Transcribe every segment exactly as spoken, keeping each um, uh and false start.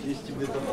Есть тебе домой.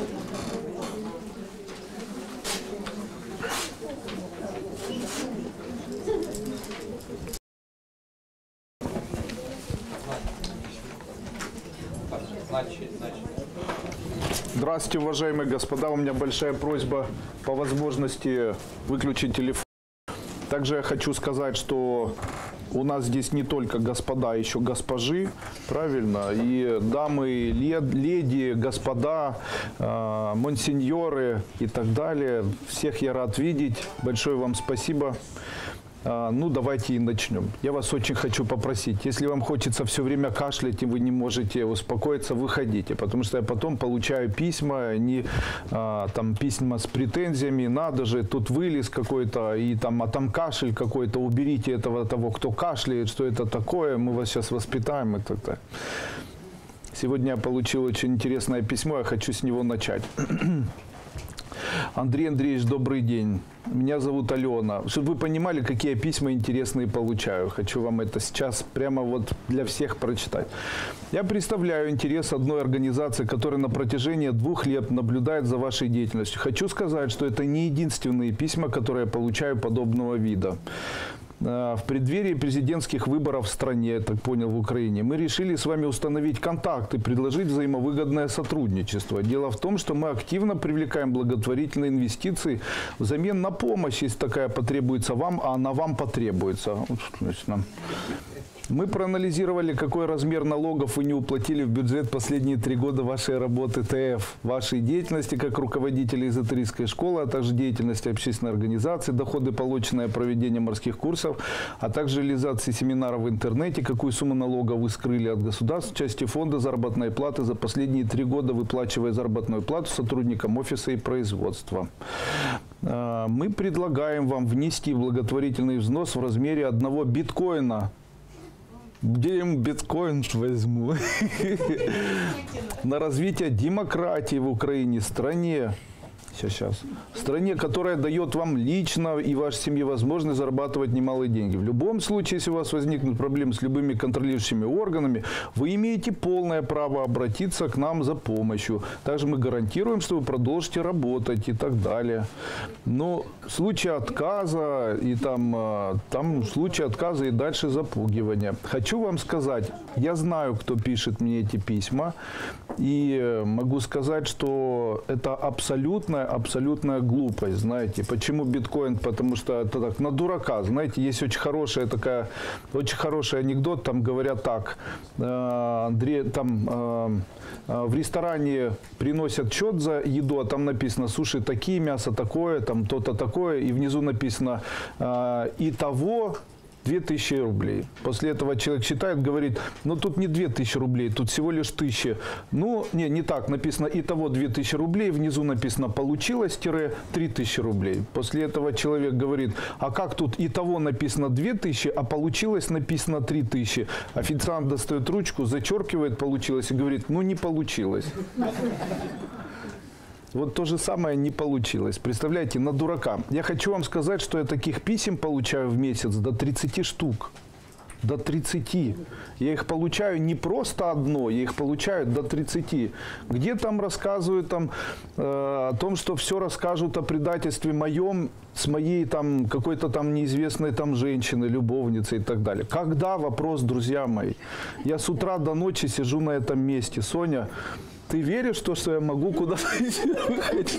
Здравствуйте, уважаемые господа. У меня большая просьба по возможности выключить телефон. Также я хочу сказать, что у нас здесь не только господа, еще госпожи, правильно? И дамы, леди, господа, э, монсеньоры и так далее. Всех я рад видеть. Большое вам спасибо. Ну, давайте и начнем. Я вас очень хочу попросить, если вам хочется все время кашлять, и вы не можете успокоиться, выходите. Потому что я потом получаю письма, не, а, там, письма с претензиями, надо же, тут вылез какой-то, и там, а там кашель какой-то, уберите этого того, кто кашляет, что это такое, мы вас сейчас воспитаем и так далее. Сегодня я получил очень интересное письмо, я хочу с него начать. Андрей Андреевич, добрый день. Меня зовут Алена. Чтобы вы понимали, какие я письма интересные получаю. Хочу вам это сейчас прямо вот для всех прочитать. Я представляю интерес одной организации, которая на протяжении двух лет наблюдает за вашей деятельностью. Хочу сказать, что это не единственные письма, которые я получаю подобного вида. В преддверии президентских выборов в стране, я так понял, в Украине, мы решили с вами установить контакт и предложить взаимовыгодное сотрудничество. Дело в том, что мы активно привлекаем благотворительные инвестиции взамен на помощь, если такая потребуется вам, а она вам потребуется. Мы проанализировали, какой размер налогов вы не уплатили в бюджет последние три года вашей работы ТФ, вашей деятельности как руководителя эзотерической школы, а также деятельности общественной организации, доходы, полученные проведением морских курсов, а также реализации семинаров в интернете, какую сумму налогов вы скрыли от государства в части фонда заработной платы за последние три года, выплачивая заработную плату сотрудникам офиса и производства. Мы предлагаем вам внести благотворительный взнос в размере одного биткоина. Где я биткоин возьму? На развитие демократии в Украине, стране. Сейчас, сейчас. Стране, которая дает вам лично и вашей семье возможность зарабатывать немалые деньги. В любом случае, если у вас возникнут проблемы с любыми контролирующими органами, вы имеете полное право обратиться к нам за помощью. Также мы гарантируем, что вы продолжите работать и так далее. Но в случае отказа и там, там в случае отказа и дальше запугивания. Хочу вам сказать, я знаю, кто пишет мне эти письма, и могу сказать, что это абсолютно абсолютная глупость, знаете. Почему биткоин? Потому что это так, на дурака, знаете, есть очень хорошая такая, очень хороший анекдот, там говорят так, э, Андрей, там э, э, в ресторане приносят счет за еду, а там написано суши такие, мясо такое, там то-то такое, и внизу написано э, итого две тысячи рублей. После этого человек считает, говорит, ну тут не две тысячи рублей, тут всего лишь тысяча. Ну, не, не так, написано итого две тысячи рублей, внизу написано получилось, три тысячи рублей. После этого человек говорит, а как тут итого написано две тысячи, а получилось написано три тысячи. Официант достает ручку, зачеркивает получилось и говорит, ну не получилось. Вот то же самое не получилось. Представляете, на дурака. Я хочу вам сказать, что я таких писем получаю в месяц до тридцати штук. До тридцати. Я их получаю не просто одно, я их получаю до тридцати. Где там рассказывают там, э, о том, что все расскажут о предательстве моем с моей там какой-то там неизвестной там женщины, любовницы и так далее. Когда? Вопрос, друзья мои. Я с утра до ночи сижу на этом месте. Соня, ты веришь в то, что я могу куда-то выходить?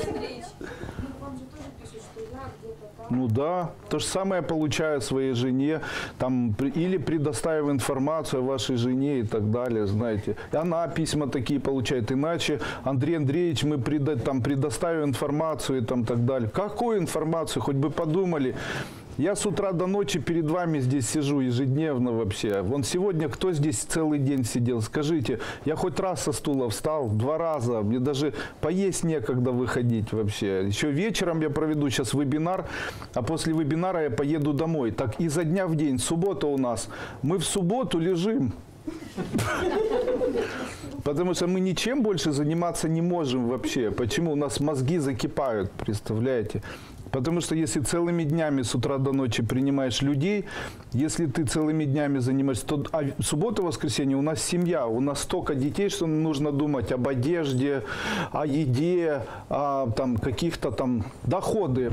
Ну да, то же самое я получаю своей жене, там, или предоставив информацию о вашей жене и так далее, знаете. И она письма такие получает, иначе, Андрей Андреевич, мы предо, там, предоставим информацию и там, так далее. Какую информацию, хоть бы подумали. Я с утра до ночи перед вами здесь сижу ежедневно вообще. Вон сегодня кто здесь целый день сидел? Скажите, я хоть раз со стула встал, два раза. Мне даже поесть некогда выходить вообще. Еще вечером я проведу сейчас вебинар, а после вебинара я поеду домой. Так изо дня в день. Суббота у нас. Мы в субботу лежим. Потому что мы ничем больше заниматься не можем вообще. Почему? У нас мозги закипают, представляете? Потому что если целыми днями с утра до ночи принимаешь людей, если ты целыми днями занимаешься, то а суббота, воскресенье у нас семья, у нас столько детей, что нужно думать об одежде, о еде, о там, каких-то там доходы.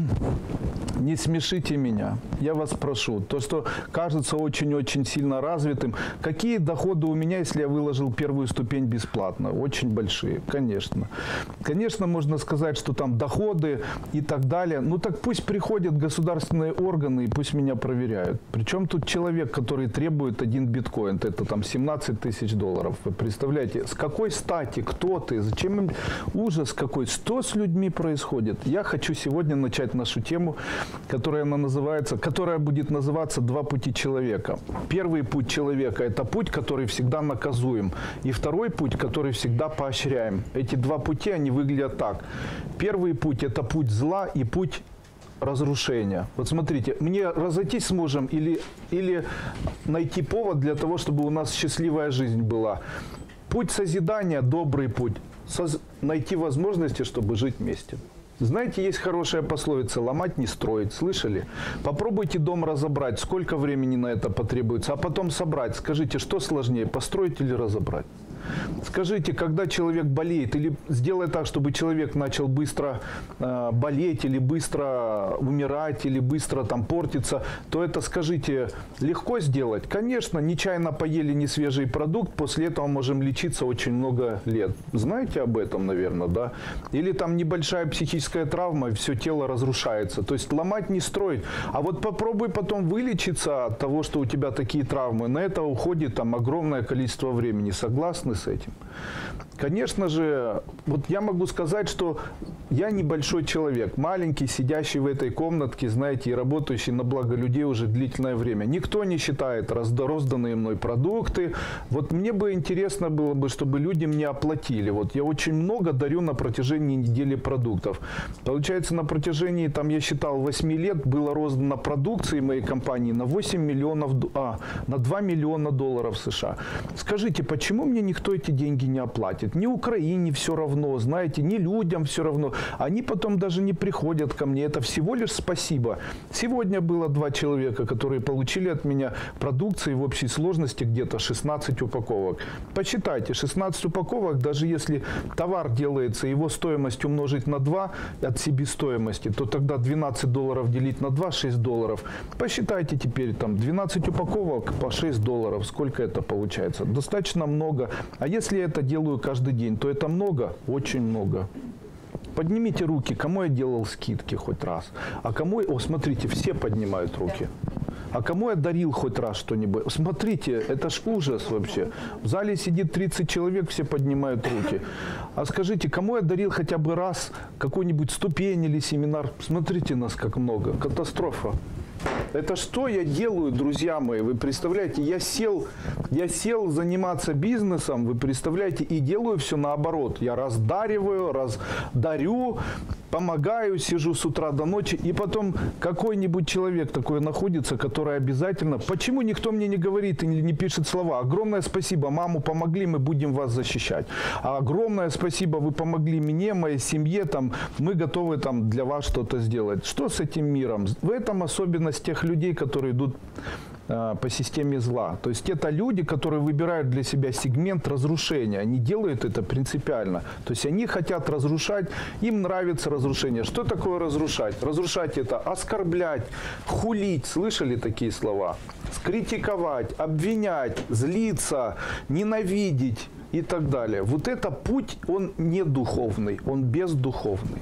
Не смешите меня, я вас прошу. То, что кажется очень-очень сильно развитым. Какие доходы у меня, если я выложил первую ступень бесплатно? Очень большие, конечно. Конечно, можно сказать, что там доходы и так далее. Ну так пусть приходят государственные органы и пусть меня проверяют. Причем тут человек, который требует один биткоин, это там семнадцать тысяч долларов. Вы представляете, с какой стати, кто ты, зачем им ужас какой, что с людьми происходит? Я хочу сегодня начать нашу тему, которая, она называется, которая будет называться «Два пути человека». Первый путь человека – это путь, который всегда наказуем. И второй путь, который всегда поощряем. Эти два пути, они выглядят так. Первый путь – это путь зла и путь разрушения. Вот смотрите, мне разойтись с мужем или, или найти повод для того, чтобы у нас счастливая жизнь была. Путь созидания – добрый путь. Соз... Найти возможности, чтобы жить вместе. Знаете, есть хорошая пословица «ломать не строить». Слышали? Попробуйте дом разобрать. Сколько времени на это потребуется? А потом собрать. Скажите, что сложнее, построить или разобрать? Скажите, когда человек болеет, или сделай так, чтобы человек начал быстро э, болеть, или быстро умирать, или быстро там портиться, то это, скажите, легко сделать? Конечно, нечаянно поели несвежий продукт, после этого можем лечиться очень много лет. Знаете об этом, наверное, да? Или там небольшая психическая травма, и все тело разрушается. То есть ломать не строить. А вот попробуй потом вылечиться от того, что у тебя такие травмы. На это уходит там огромное количество времени. Согласны с этим? Конечно же, вот я могу сказать, что я небольшой человек, маленький, сидящий в этой комнатке, знаете, и работающий на благо людей уже длительное время. Никто не считает розданные мной продукты. Вот мне бы интересно было бы, чтобы люди мне оплатили. Вот я очень много дарю на протяжении недели продуктов. Получается, на протяжении, там я считал, восьми лет было роздано продукции моей компании на восемь миллионов, а, на два миллиона долларов США. Скажите, почему мне никто эти деньги не оплатит? Ни Украине все равно, знаете, ни людям все равно. Они потом даже не приходят ко мне. Это всего лишь спасибо. Сегодня было два человека, которые получили от меня продукции в общей сложности где-то шестнадцать упаковок. Посчитайте, шестнадцать упаковок, даже если товар делается, его стоимость умножить на два от себестоимости, то тогда двенадцать долларов делить на два, шесть долларов. Посчитайте теперь, там, двенадцать упаковок по шесть долларов. Сколько это получается? Достаточно много. А если я это делаю каждый день, то это много? Очень много. Поднимите руки, кому я делал скидки хоть раз. А кому... О, смотрите, все поднимают руки. А кому я дарил хоть раз что-нибудь? Смотрите, это ж ужас вообще. В зале сидит тридцать человек, все поднимают руки. А скажите, кому я дарил хотя бы раз какую-нибудь ступень или семинар? Смотрите нас как много. Катастрофа. Это что я делаю, друзья мои? Вы представляете, я сел, я сел заниматься бизнесом, вы представляете, и делаю все наоборот. Я раздариваю, раздарю, помогаю, сижу с утра до ночи, и потом какой-нибудь человек такой находится, который обязательно... Почему никто мне не говорит и не пишет слова? Огромное спасибо, маму помогли, мы будем вас защищать. А огромное спасибо, вы помогли мне, моей семье, там, мы готовы там, для вас что-то сделать. Что с этим миром? В этом особенность тех людей, которые идут э, по системе зла. То есть это люди, которые выбирают для себя сегмент разрушения. Они делают это принципиально. То есть они хотят разрушать, им нравится разрушение. Что такое разрушать? Разрушать это оскорблять, хулить. Слышали такие слова? Скритиковать, обвинять, злиться, ненавидеть и так далее. Вот это путь, он не духовный, он бездуховный.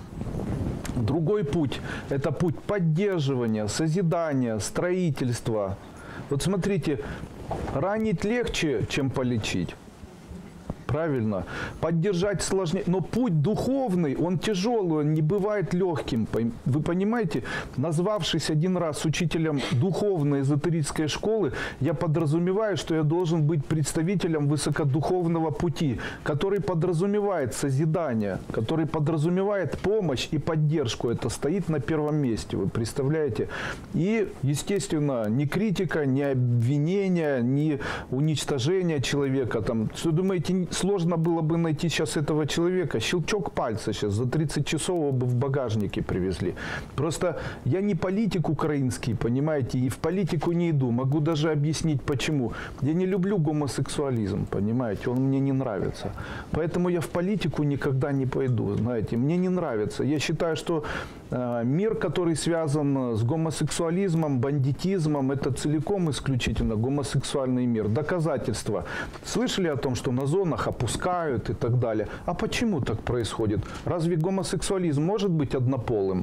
Другой путь – это путь поддерживания, созидания, строительства. Вот смотрите, ранить легче, чем полечить. Правильно. Поддержать сложнее. Но путь духовный, он тяжелый, он не бывает легким. Вы понимаете, назвавшись один раз учителем духовной эзотерической школы, я подразумеваю, что я должен быть представителем высокодуховного пути, который подразумевает созидание, который подразумевает помощь и поддержку. Это стоит на первом месте, вы представляете? И, естественно, ни критика, ни обвинения, ни уничтожение человека. Там, что думаете, сложно было бы найти сейчас этого человека. Щелчок пальца сейчас, за тридцать часов его бы в багажнике привезли. Просто я не политик украинский, понимаете, и в политику не иду. Могу даже объяснить, почему. Я не люблю гомосексуализм, понимаете, он мне не нравится. Поэтому я в политику никогда не пойду, знаете, мне не нравится. Я считаю, что э, мир, который связан с гомосексуализмом, бандитизмом, это целиком исключительно гомосексуальный мир. Доказательства. Слышали о том, что на зонах опускают и так далее? А почему так происходит? Разве гомосексуализм может быть однополым?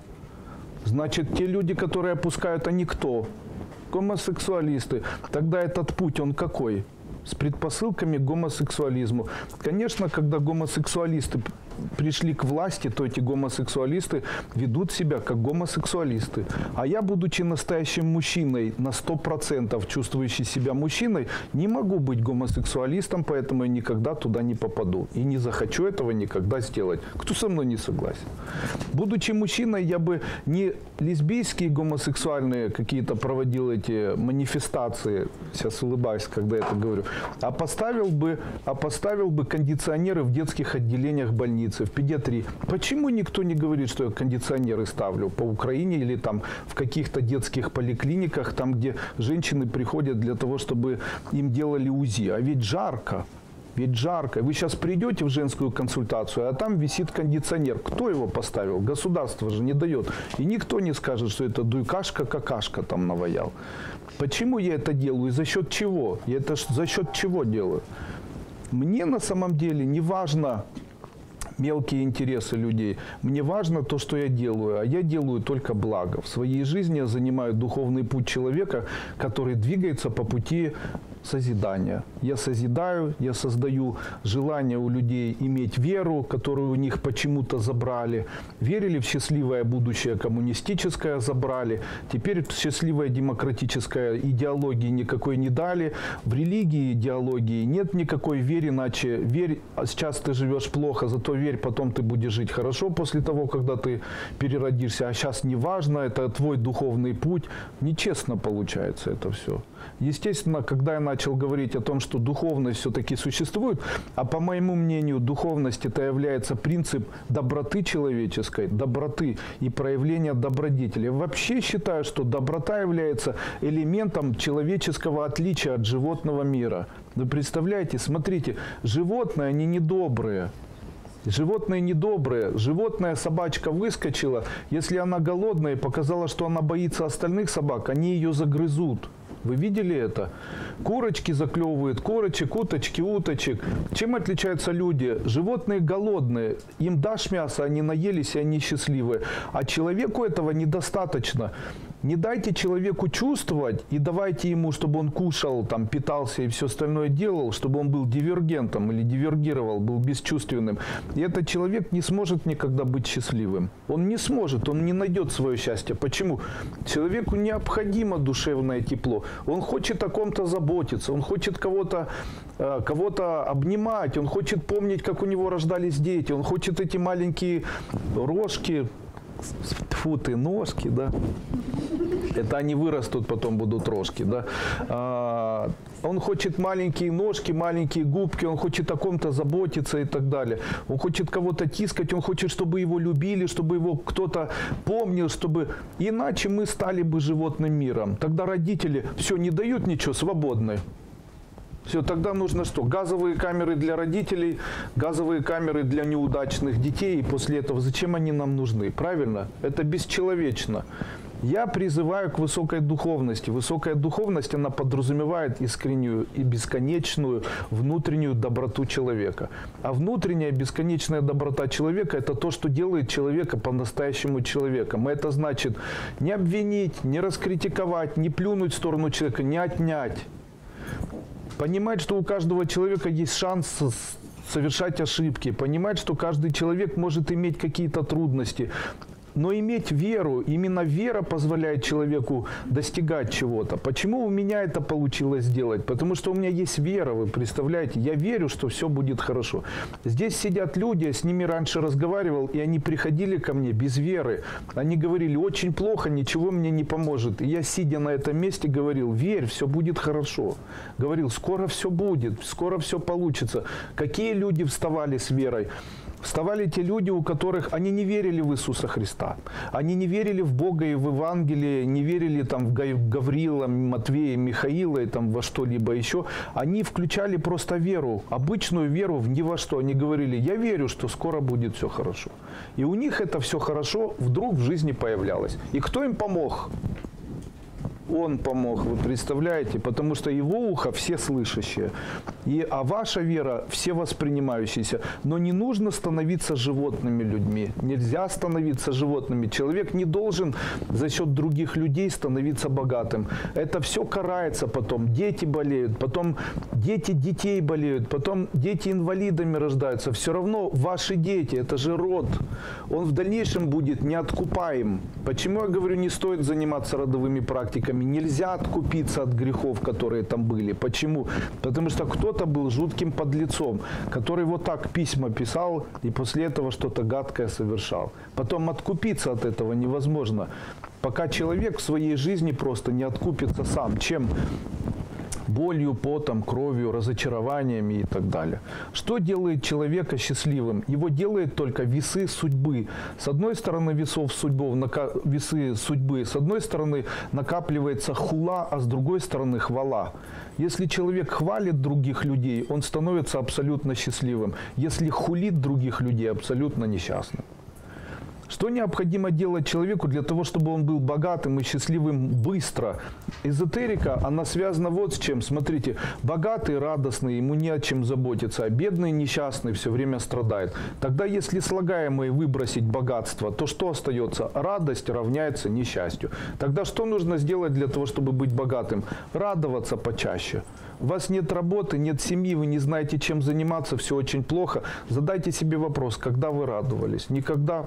Значит, те люди, которые опускают, они кто? Гомосексуалисты. Тогда этот путь, он какой? С предпосылками к гомосексуализму. Конечно, когда гомосексуалисты пришли к власти, то эти гомосексуалисты ведут себя как гомосексуалисты. А я, будучи настоящим мужчиной, на сто процентов чувствующий себя мужчиной, не могу быть гомосексуалистом, поэтому я никогда туда не попаду. И не захочу этого никогда сделать. Кто со мной не согласен? Будучи мужчиной, я бы не лесбийские, гомосексуальные какие-то проводил эти манифестации, сейчас улыбаюсь, когда это говорю, а поставил бы, а поставил бы кондиционеры в детских отделениях больниц, в педиатрии. Почему никто не говорит, что я кондиционеры ставлю по Украине или там в каких-то детских поликлиниках, там, где женщины приходят для того, чтобы им делали УЗИ? А ведь жарко. Ведь жарко. Вы сейчас придете в женскую консультацию, а там висит кондиционер. Кто его поставил? Государство же не дает. И никто не скажет, что это дуйкашка-какашка там наваял. Почему я это делаю и за счет чего? Я это за счет чего делаю? Мне на самом деле не важно мелкие интересы людей. Мне важно то, что я делаю, а я делаю только благо. В своей жизни я занимаю духовный путь человека, который двигается по пути созидания. Я созидаю, я создаю желание у людей иметь веру, которую у них почему-то забрали. Верили в счастливое будущее коммунистическое, забрали. Теперь счастливая демократическая идеологии никакой не дали. В религии идеологии нет никакой веры, иначе верь, а сейчас ты живешь плохо, зато верь, потом ты будешь жить хорошо после того, когда ты переродишься. А сейчас не важно, это твой духовный путь. Нечестно получается это все. Естественно, когда я начал говорить о том, что духовность все-таки существует, а по моему мнению, духовность это является принцип доброты человеческой, доброты и проявления добродетели. Я вообще считаю, что доброта является элементом человеческого отличия от животного мира. Вы представляете, смотрите, животные, они недобрые. Животные недобрые. Животная собачка выскочила, если она голодная и показала, что она боится остальных собак, они ее загрызут. Вы видели это? Курочки заклевывают, курочек, уточки, уточек. Чем отличаются люди? Животные голодные. Им дашь мясо, они наелись, и они счастливые. А человеку этого недостаточно. Не дайте человеку чувствовать и давайте ему, чтобы он кушал, там, питался и все остальное делал, чтобы он был дивергентом или дивергировал, был бесчувственным. И этот человек не сможет никогда быть счастливым. Он не сможет, он не найдет свое счастье. Почему? Человеку необходимо душевное тепло. Он хочет о ком-то заботиться, он хочет кого-то э, кого-то обнимать, он хочет помнить, как у него рождались дети, он хочет эти маленькие рожки, тьфу ты, ножки, да. Это они вырастут, потом будут рожки, да. А, он хочет маленькие ножки, маленькие губки, он хочет о ком-то заботиться и так далее. Он хочет кого-то тискать, он хочет, чтобы его любили, чтобы его кто-то помнил, чтобы... Иначе мы стали бы животным миром. Тогда родители все не дают ничего, свободны. Все, тогда нужно что? Газовые камеры для родителей, газовые камеры для неудачных детей. И после этого зачем они нам нужны? Правильно? Это бесчеловечно. Я призываю к высокой духовности. Высокая духовность, она подразумевает искреннюю и бесконечную внутреннюю доброту человека. А внутренняя бесконечная доброта человека – это то, что делает человека по-настоящему человеком. И это значит не обвинить, не раскритиковать, не плюнуть в сторону человека, не отнять. Понимать, что у каждого человека есть шанс совершать ошибки. Понимать, что каждый человек может иметь какие-то трудности. Но иметь веру, именно вера позволяет человеку достигать чего-то. Почему у меня это получилось сделать? Потому что у меня есть вера, вы представляете? Я верю, что все будет хорошо. Здесь сидят люди, я с ними раньше разговаривал, и они приходили ко мне без веры. Они говорили, очень плохо, ничего мне не поможет. И я, сидя на этом месте, говорил, верь, все будет хорошо. Говорил, скоро все будет, скоро все получится. Какие люди вставали с верой? Вставали те люди, у которых они не верили в Иисуса Христа. Они не верили в Бога и в Евангелие, не верили там, в Гавриила, Матвея, Михаила и там, во что-либо еще. Они включали просто веру, обычную веру в ни во что. Они говорили, я верю, что скоро будет все хорошо. И у них это все хорошо вдруг в жизни появлялось. И кто им помог? Он помог, вы представляете? Потому что его ухо все слышащие. И, а ваша вера все воспринимающиеся. Но не нужно становиться животными людьми. Нельзя становиться животными. Человек не должен за счет других людей становиться богатым. Это все карается потом. Дети болеют, потом дети детей болеют, потом дети инвалидами рождаются. Все равно ваши дети, это же род. Он в дальнейшем будет неоткупаем. Почему я говорю, не стоит заниматься родовыми практиками? Нельзя откупиться от грехов, которые там были. Почему? Потому что кто-то был жутким подлецом, который вот так письма писал и после этого что-то гадкое совершал. Потом откупиться от этого невозможно, пока человек в своей жизни просто не откупится сам. Чем? Болью, потом, кровью, разочарованиями и так далее. Что делает человека счастливым? Его делает только весы судьбы. С одной стороны весов судьбы, весы судьбы, с одной стороны накапливается хула, а с другой стороны хвала. Если человек хвалит других людей, он становится абсолютно счастливым. Если хулит других людей, абсолютно несчастным. Что необходимо делать человеку для того, чтобы он был богатым и счастливым быстро? Эзотерика, она связана вот с чем. Смотрите, богатый, радостный, ему не о чем заботиться, а бедный, несчастный, все время страдает. Тогда, если слагаемое выбросить богатство, то что остается? Радость равняется несчастью. Тогда что нужно сделать для того, чтобы быть богатым? Радоваться почаще. У вас нет работы, нет семьи, вы не знаете, чем заниматься, все очень плохо. Задайте себе вопрос, когда вы радовались? Никогда.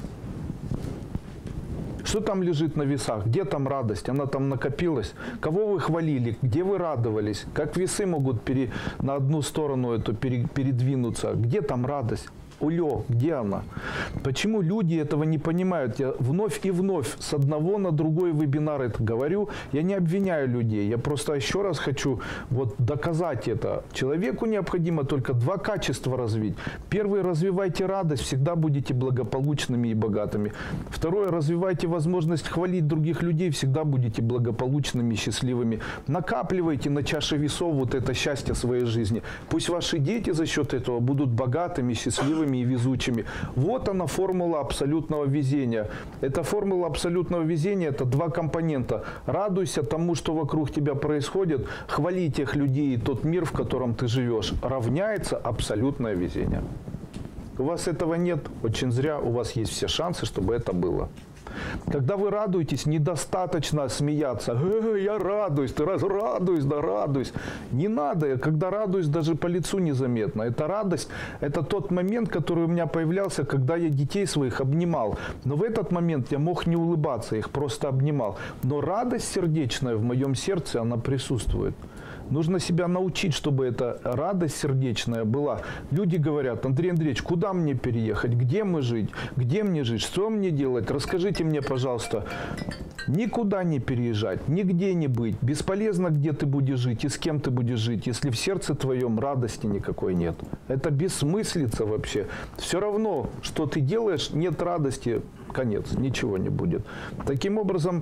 Что там лежит на весах? Где там радость? Она там накопилась? Кого вы хвалили? Где вы радовались? Как весы могут пере... на одну сторону эту пере... передвинуться? Где там радость? Улё, где она? Почему люди этого не понимают? Я вновь и вновь с одного на другой вебинар это говорю. Я не обвиняю людей. Я просто еще раз хочу вот доказать это. Человеку необходимо только два качества развить. Первое, развивайте радость, всегда будете благополучными и богатыми. Второе, развивайте возможность хвалить других людей, всегда будете благополучными и счастливыми. Накапливайте на чаше весов вот это счастье своей жизни. Пусть ваши дети за счет этого будут богатыми, счастливыми и везучими. Вот она, формула абсолютного везения. Эта формула абсолютного везения – это два компонента. Радуйся тому, что вокруг тебя происходит, хвали тех людей и тот мир, в котором ты живешь. Равняется абсолютное везение. У вас этого нет, очень зря, у вас есть все шансы, чтобы это было. Когда вы радуетесь, недостаточно смеяться. Э, я радуюсь, ты раз радуюсь, да радуюсь. Не надо, когда радуюсь, даже по лицу незаметно. Это радость, это тот момент, который у меня появлялся, когда я детей своих обнимал. Но в этот момент я мог не улыбаться, их просто обнимал. Но радость сердечная в моем сердце, она присутствует. Нужно себя научить, чтобы эта радость сердечная была. Люди говорят, Андрей Андреевич, куда мне переехать? Где мы жить? Где мне жить? Что мне делать? Расскажите мне, пожалуйста. Никуда не переезжать, нигде не быть. Бесполезно, где ты будешь жить и с кем ты будешь жить, если в сердце твоем радости никакой нет. Это бессмыслица вообще. Все равно, что ты делаешь, нет радости, конец, ничего не будет. Таким образом,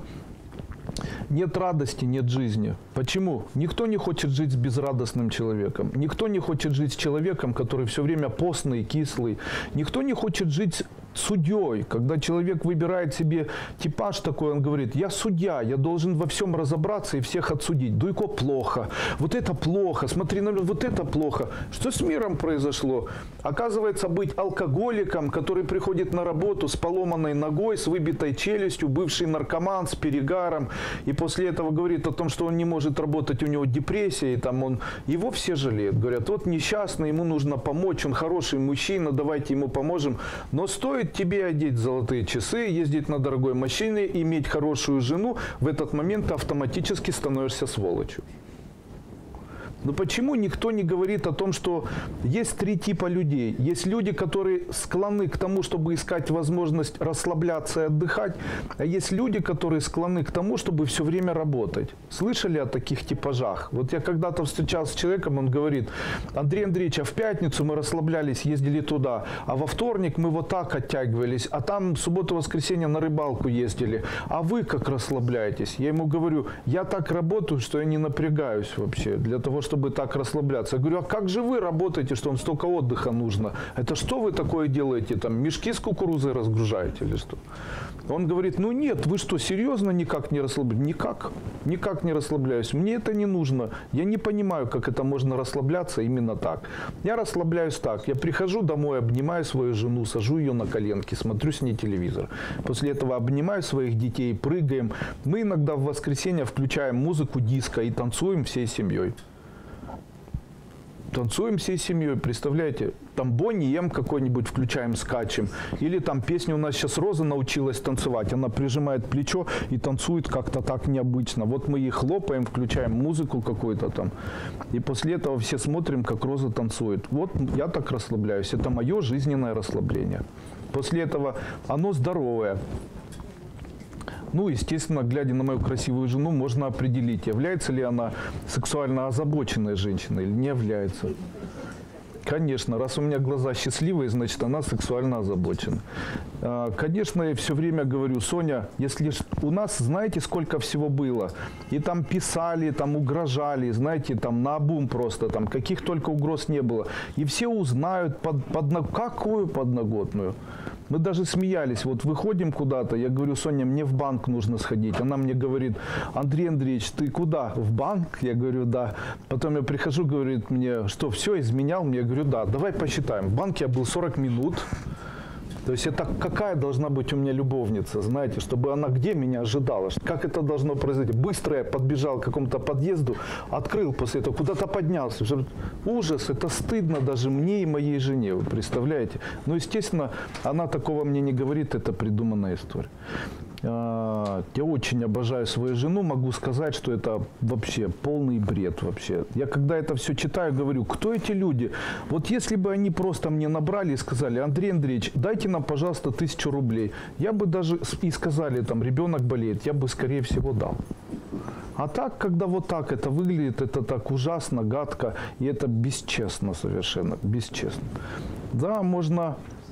нет радости, нет жизни. Почему? Никто не хочет жить с безрадостным человеком. Никто не хочет жить с человеком, который все время постный, кислый. Никто не хочет жить судьей. Когда человек выбирает себе типаж такой, он говорит, я судья, я должен во всем разобраться и всех отсудить. Дуйко плохо, вот это плохо, смотри на вот это плохо. Что с миром произошло? Оказывается, быть алкоголиком, который приходит на работу с поломанной ногой, с выбитой челюстью, бывший наркоман с перегаром, и после этого говорит о том, что он не может работать, у него депрессия, и там он, его все жалеют. Говорят, вот несчастный, ему нужно помочь, он хороший мужчина, давайте ему поможем. Но стоит стоит тебе одеть золотые часы, ездить на дорогой машине, иметь хорошую жену, в этот момент ты автоматически становишься сволочью. Но почему никто не говорит о том, что есть три типа людей? Есть люди, которые склонны к тому, чтобы искать возможность расслабляться и отдыхать, а есть люди, которые склонны к тому, чтобы все время работать. Слышали о таких типажах? Вот я когда-то встречался с человеком, он говорит: Андрей Андреевич, а в пятницу мы расслаблялись, ездили туда, а во вторник мы вот так оттягивались, а там в субботу-воскресенье на рыбалку ездили. А вы как расслабляетесь? Я ему говорю: я так работаю, что я не напрягаюсь вообще для того, чтобы чтобы так расслабляться. Я говорю: а как же вы работаете, что вам столько отдыха нужно? Это что вы такое делаете? Там мешки с кукурузой разгружаете или что? Он говорит: ну нет, вы что, серьезно никак не расслабляетесь? Никак. Никак не расслабляюсь. Мне это не нужно. Я не понимаю, как это можно расслабляться именно так. Я расслабляюсь так. Я прихожу домой, обнимаю свою жену, сажу ее на коленки, смотрю с ней телевизор. После этого обнимаю своих детей, прыгаем. Мы иногда в воскресенье включаем музыку диско и танцуем всей семьей. Танцуем всей семьей, представляете? Там Бонни Эм какой-нибудь включаем, скачем. Или там песню у нас сейчас Роза научилась танцевать. Она прижимает плечо и танцует как-то так необычно. Вот мы ей хлопаем, включаем музыку какую-то там. И после этого все смотрим, как Роза танцует. Вот я так расслабляюсь. Это мое жизненное расслабление. После этого оно здоровое. Ну, естественно, глядя на мою красивую жену, можно определить, является ли она сексуально озабоченной женщиной или не является. Конечно, раз у меня глаза счастливые, значит, она сексуально озабочена. Конечно, я все время говорю: Соня, если у нас, знаете, сколько всего было? И там писали, там угрожали, знаете, там наобум просто, там каких только угроз не было. И все узнают, под, под, какую подноготную. Мы даже смеялись, вот выходим куда-то, я говорю: Соня, мне в банк нужно сходить. Она мне говорит: Андрей Андреевич, ты куда? В банк? Я говорю: да. Потом я прихожу, говорит мне: что, все, изменял? Я говорю: да, давай посчитаем. В банке я был сорок минут. То есть это какая должна быть у меня любовница, знаете, чтобы она где меня ожидала, как это должно произойти. Быстро я подбежал к какому-то подъезду, открыл после этого, куда-то поднялся. Ужас, это стыдно даже мне и моей жене, вы представляете? Но, естественно, она такого мне не говорит, это придуманная история. Я очень обожаю свою жену, могу сказать, что это вообще полный бред вообще. Я когда это все читаю, говорю: кто эти люди? Вот если бы они просто мне набрали и сказали: Андрей Андреевич, дайте нам, пожалуйста, тысячу рублей. Я бы даже и сказали, там, ребенок болеет, я бы, скорее всего, дал. А так, когда вот так это выглядит, это так ужасно, гадко, и это бесчестно совершенно, бесчестно. Да, можно...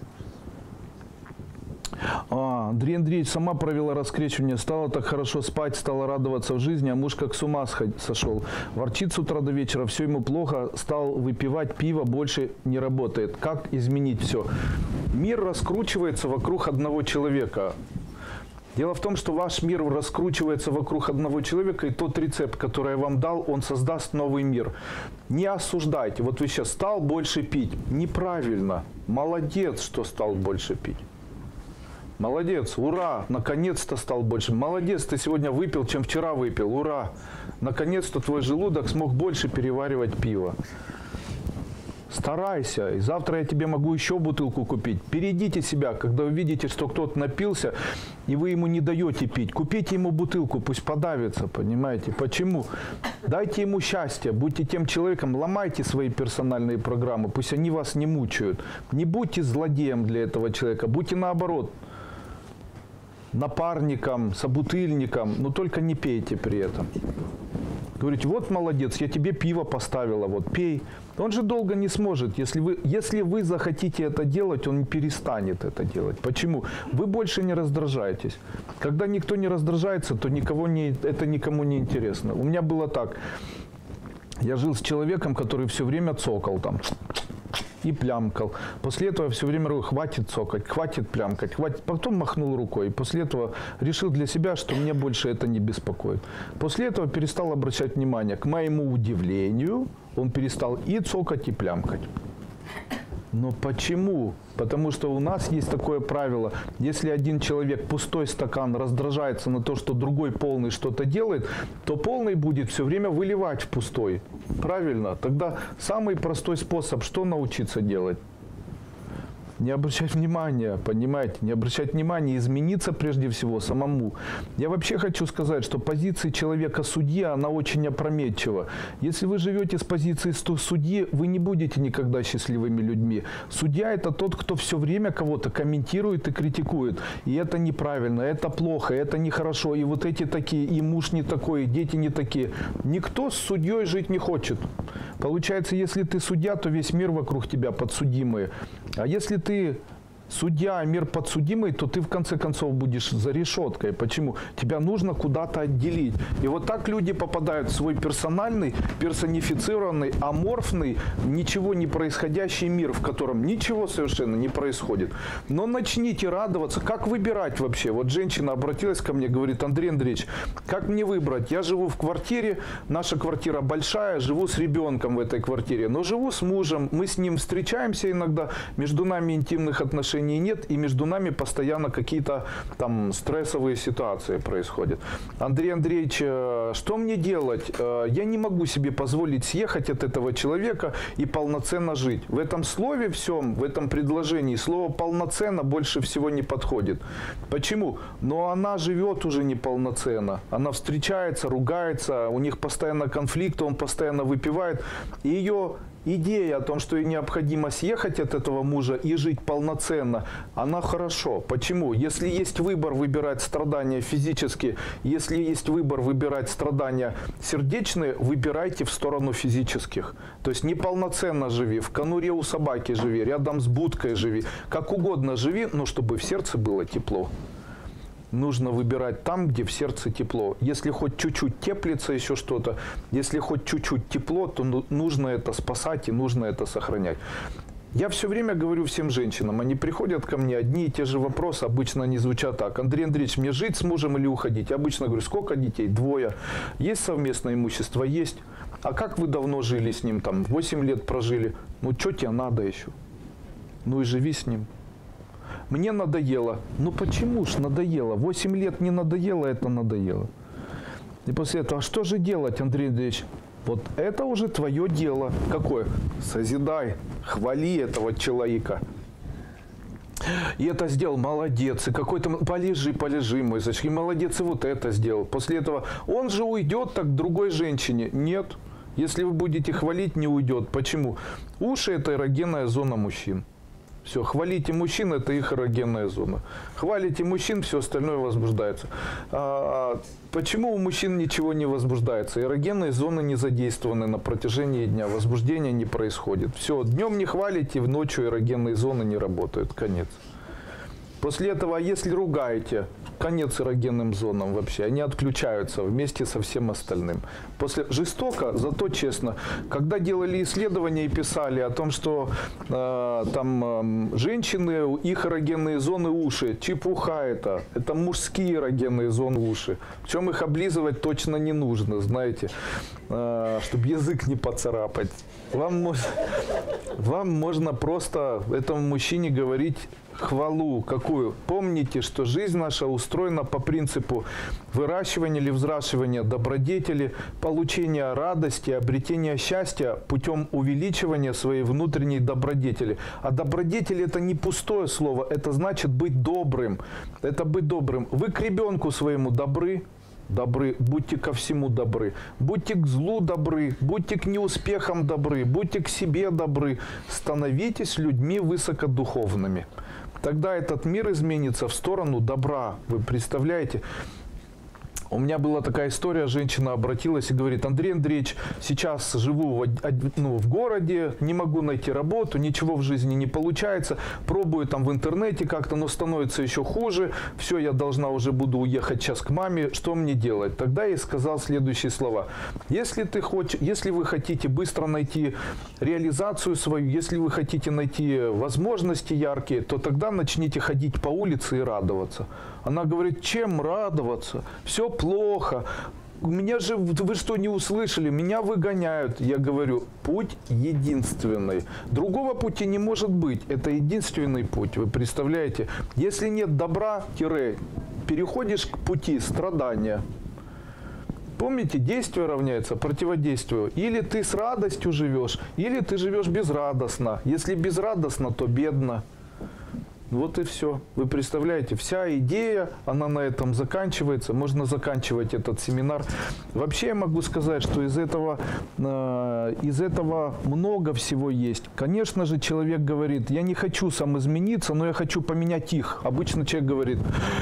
А, Андрей Андреевич, сама провела раскрещивание, стала так хорошо спать, стала радоваться в жизни, а муж как с ума сошел. Ворчит с утра до вечера, все ему плохо, стал выпивать пиво, больше не работает. Как изменить все? Мир раскручивается вокруг одного человека. Дело в том, что ваш мир раскручивается вокруг одного человека, и тот рецепт, который я вам дал, он создаст новый мир. Не осуждайте. Вот вы сейчас стал больше пить. Неправильно. Молодец, что стал больше пить. Молодец, ура, наконец-то стал больше. Молодец, ты сегодня выпил, чем вчера выпил, ура. Наконец-то твой желудок смог больше переваривать пиво. Старайся, и завтра я тебе могу еще бутылку купить. Берегите себя, когда вы видите, что кто-то напился, и вы ему не даете пить. Купите ему бутылку, пусть подавится, понимаете? Почему? Дайте ему счастье, будьте тем человеком, ломайте свои персональные программы, пусть они вас не мучают. Не будьте злодеем для этого человека, будьте наоборот. Напарником, собутыльником, но только не пейте при этом. Говорите: вот молодец, я тебе пиво поставила, вот пей. Он же долго не сможет. Если вы, если вы захотите это делать, он не перестанет это делать. Почему? Вы больше не раздражаетесь. Когда никто не раздражается, то никого не, это никому не интересно. У меня было так. Я жил с человеком, который все время цокал там. И плямкал. После этого я все время говорю: хватит цокать, хватит плямкать, хватит. Потом махнул рукой. И после этого решил для себя, что мне больше это не беспокоит. После этого перестал обращать внимание. К моему удивлению, он перестал и цокать, и плямкать. Но почему? Потому что у нас есть такое правило. Если один человек, пустой стакан, раздражается на то, что другой полный что-то делает, то полный будет все время выливать в пустой. Правильно? Тогда самый простой способ, что научиться делать? не обращать внимания, понимаете, не обращать внимания, измениться прежде всего самому. Я вообще хочу сказать, что позиция человека-судьи, она очень опрометчива. Если вы живете с позиции судьи, вы не будете никогда счастливыми людьми. Судья – это тот, кто все время кого-то комментирует и критикует. И это неправильно, это плохо, это нехорошо, и вот эти такие, и муж не такой, и дети не такие. Никто с судьей жить не хочет. Получается, если ты судья, то весь мир вокруг тебя подсудимый. А если ты судья, а мир подсудимый, то ты в конце концов будешь за решеткой. Почему? Тебя нужно куда-то отделить. И вот так люди попадают в свой персональный, персонифицированный, аморфный, ничего не происходящий мир, в котором ничего совершенно не происходит. Но начните радоваться. Как выбирать вообще? Вот женщина обратилась ко мне, говорит: Андрей Андреевич, как мне выбрать? Я живу в квартире, наша квартира большая, живу с ребенком в этой квартире, но живу с мужем, мы с ним встречаемся иногда, между нами интимных отношений нет, и между нами постоянно какие-то там стрессовые ситуации происходят. Андрей Андреевич, что мне делать? Я не могу себе позволить съехать от этого человека и полноценно жить. В этом слове всем, в этом предложении слово «полноценно» больше всего не подходит. Почему? Но она живет уже неполноценно. Она встречается, ругается, у них постоянно конфликт, он постоянно выпивает. И ее идея о том, что ей необходимо съехать от этого мужа и жить полноценно, она хорошо. Почему? Если есть выбор выбирать страдания физические, если есть выбор выбирать страдания сердечные, выбирайте в сторону физических. То есть неполноценно живи, в конуре у собаки живи, рядом с будкой живи, как угодно живи, но чтобы в сердце было тепло. Нужно выбирать там, где в сердце тепло. Если хоть чуть-чуть теплится еще что-то, если хоть чуть-чуть тепло, то нужно это спасать и нужно это сохранять. Я все время говорю всем женщинам, они приходят ко мне, одни и те же вопросы, обычно они звучат так: Андрей Андреевич, мне жить с мужем или уходить? Я обычно говорю: сколько детей? Двое. Есть совместное имущество? Есть. А как вы давно жили с ним? Там восемь лет прожили. Ну, что тебе надо еще? Ну и живи с ним. Мне надоело. Ну почему ж надоело? восемь лет не надоело, это надоело. И после этого, а что же делать, Андрей Андреевич? Вот это уже твое дело. Какое? Созидай, хвали этого человека. И это сделал, молодец. И какой-то, полежи, полежи, мой зайчик, молодец, и вот это сделал. После этого он же уйдет так к другой женщине. Нет. Если вы будете хвалить, не уйдет. Почему? Уши – это эрогенная зона мужчин. Все, хвалите мужчин, это их эрогенная зона. Хвалите мужчин, все остальное возбуждается. А, почему у мужчин ничего не возбуждается? Эрогенные зоны не задействованы на протяжении дня, возбуждения не происходит. Все, днем не хвалите, в ночью эрогенные зоны не работают, конец. После этого, если ругаете, конец эрогенным зонам вообще, они отключаются вместе со всем остальным. После жестоко, зато честно. Когда делали исследования и писали о том, что э, там э, женщины, их эрогенные зоны уши, чепуха это, это мужские эрогенные зоны уши. Причем их облизывать точно не нужно, знаете, э, чтобы язык не поцарапать. Вам, мож... Вам можно просто этому мужчине говорить хвалу какую. Помните, что жизнь наша устроена по принципу выращивания или взращивания добродетели, получения радости, обретения счастья путем увеличивания своей внутренней добродетели. А добродетель – это не пустое слово, это значит быть добрым. Это быть добрым. Вы к ребенку своему добры? Добры, будьте ко всему добры, будьте к злу добры, будьте к неуспехам добры, будьте к себе добры, становитесь людьми высокодуховными. Тогда этот мир изменится в сторону добра. Вы представляете? У меня была такая история, женщина обратилась и говорит: Андрей Андреевич, сейчас живу в, ну, в городе, не могу найти работу, ничего в жизни не получается, пробую там в интернете как-то, но становится еще хуже, все, я должна уже буду уехать сейчас к маме, что мне делать? Тогда я ей сказал следующие слова: если, ты хочешь, если вы хотите быстро найти реализацию свою, если вы хотите найти возможности яркие, то тогда начните ходить по улице и радоваться. Она говорит: чем радоваться? Все плохо. Меня же, вы что, не услышали? Меня выгоняют. Я говорю: путь единственный. Другого пути не может быть. Это единственный путь. Вы представляете? Если нет добра, тире, переходишь к пути страдания. Помните, действие равняется противодействию. Или ты с радостью живешь, или ты живешь безрадостно. Если безрадостно, то бедно. Вот и все. Вы представляете, вся идея, она на этом заканчивается. Можно заканчивать этот семинар. Вообще я могу сказать, что из этого, э, из этого много всего есть. Конечно же, человек говорит, я не хочу сам измениться, но я хочу поменять их. Обычно человек говорит,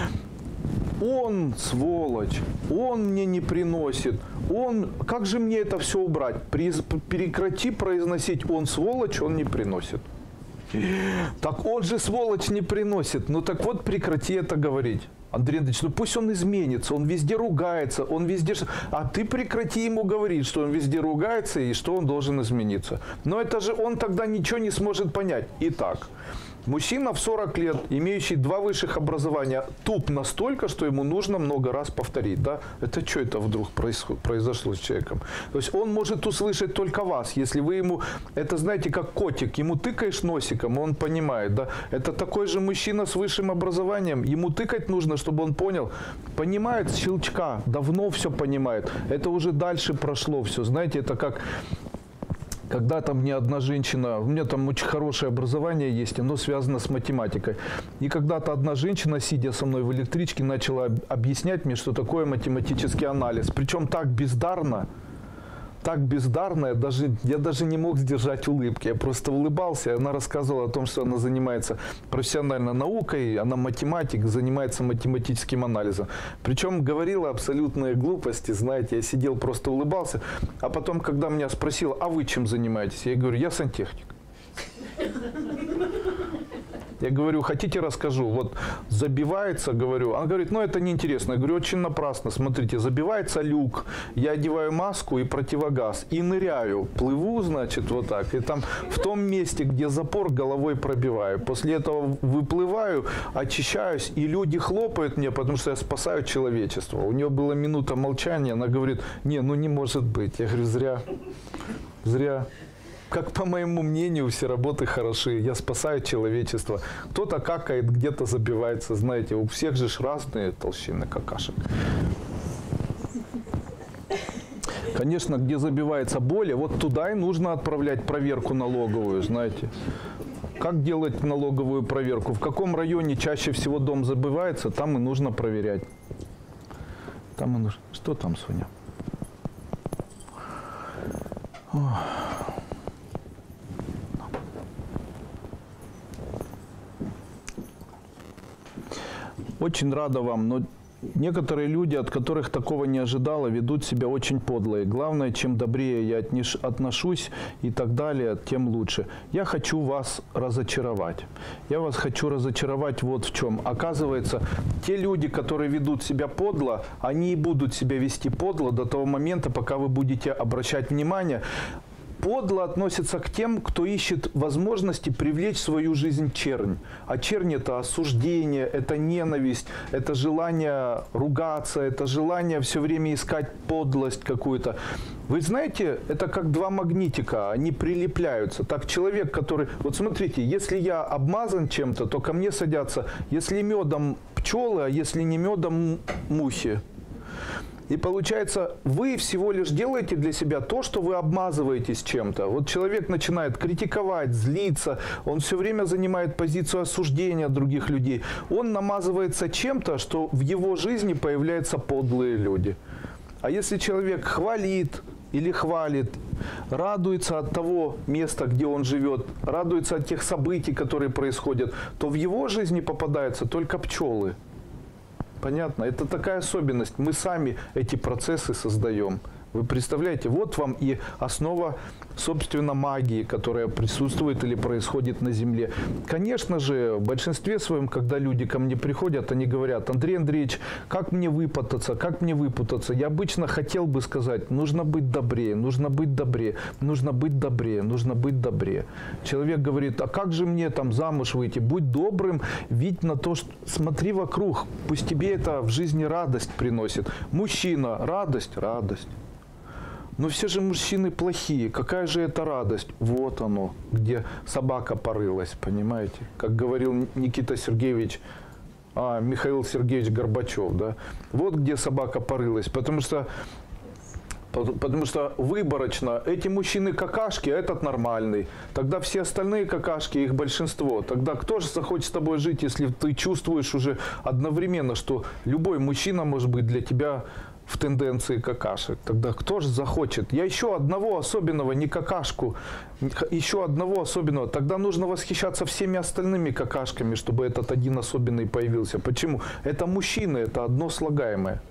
он сволочь, он мне не приносит, он, как же мне это все убрать? Прекрати произносить он сволочь, он не приносит. Так он же сволочь не приносит. Ну так вот прекрати это говорить. Андрей Андреевич, ну пусть он изменится, он везде ругается, он везде... А ты прекрати ему говорить, что он везде ругается и что он должен измениться. Но это же он тогда ничего не сможет понять. Итак, мужчина в сорок лет, имеющий два высших образования, туп настолько, что ему нужно много раз повторить. Да? Это что это вдруг произошло с человеком? То есть он может услышать только вас, если вы ему, это знаете, как котик, ему тыкаешь носиком, он понимает. Да? Это такой же мужчина с высшим образованием, ему тыкать нужно, чтобы он понял. Понимает с щелчка, давно все понимает. Это уже дальше прошло все. Знаете, это как... Когда-то мне одна женщина, у меня там очень хорошее образование есть, оно связано с математикой. И когда-то одна женщина, сидя со мной в электричке, начала объяснять мне, что такое математический анализ. Причем так бездарно, так бездарно, я даже, я даже не мог сдержать улыбки. Я просто улыбался, и она рассказывала о том, что она занимается профессиональной наукой, она математик, занимается математическим анализом. Причем говорила абсолютные глупости, знаете, я сидел, просто улыбался. А потом, когда меня спросила, а вы чем занимаетесь? Я говорю, я сантехник. Я говорю, хотите расскажу? Вот забивается, говорю. Она говорит, ну это неинтересно. Я говорю, очень напрасно. Смотрите, забивается люк, я одеваю маску и противогаз и ныряю. Плыву, значит, вот так. И там в том месте, где запор, головой пробиваю. После этого выплываю, очищаюсь, и люди хлопают мне, потому что я спасаю человечество. У нее была минута молчания, она говорит, не, ну не может быть. Я говорю, зря, зря. Как по моему мнению, все работы хороши. Я спасаю человечество. Кто-то какает, где-то забивается. Знаете, у всех же разные толщины какашек. Конечно, где забивается более, вот туда и нужно отправлять проверку налоговую, знаете. Как делать налоговую проверку? В каком районе чаще всего дом забивается, там и нужно проверять. Там и нужно. Что там, Соня? Ох. Очень рада вам, но некоторые люди, от которых такого не ожидала, ведут себя очень подло. И главное, чем добрее я отношусь и так далее, тем лучше. Я хочу вас разочаровать. Я вас хочу разочаровать вот в чем. Оказывается, те люди, которые ведут себя подло, они и будут себя вести подло до того момента, пока вы будете обращать внимание. Подло относится к тем, кто ищет возможности привлечь в свою жизнь чернь. А чернь – это осуждение, это ненависть, это желание ругаться, это желание все время искать подлость какую-то. Вы знаете, это как два магнитика, они прилепляются. Так человек, который… Вот смотрите, если я обмазан чем-то, то ко мне садятся, если медом пчелы, а если не медом мухи. И получается, вы всего лишь делаете для себя то, что вы обмазываетесь чем-то. Вот человек начинает критиковать, злиться, он все время занимает позицию осуждения других людей. Он намазывается чем-то, что в его жизни появляются подлые люди. А если человек хвалит или хвалит, радуется от того места, где он живет, радуется от тех событий, которые происходят, то в его жизни попадаются только пчелы. Понятно? Это такая особенность. Мы сами эти процессы создаем. Вы представляете, вот вам и основа, собственно, магии, которая присутствует или происходит на Земле. Конечно же, в большинстве своем, когда люди ко мне приходят, они говорят, Андрей Андреевич, как мне выпутаться, как мне выпутаться? Я обычно хотел бы сказать, нужно быть добрее, нужно быть добрее, нужно быть добрее, нужно быть добрее. Человек говорит, а как же мне там замуж выйти? Будь добрым, видь на то, что смотри вокруг, пусть тебе это в жизни радость приносит. Мужчина, радость, радость. Но все же мужчины плохие. Какая же это радость? Вот оно, где собака порылась, понимаете? Как говорил Никита Сергеевич, а, Михаил Сергеевич Горбачев, да? Вот где собака порылась. Потому что Потому что выборочно эти мужчины какашки, а этот нормальный. Тогда все остальные какашки, их большинство. Тогда кто же захочет с тобой жить, если ты чувствуешь уже одновременно, что любой мужчина может быть для тебя в тенденции какашек? Тогда кто же захочет? Я еще одного особенного, не какашку, еще одного особенного. Тогда нужно восхищаться всеми остальными какашками, чтобы этот один особенный появился. Почему? Это мужчины, это одно слагаемое.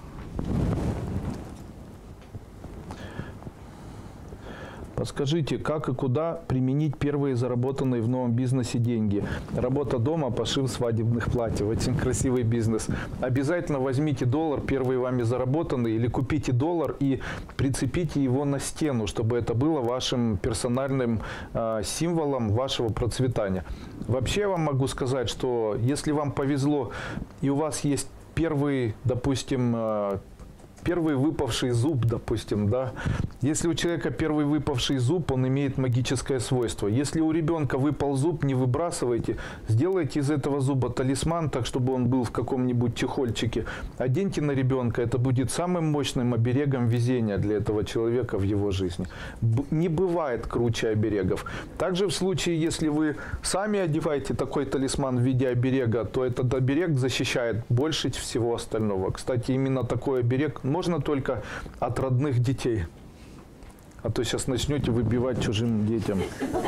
Подскажите, как и куда применить первые заработанные в новом бизнесе деньги? Работа дома, пошив свадебных платьев. Очень красивый бизнес. Обязательно возьмите доллар, первый вами заработанный, или купите доллар и прицепите его на стену, чтобы это было вашим персональным э, символом вашего процветания. Вообще я вам могу сказать, что если вам повезло и у вас есть первый, допустим, э, первый выпавший зуб, допустим, да. Если у человека первый выпавший зуб, он имеет магическое свойство. Если у ребенка выпал зуб, не выбрасывайте, сделайте из этого зуба талисман, так чтобы он был в каком-нибудь чехольчике. Оденьте на ребенка, это будет самым мощным оберегом везения для этого человека в его жизни. Не бывает круче оберегов. Также в случае, если вы сами одеваете такой талисман в виде оберега, то этот оберег защищает больше всего остального. Кстати, именно такой оберег можно только от родных детей. А то сейчас начнете выбивать чужим детям.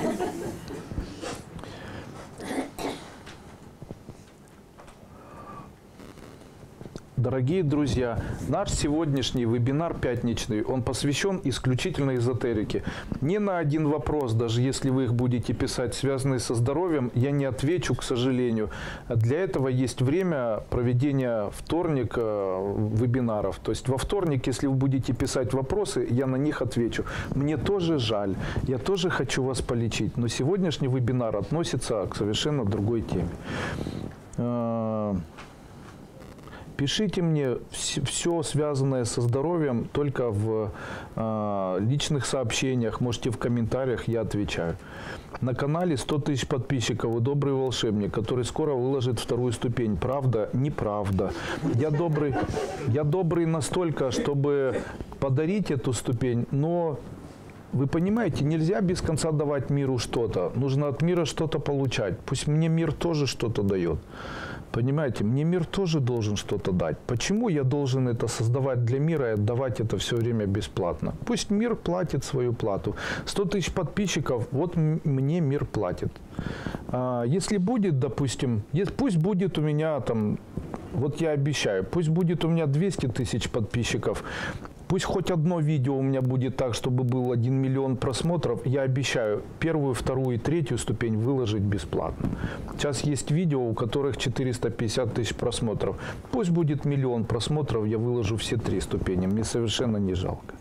Дорогие друзья, наш сегодняшний вебинар пятничный, он посвящен исключительно эзотерике. Ни на один вопрос, даже если вы их будете писать, связанные со здоровьем, я не отвечу, к сожалению. Для этого есть время проведения вторник вебинаров. То есть во вторник, если вы будете писать вопросы, я на них отвечу. Мне тоже жаль, я тоже хочу вас полечить, но сегодняшний вебинар относится к совершенно другой теме. Пишите мне все связанное со здоровьем только в э, личных сообщениях, можете в комментариях, я отвечаю. На канале сто тысяч подписчиков и добрый волшебник, который скоро выложит вторую ступень. Правда? Неправда. Я добрый, я добрый настолько, чтобы подарить эту ступень, но вы понимаете, нельзя без конца давать миру что-то. Нужно от мира что-то получать. Пусть мне мир тоже что-то дает. Понимаете, мне мир тоже должен что-то дать. Почему я должен это создавать для мира и отдавать это все время бесплатно? Пусть мир платит свою плату. сто тысяч подписчиков, вот мне мир платит. А если будет, допустим, пусть будет у меня там, вот я обещаю, пусть будет у меня двести тысяч подписчиков, пусть хоть одно видео у меня будет так, чтобы был один миллион просмотров, я обещаю первую, вторую и третью ступень выложить бесплатно. Сейчас есть видео, у которых четыреста пятьдесят тысяч просмотров. Пусть будет миллион просмотров, я выложу все три ступени, мне совершенно не жалко.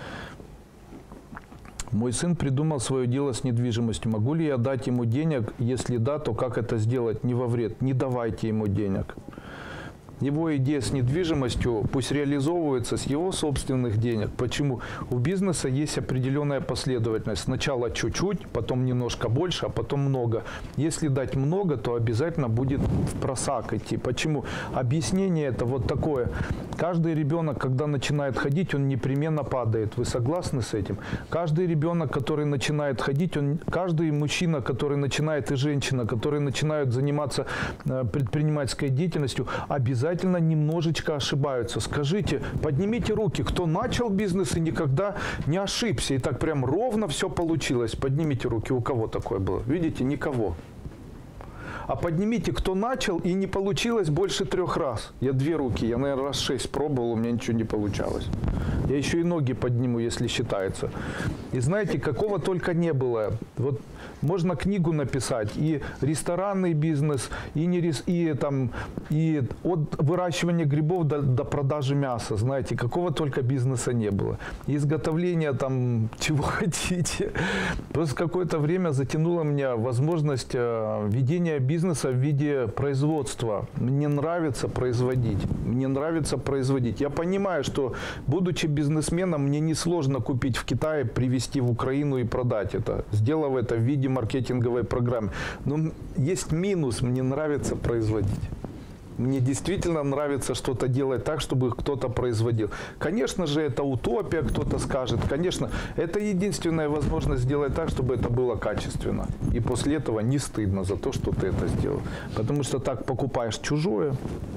Мой сын придумал свое дело с недвижимостью. Могу ли я дать ему денег? Если да, то как это сделать? Не во вред. Не давайте ему денег. Его идея с недвижимостью пусть реализовывается с его собственных денег. Почему? У бизнеса есть определенная последовательность. Сначала чуть-чуть, потом немножко больше, а потом много. Если дать много, то обязательно будет в просак идти. Почему? Объяснение это вот такое. Каждый ребенок, когда начинает ходить, он непременно падает. Вы согласны с этим? Каждый ребенок, который начинает ходить, он, каждый мужчина, который начинает, и женщина, которые начинают заниматься предпринимательской деятельностью, обязательно Обязательно немножечко ошибаются. Скажите, поднимите руки, кто начал бизнес и никогда не ошибся. И так прям ровно все получилось. Поднимите руки, у кого такое было? Видите, никого. А поднимите, кто начал и не получилось больше трех раз. Я две руки, я, наверное, раз шесть пробовал, у меня ничего не получалось. Я еще и ноги подниму, если считается. И знаете, какого только не было. Вот можно книгу написать, и ресторанный бизнес, и, не рес, и, там, и от выращивания грибов до, до продажи мяса. Знаете, какого только бизнеса не было. И изготовление там чего хотите. Просто какое-то время затянуло меня возможность э, ведения бизнеса в виде производства. Мне нравится производить. Мне нравится производить. Я понимаю, что, будучи бизнесменом, мне несложно купить в Китае, привезти в Украину и продать это, сделав это в виде маркетинговой программы. Но есть минус, мне нравится производить. Мне действительно нравится что-то делать так, чтобы кто-то производил. Конечно же, это утопия, кто-то скажет. Конечно, это единственная возможность сделать так, чтобы это было качественно. И после этого не стыдно за то, что ты это сделал. Потому что так покупаешь чужое.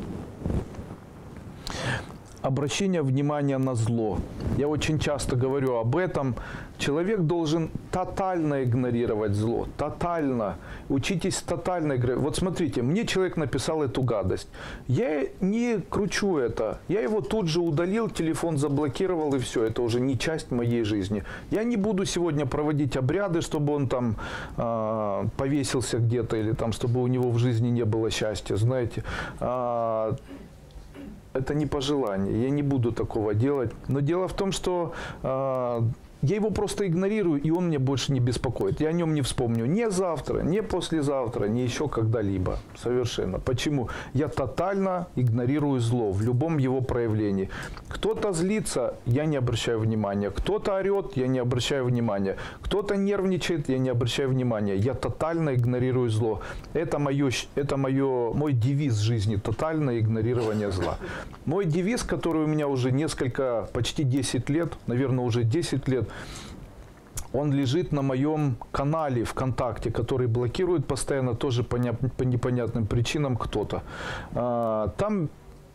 Обращение внимания на зло. Я очень часто говорю об этом. Человек должен тотально игнорировать зло. Тотально. Учитесь тотально игнорировать. Вот смотрите, мне человек написал эту гадость. Я не кручу это. Я его тут же удалил, телефон заблокировал и все. Это уже не часть моей жизни. Я не буду сегодня проводить обряды, чтобы он там э, повесился где-то или там, чтобы у него в жизни не было счастья. Знаете, э, это не пожелание, я не буду такого делать. Но дело в том, что э, я его просто игнорирую, и он меня больше не беспокоит. Я о нем не вспомню ни завтра, ни послезавтра, ни еще когда-либо. Совершенно. Почему? Я тотально игнорирую зло в любом его проявлении. Кто-то злится, я не обращаю внимания. Кто-то орет, я не обращаю внимания. Кто-то нервничает, я не обращаю внимания. Я тотально игнорирую зло. Это, мое, это мое, мой девиз жизни. Тотальное игнорирование зла. Мой девиз, который у меня уже несколько, почти десять лет, наверное, уже десять лет, он лежит на моем канале ВКонтакте, который блокирует постоянно, тоже по непонятным причинам кто-то. Там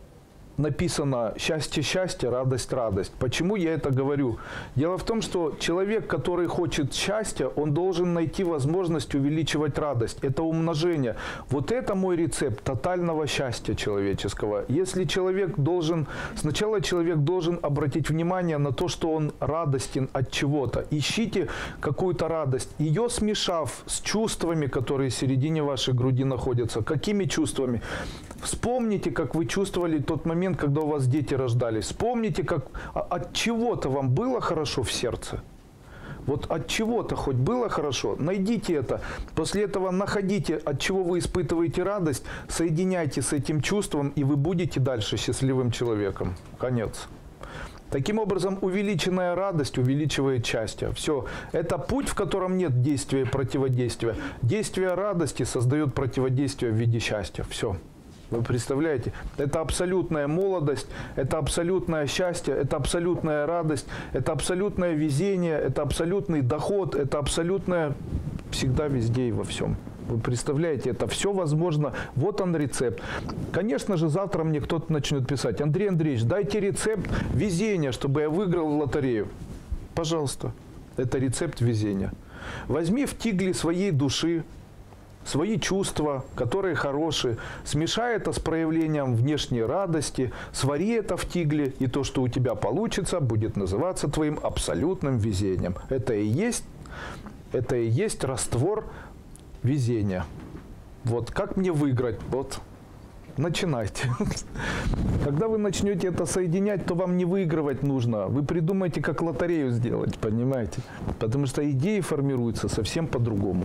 написано «счастье, счастье, радость, радость». Почему я это говорю? Дело в том, что человек, который хочет счастья, он должен найти возможность увеличивать радость. Это умножение. Вот это мой рецепт тотального счастья человеческого. Если человек должен, сначала человек должен обратить внимание на то, что он радостен от чего-то. Ищите какую-то радость. Ее смешав с чувствами, которые в середине вашей груди находятся. Какими чувствами? Вспомните, как вы чувствовали тот момент, когда у вас дети рождались. Вспомните, как от чего-то вам было хорошо в сердце. Вот от чего-то хоть было хорошо. Найдите это. После этого находите, от чего вы испытываете радость. Соединяйте с этим чувством, и вы будете дальше счастливым человеком. Конец. Таким образом, увеличенная радость увеличивает счастье. Все. Это путь, в котором нет действия и противодействия. Действие радости создает противодействие в виде счастья. Все. Вы представляете? Это абсолютная молодость, это абсолютное счастье, это абсолютная радость, это абсолютное везение, это абсолютный доход, это абсолютное всегда, везде и во всем. Вы представляете, это все возможно. Вот он рецепт. Конечно же, завтра мне кто-то начнет писать: Андрей Андреевич, дайте рецепт везения, чтобы я выиграл в лотерею. Пожалуйста, это рецепт везения. Возьми в тигле своей души свои чувства, которые хорошие, смешай это с проявлением внешней радости, свари это в тигле, и то, что у тебя получится, будет называться твоим абсолютным везением. Это и есть, это и есть раствор везения. Вот как мне выиграть? Вот. Начинайте. Когда вы начнете это соединять, то вам не выигрывать нужно. Вы придумаете, как лотерею сделать, понимаете? Потому что идеи формируются совсем по-другому.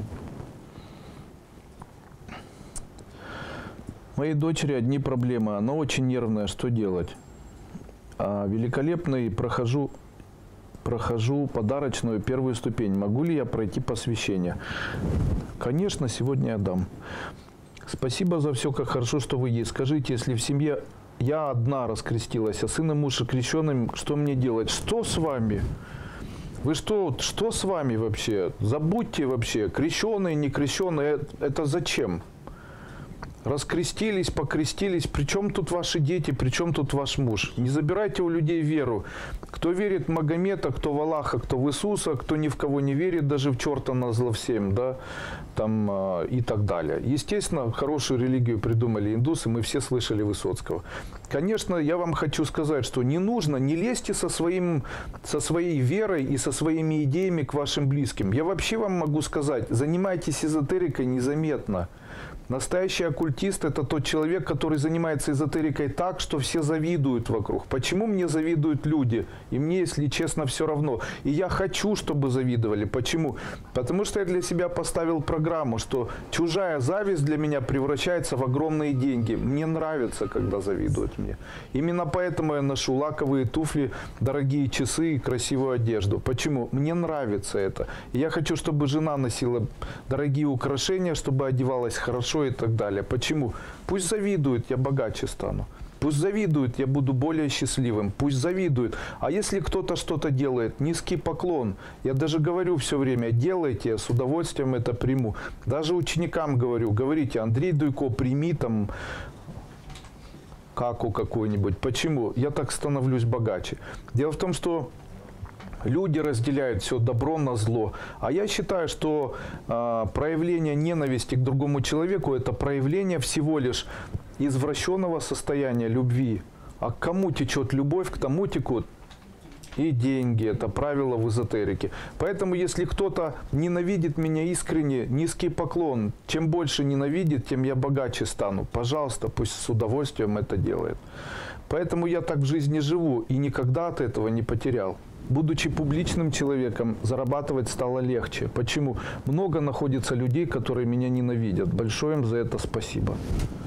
Моей дочери одни проблемы. Она очень нервная. Что делать? А, великолепный. Прохожу, прохожу подарочную первую ступень. Могу ли я пройти посвящение? Конечно, сегодня я дам. Спасибо за все, как хорошо, что вы есть. Скажите, если в семье я одна раскрестилась, а сын и муж крещеным, что мне делать? Что с вами? Вы что, что с вами вообще? Забудьте вообще, крещеные, не крещеные, это зачем? Раскрестились, покрестились. При чем тут ваши дети, при чем тут ваш муж? Не забирайте у людей веру. Кто верит в Магомета, кто в Аллаха, кто в Иисуса, кто ни в кого не верит, даже в черта назло всем, да, там, э, и так далее. Естественно, хорошую религию придумали индусы, мы все слышали Высоцкого. Конечно, я вам хочу сказать, что не нужно, не лезьте со, своим, со своей верой и со своими идеями к вашим близким. Я вообще вам могу сказать, занимайтесь эзотерикой незаметно. Настоящий оккультист – это тот человек, который занимается эзотерикой так, что все завидуют вокруг. Почему мне завидуют люди? И мне, если честно, все равно. И я хочу, чтобы завидовали. Почему? Потому что я для себя поставил программу, что чужая зависть для меня превращается в огромные деньги. Мне нравится, когда завидуют мне. Именно поэтому я ношу лаковые туфли, дорогие часы и красивую одежду. Почему? Мне нравится это. И я хочу, чтобы жена носила дорогие украшения, чтобы одевалась хорошо, большой и так далее. Почему? Пусть завидуют, я богаче стану. Пусть завидуют, я буду более счастливым. Пусть завидуют. А если кто-то что-то делает, низкий поклон. Я даже говорю все время, делайте, я с удовольствием это приму. Даже ученикам говорю, говорите, Андрей Дуйко, прими там каку какую-нибудь. Почему? Я так становлюсь богаче. Дело в том, что люди разделяют все добро на зло. А я считаю, что э, проявление ненависти к другому человеку – это проявление всего лишь извращенного состояния любви. А к кому течет любовь, к тому текут и деньги. Это правило в эзотерике. Поэтому, если кто-то ненавидит меня искренне, низкий поклон. Чем больше ненавидит, тем я богаче стану. Пожалуйста, пусть с удовольствием это делает. Поэтому я так в жизни живу и никогда от этого не потерял. Будучи публичным человеком, зарабатывать стало легче. Почему? Много находится людей, которые меня ненавидят. Большое им за это спасибо.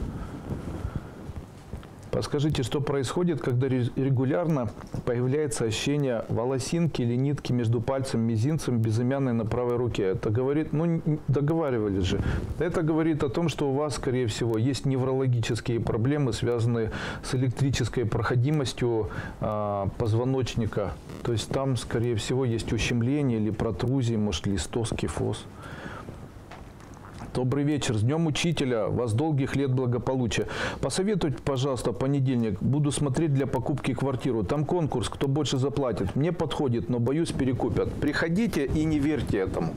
Подскажите, что происходит, когда регулярно появляется ощущение волосинки или нитки между пальцем и мизинцем безымянной на правой руке? Это говорит, ну, договаривались же. Это говорит о том, что у вас, скорее всего, есть неврологические проблемы, связанные с электрической проходимостью э, позвоночника. То есть там, скорее всего, есть ущемление или протрузии, может, листоз, кифоз. Добрый вечер. С Днем Учителя. Вас долгих лет благополучия. Посоветуйте, пожалуйста, понедельник. Буду смотреть для покупки квартиру. Там конкурс, кто больше заплатит. Мне подходит, но боюсь, перекупят. Приходите и не верьте этому.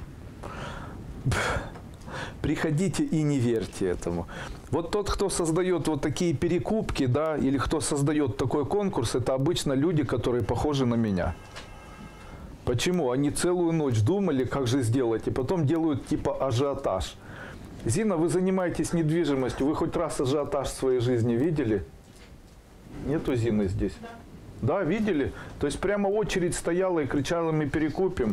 Приходите и не верьте этому. Вот тот, кто создает вот такие перекупки, да, или кто создает такой конкурс, это обычно люди, которые похожи на меня. Почему? Они целую ночь думали, как же сделать, и потом делают типа ажиотаж. Зина, вы занимаетесь недвижимостью, вы хоть раз ажиотаж в своей жизни видели? Нету Зины здесь? Да. Да, видели? То есть прямо очередь стояла и кричала, мы перекупим?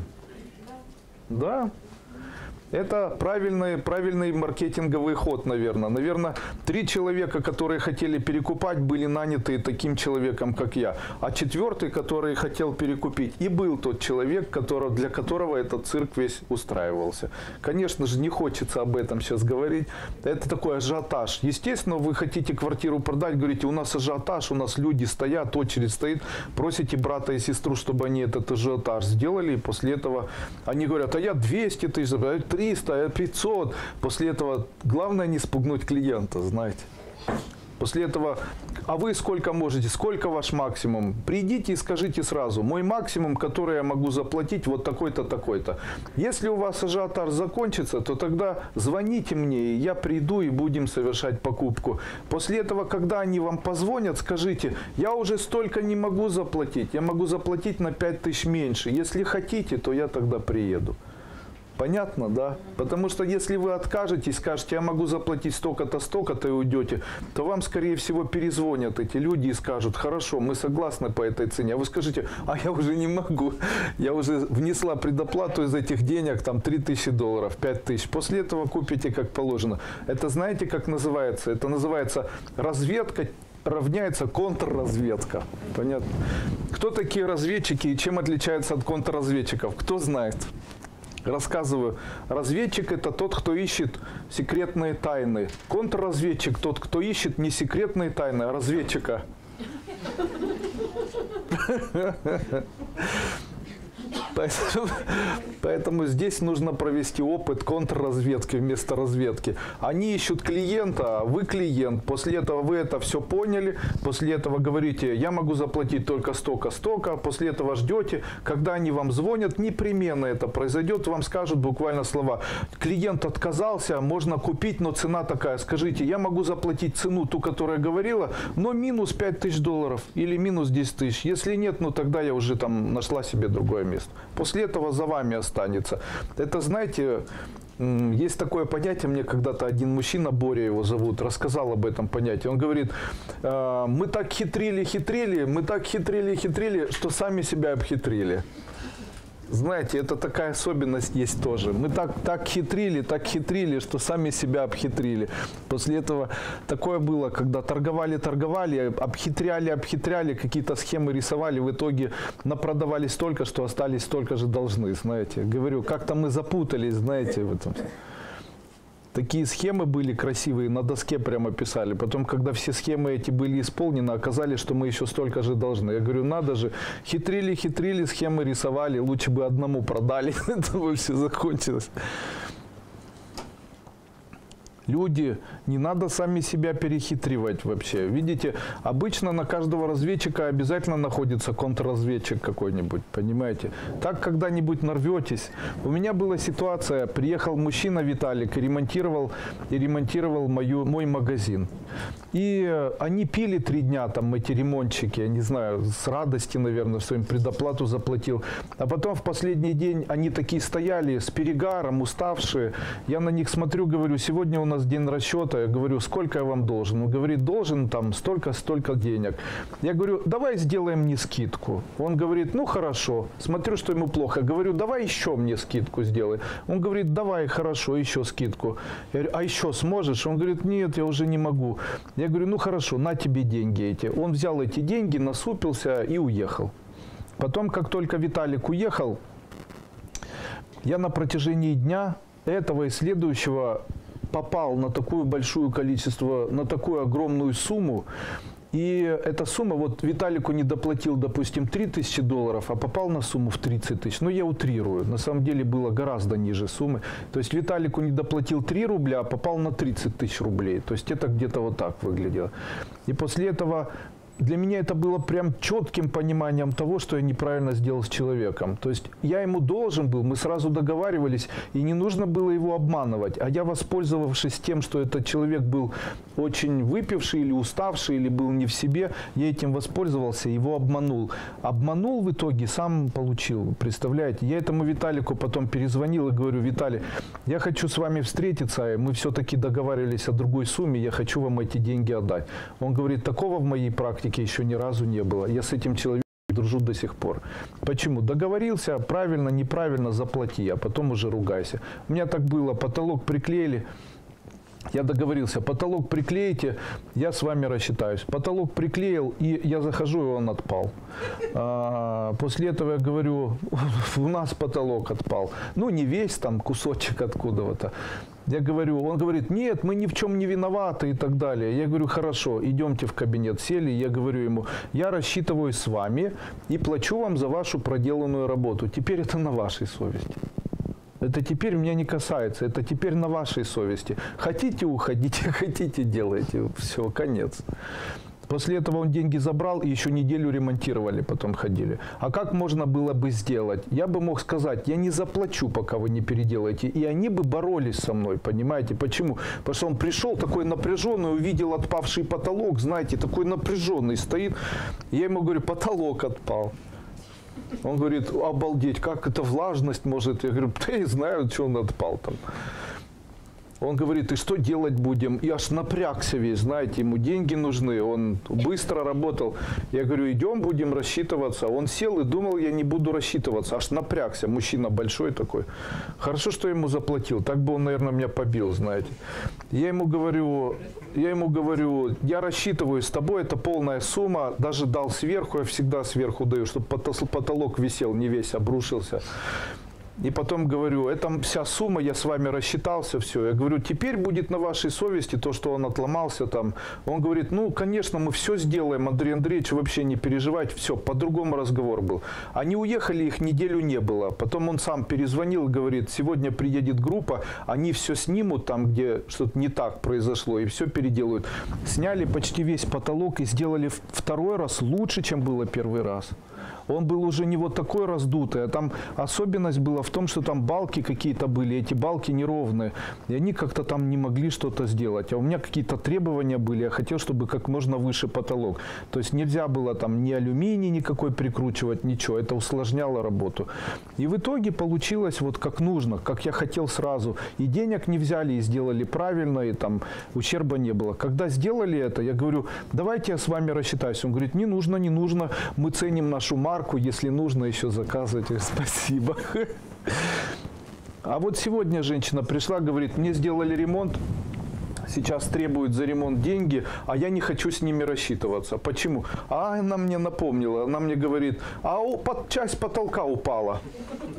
Да. Это правильный, правильный маркетинговый ход, наверное. Наверное, три человека, которые хотели перекупать, были наняты таким человеком, как я. А четвертый, который хотел перекупить, и был тот человек, который, для которого этот цирк весь устраивался. Конечно же, не хочется об этом сейчас говорить. Это такой ажиотаж. Естественно, вы хотите квартиру продать, говорите, у нас ажиотаж, у нас люди стоят, очередь стоит. Просите брата и сестру, чтобы они этот ажиотаж сделали. И после этого они говорят, а я двести тысяч, триста, пятьсот. После этого главное не спугнуть клиента, знаете. После этого, а вы сколько можете, сколько ваш максимум? Придите и скажите сразу, мой максимум, который я могу заплатить, вот такой-то, такой-то. Если у вас ажиотаж закончится, то тогда звоните мне, и я приду и будем совершать покупку. После этого, когда они вам позвонят, скажите, я уже столько не могу заплатить, я могу заплатить на пять тысяч меньше. Если хотите, то я тогда приеду. Понятно, да? Потому что если вы откажетесь, скажете, я могу заплатить столько-то, столько-то и уйдете, то вам, скорее всего, перезвонят эти люди и скажут, хорошо, мы согласны по этой цене. А вы скажете, а я уже не могу, я уже внесла предоплату из этих денег, там три тысячи долларов, пять тысяч. После этого купите как положено. Это знаете, как называется? Это называется разведка равняется контрразведка. Понятно? Кто такие разведчики и чем отличаются от контрразведчиков? Кто знает? Рассказываю. Разведчик – это тот, кто ищет секретные тайны. Контрразведчик – тот, кто ищет не секретные тайны, а разведчика. Поэтому, поэтому здесь нужно провести опыт контрразведки вместо разведки. Они ищут клиента, а вы клиент. После этого вы это все поняли. После этого говорите, я могу заплатить только столько-столько. После этого ждете. Когда они вам звонят, непременно это произойдет. Вам скажут буквально слова. Клиент отказался, можно купить, но цена такая. Скажите, я могу заплатить цену, ту, которую я говорила, но минус пять тысяч долларов или минус десять тысяч. Если нет, ну тогда я уже там нашла себе другое место. После этого за вами останется. Это, знаете, есть такое понятие, мне когда-то один мужчина, Боря его зовут, рассказал об этом понятии. Он говорит, мы так хитрили, хитрили, мы так хитрили, хитрили, что сами себя обхитрили. Знаете, это такая особенность есть тоже. Мы так, так хитрили, так хитрили, что сами себя обхитрили. После этого такое было, когда торговали, торговали, обхитряли, обхитряли, какие-то схемы рисовали, в итоге напродавали столько, что остались столько же должны, знаете. Говорю, как-то мы запутались, знаете, в этом. Такие схемы были красивые, на доске прямо писали. Потом, когда все схемы эти были исполнены, оказалось, что мы еще столько же должны. Я говорю, надо же, хитрили, хитрили, схемы рисовали, лучше бы одному продали, это бы все закончилось. Люди, не надо сами себя перехитривать вообще. Видите, обычно на каждого разведчика обязательно находится контрразведчик какой-нибудь, понимаете? Так когда-нибудь нарветесь. У меня была ситуация, приехал мужчина Виталик и ремонтировал, и ремонтировал мою, мой магазин. И они пили три дня, там, эти ремонтчики, я не знаю, с радости, наверное, что им предоплату заплатил. А потом в последний день они такие стояли с перегаром, уставшие. Я на них смотрю, говорю, сегодня у нас день расчета. Я говорю, сколько я вам должен? Он говорит, должен там столько-столько денег. Я говорю, давай сделаем мне скидку. Он говорит, ну хорошо. Смотрю, что ему плохо. Говорю, давай еще мне скидку сделай. Он говорит, давай, хорошо, еще скидку. Я говорю, а еще сможешь? Он говорит, нет, я уже не могу. Я говорю, ну хорошо, на тебе деньги эти. Он взял эти деньги, насупился и уехал. Потом, как только Виталик уехал, я на протяжении дня этого и следующего попал на такое большое количество, на такую огромную сумму. И эта сумма, вот Виталику не доплатил, допустим, три тысячи долларов, а попал на сумму в тридцать тысяч. Ну, я утрирую. На самом деле было гораздо ниже суммы. То есть Виталику не доплатил три рубля, а попал на тридцать тысяч рублей. То есть это где-то вот так выглядело. И после этого для меня это было прям четким пониманием того, что я неправильно сделал с человеком. То есть я ему должен был, мы сразу договаривались, и не нужно было его обманывать. А я, воспользовавшись тем, что этот человек был очень выпивший или уставший, или был не в себе, я этим воспользовался, его обманул. Обманул в итоге, сам получил, представляете? Я этому Виталику потом перезвонил и говорю, Виталий, я хочу с вами встретиться, мы все-таки договаривались о другой сумме, я хочу вам эти деньги отдать. Он говорит, такого в моей практике еще ни разу не было. Я с этим человеком дружу до сих пор. Почему? Договорился, правильно, неправильно, заплати, а потом уже ругайся. У меня так было, потолок приклеили. Я договорился, потолок приклеите, я с вами рассчитаюсь. Потолок приклеил, и я захожу, и он отпал. А, после этого я говорю, у нас потолок отпал. Ну, не весь, там кусочек откуда-то. Я говорю, он говорит, нет, мы ни в чем не виноваты и так далее. Я говорю, хорошо, идемте в кабинет. Сели, я говорю ему, я рассчитываюсь с вами и плачу вам за вашу проделанную работу. Теперь это на вашей совести. Это теперь меня не касается, это теперь на вашей совести. Хотите, уходите, хотите, делайте. Все, конец. После этого он деньги забрал и еще неделю ремонтировали, потом ходили. А как можно было бы сделать? Я бы мог сказать, я не заплачу, пока вы не переделаете. И они бы боролись со мной, понимаете? Почему? Потому что он пришел такой напряженный, увидел отпавший потолок, знаете, такой напряженный стоит. Я ему говорю, потолок отпал. Он говорит, обалдеть, как это влажность может? Я говорю, да я знаю, что он отпал там. Он говорит, и что делать будем? И аж напрягся весь, знаете, ему деньги нужны. Он быстро работал. Я говорю, идем, будем рассчитываться. Он сел и думал, я не буду рассчитываться. Аж напрягся, мужчина большой такой. Хорошо, что я ему заплатил. Так бы он, наверное, меня побил, знаете. Я ему говорю, я ему говорю, я рассчитываюсь с тобой, это полная сумма. Даже дал сверху, я всегда сверху даю, чтобы потолок висел, не весь обрушился. И потом говорю, это вся сумма, я с вами рассчитался, все. Я говорю, теперь будет на вашей совести то, что он отломался там. Он говорит, ну, конечно, мы все сделаем, Андрей Андреевич, вообще не переживайте, все, по-другому разговор был. Они уехали, их неделю не было. Потом он сам перезвонил и говорит, сегодня приедет группа, они все снимут там, где что-то не так произошло, и все переделают. Сняли почти весь потолок и сделали второй раз лучше, чем было первый раз. Он был уже не вот такой раздутый, а там особенность была в том, что там балки какие-то были, эти балки неровные, и они как-то там не могли что-то сделать. А у меня какие-то требования были, я хотел, чтобы как можно выше потолок. То есть нельзя было там ни алюминий никакой прикручивать, ничего, это усложняло работу. И в итоге получилось вот как нужно, как я хотел сразу. И денег не взяли, и сделали правильно, и там ущерба не было. Когда сделали это, я говорю, давайте я с вами рассчитаюсь. Он говорит, не нужно, не нужно, мы ценим нашу марку. Если нужно, еще заказывайте. Спасибо. А вот сегодня женщина пришла, говорит, мне сделали ремонт, сейчас требуют за ремонт деньги, а я не хочу с ними рассчитываться. Почему? А она мне напомнила, она мне говорит, а часть потолка упала.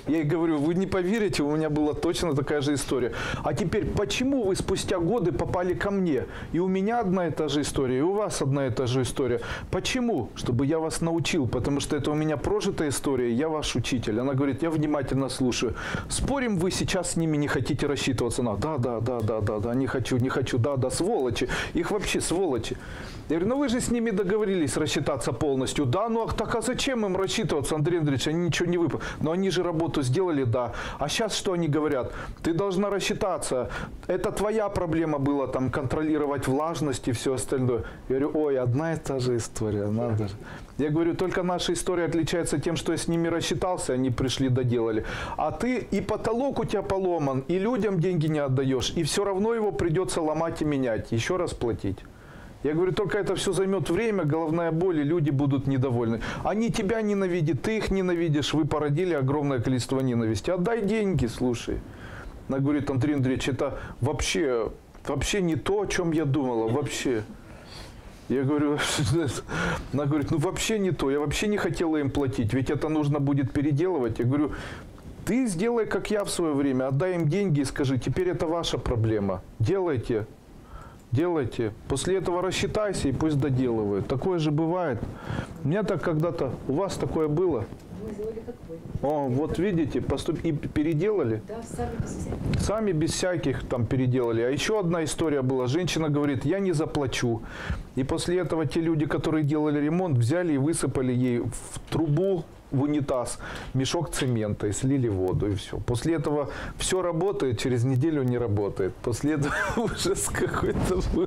Я ей говорю, вы не поверите, у меня была точно такая же история. А теперь, почему вы спустя годы попали ко мне? И у меня одна и та же история, и у вас одна и та же история. Почему? Чтобы я вас научил, потому что это у меня прожитая история, я ваш учитель. Она говорит, я внимательно слушаю. Спорим, вы сейчас с ними не хотите рассчитываться? Она, да, да, да, да, да, да, не хочу, не хочу, да, да, сволочи. Их вообще сволочи. Я говорю, ну вы же с ними договорились рассчитаться полностью. Да, ну а так а зачем им рассчитываться, Андрей Андреевич, они ничего не выполнили. Но они же работу сделали, да. А сейчас что они говорят? Ты должна рассчитаться. Это твоя проблема была, там, контролировать влажность и все остальное. Я говорю, ой, одна и та же история, надо же. Я говорю, только наша история отличается тем, что я с ними рассчитался, они пришли, доделали. А ты и потолок у тебя поломан, и людям деньги не отдаешь, и все равно его придется ломать и менять, еще раз платить. Я говорю, только это все займет время, головная боль, и люди будут недовольны. Они тебя ненавидят, ты их ненавидишь, вы породили огромное количество ненависти. Отдай деньги, слушай. Она говорит, Андрей Андреевич, это вообще, вообще не то, о чем я думала, вообще. Я говорю, она говорит, ну вообще не то, я вообще не хотела им платить, ведь это нужно будет переделывать. Я говорю, ты сделай, как я в свое время, отдай им деньги и скажи, теперь это ваша проблема, делайте. Делайте. После этого рассчитайся и пусть доделывают. Такое же бывает. У меня так когда-то, у вас такое было? Мы сделали как вы. О, вот видите, поступ... и переделали? Да, сами без всяких. Сами без всяких там переделали. А еще одна история была. Женщина говорит, я не заплачу. И после этого те люди, которые делали ремонт, взяли и высыпали ей в трубу, в унитаз мешок цемента и слили воду, и все. После этого все работает, через неделю не работает. После этого ужас какой-то был.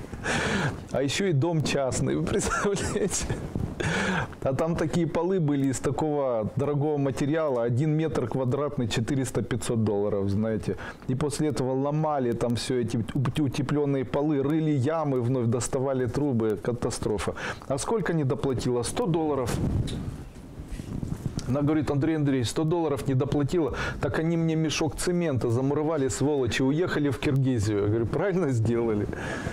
А еще и дом частный, вы представляете? А там такие полы были из такого дорогого материала, один метр квадратный, четыреста-пятьсот долларов, знаете. И после этого ломали там все эти утепленные полы, рыли ямы, вновь доставали трубы, катастрофа. А сколько не доплатила? сто долларов. Она говорит, Андрей Андреевич, сто долларов не доплатила, так они мне мешок цемента замуровали, сволочи, уехали в Киргизию. Я говорю, правильно сделали.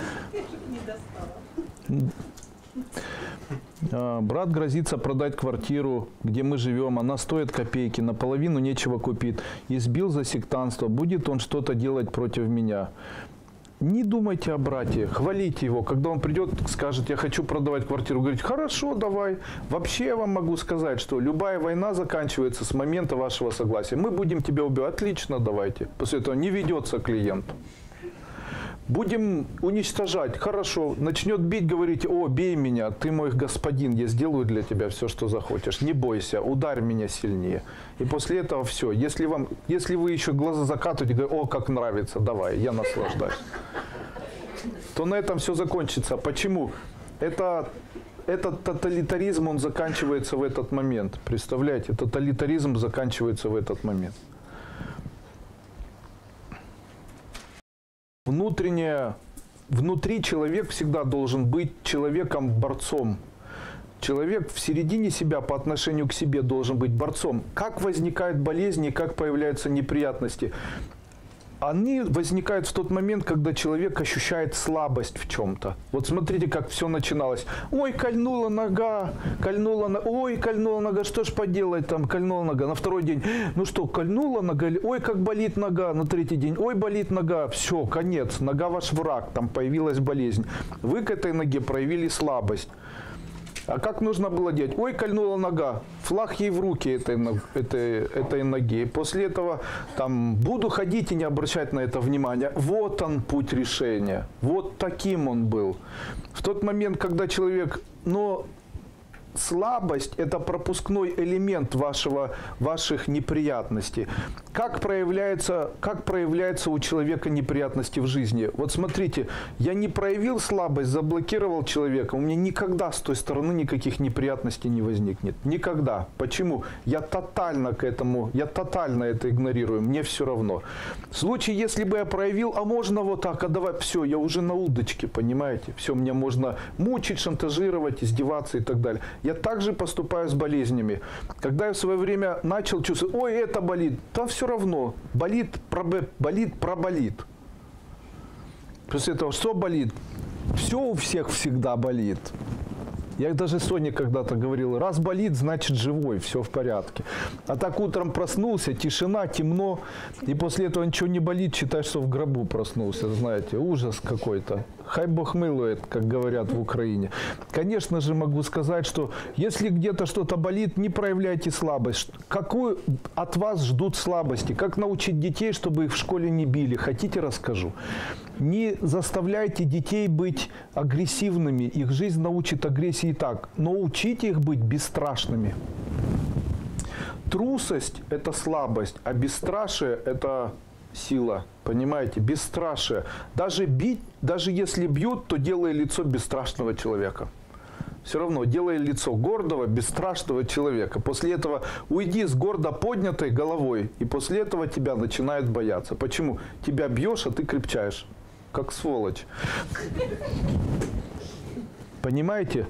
Брат грозится продать квартиру, где мы живем, она стоит копейки, наполовину нечего купить. Избил за сектантство, будет он что-то делать против меня. Не думайте о брате, хвалите его. Когда он придет, скажет, я хочу продавать квартиру, говорит, хорошо, давай. Вообще я вам могу сказать, что любая война заканчивается с момента вашего согласия. Мы будем тебя убивать. Отлично, давайте. После этого не ведется клиент. Будем уничтожать. Хорошо. Начнет бить, говорите, о, бей меня, ты мой господин, я сделаю для тебя все, что захочешь. Не бойся, ударь меня сильнее. И после этого все. Если, вам, если вы еще глаза закатываете, говорите, о, как нравится, давай, я наслаждаюсь. То на этом все закончится. Почему? Это, этот тоталитаризм, он заканчивается в этот момент. Представляете, тоталитаризм заканчивается в этот момент. Внутреннее, внутри человек всегда должен быть человеком-борцом. Человек в середине себя по отношению к себе должен быть борцом. Как возникают болезни, как появляются неприятности? Они возникают в тот момент, когда человек ощущает слабость в чем-то. Вот смотрите, как все начиналось. Ой, кольнула нога, кольнула нога, ой, кольнула нога, что ж поделать там, кольнула нога. На второй день, ну что, кольнула нога, ой, как болит нога. На третий день, ой, болит нога, все, конец, нога ваш враг, там появилась болезнь. Вы к этой ноге проявили слабость. А как нужно было делать? Ой, кольнула нога, флаг ей в руки этой, этой, этой ноги. После этого там буду ходить и не обращать на это внимания. Вот он путь решения. Вот таким он был. В тот момент, когда человек, но слабость – это пропускной элемент вашего, ваших неприятностей. Как проявляется, как проявляется у человека неприятности в жизни? Вот смотрите, я не проявил слабость, заблокировал человека, у меня никогда с той стороны никаких неприятностей не возникнет. Никогда. Почему? Я тотально к этому, я тотально это игнорирую, мне все равно. В случае, если бы я проявил, а можно вот так, а давай, все, я уже на удочке, понимаете? Все, мне можно мучить, шантажировать, издеваться и так далее. Я также поступаю с болезнями. Когда я в свое время начал чувствовать, ой, это болит, да все равно, болит, пробе, болит, проболит. После этого что болит? Все у всех всегда болит. Я даже Соне когда-то говорил, раз болит, значит живой, все в порядке. А так утром проснулся, тишина, темно, и после этого ничего не болит, считай, что в гробу проснулся, знаете, ужас какой-то. Хай Бог милует, как говорят в Украине. Конечно же, могу сказать, что если где-то что-то болит, не проявляйте слабость. Какую от вас ждут слабости? Как научить детей, чтобы их в школе не били? Хотите, расскажу? Не заставляйте детей быть агрессивными. Их жизнь научит агрессии и так. Но учите их быть бесстрашными. Трусость – это слабость, а бесстрашие – это сила. Понимаете? Бесстрашие. Даже бить, даже если бьют, то делай лицо бесстрашного человека. Все равно делай лицо гордого, бесстрашного человека. После этого уйди с гордо поднятой головой, и после этого тебя начинают бояться. Почему? Тебя бьешь, а ты крепчаешь. Как сволочь. Понимаете?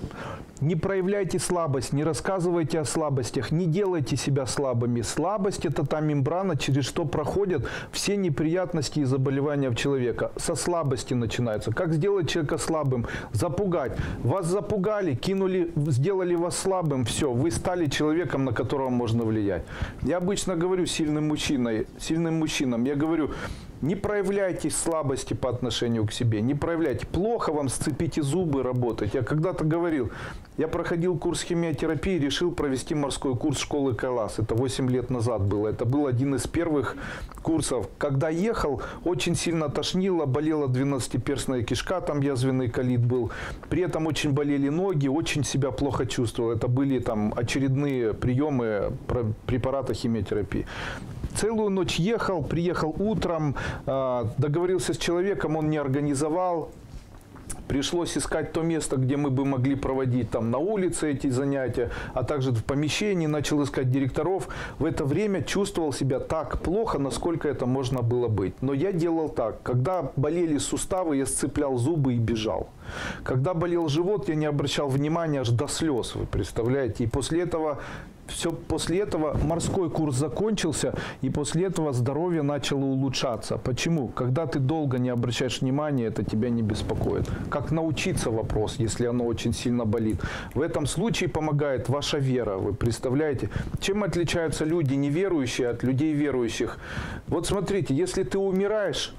Не проявляйте слабость, не рассказывайте о слабостях, не делайте себя слабыми. Слабость – это та мембрана, через что проходят все неприятности и заболевания в человека. Со слабости начинаются. Как сделать человека слабым? Запугать. Вас запугали, кинули, сделали вас слабым, все, вы стали человеком, на которого можно влиять. Я обычно говорю сильным мужчиной, сильным мужчинам, я говорю, не проявляйте слабости по отношению к себе, не проявляйте. Плохо вам, сцепите зубы, работать. Я когда-то говорил, я проходил курс химиотерапии, решил провести морской курс школы Кайлас. Это восемь лет назад было. Это был один из первых курсов. Когда ехал, очень сильно тошнило, болела двенадцатиперстная кишка, там язвенный колит был. При этом очень болели ноги, очень себя плохо чувствовал. Это были там очередные приемы препарата химиотерапии. Целую ночь ехал, приехал утром, договорился с человеком, он не организовал. Пришлось искать то место, где мы бы могли проводить там на улице эти занятия, а также в помещении. Начал искать директоров. В это время чувствовал себя так плохо, насколько это можно было быть. Но я делал так. Когда болели суставы, я сцеплял зубы и бежал. Когда болел живот, я не обращал внимания аж до слез, вы представляете. И после этого... Все, после этого морской курс закончился, и после этого здоровье начало улучшаться. Почему? Когда ты долго не обращаешь внимания, это тебя не беспокоит. Как научиться вопрос, если оно очень сильно болит? В этом случае помогает ваша вера. Вы представляете? Чем отличаются люди неверующие от людей верующих? Вот смотрите, если ты умираешь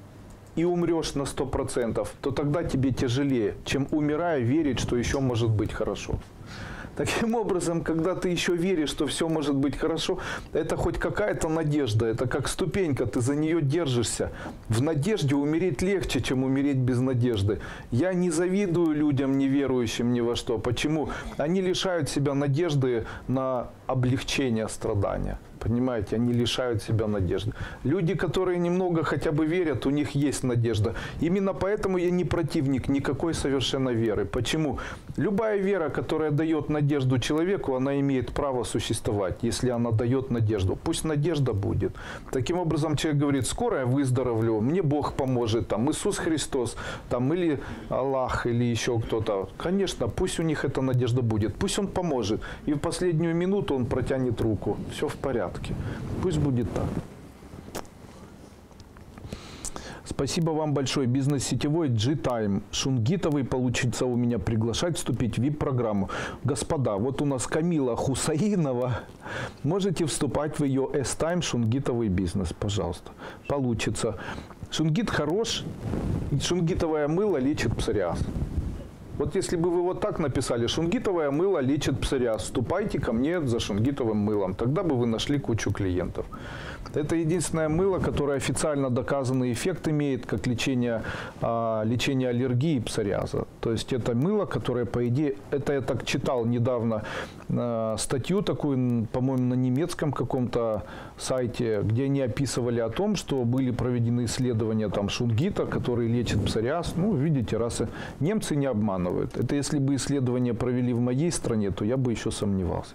и умрешь на сто процентов, то тогда тебе тяжелее, чем умирая верить, что еще может быть хорошо. Таким образом, когда ты еще веришь, что все может быть хорошо, это хоть какая-то надежда, это как ступенька, ты за нее держишься. В надежде умереть легче, чем умереть без надежды. Я не завидую людям, не верующим ни во что. Почему? Они лишают себя надежды на облегчение страдания. Понимаете, они лишают себя надежды. Люди, которые немного хотя бы верят, у них есть надежда. Именно поэтому я не противник никакой совершенно веры. Почему? Любая вера, которая дает надежду человеку, она имеет право существовать, если она дает надежду. Пусть надежда будет. Таким образом, человек говорит, скоро я выздоровлю, мне Бог поможет, там, Иисус Христос, там, или Аллах, или еще кто-то. Конечно, пусть у них эта надежда будет, пусть Он поможет. И в последнюю минуту Он протянет руку. Все в порядке. Пусть будет так. Спасибо вам большое. Бизнес-сетевой G-Time. Шунгитовый получится у меня приглашать вступить в ви ай пи-программу. Господа, вот у нас Камила Хусаинова. Можете вступать в ее S-Time Шунгитовый бизнес, пожалуйста. Получится. Шунгит хорош. Шунгитовое мыло лечит псориаз. Вот если бы вы вот так написали, шунгитовое мыло лечит псориаз, вступайте ко мне за шунгитовым мылом, тогда бы вы нашли кучу клиентов. Это единственное мыло, которое официально доказанный эффект имеет, как лечение, а, лечение аллергии и псориаза. То есть это мыло, которое, по идее, это я так читал недавно а, статью такую, по-моему, на немецком каком-то сайте, где они описывали о том, что были проведены исследования там шунгита, который лечит псориаз. Ну, видите, раз немцы не обманывают. Это если бы исследования провели в моей стране, то я бы еще сомневался.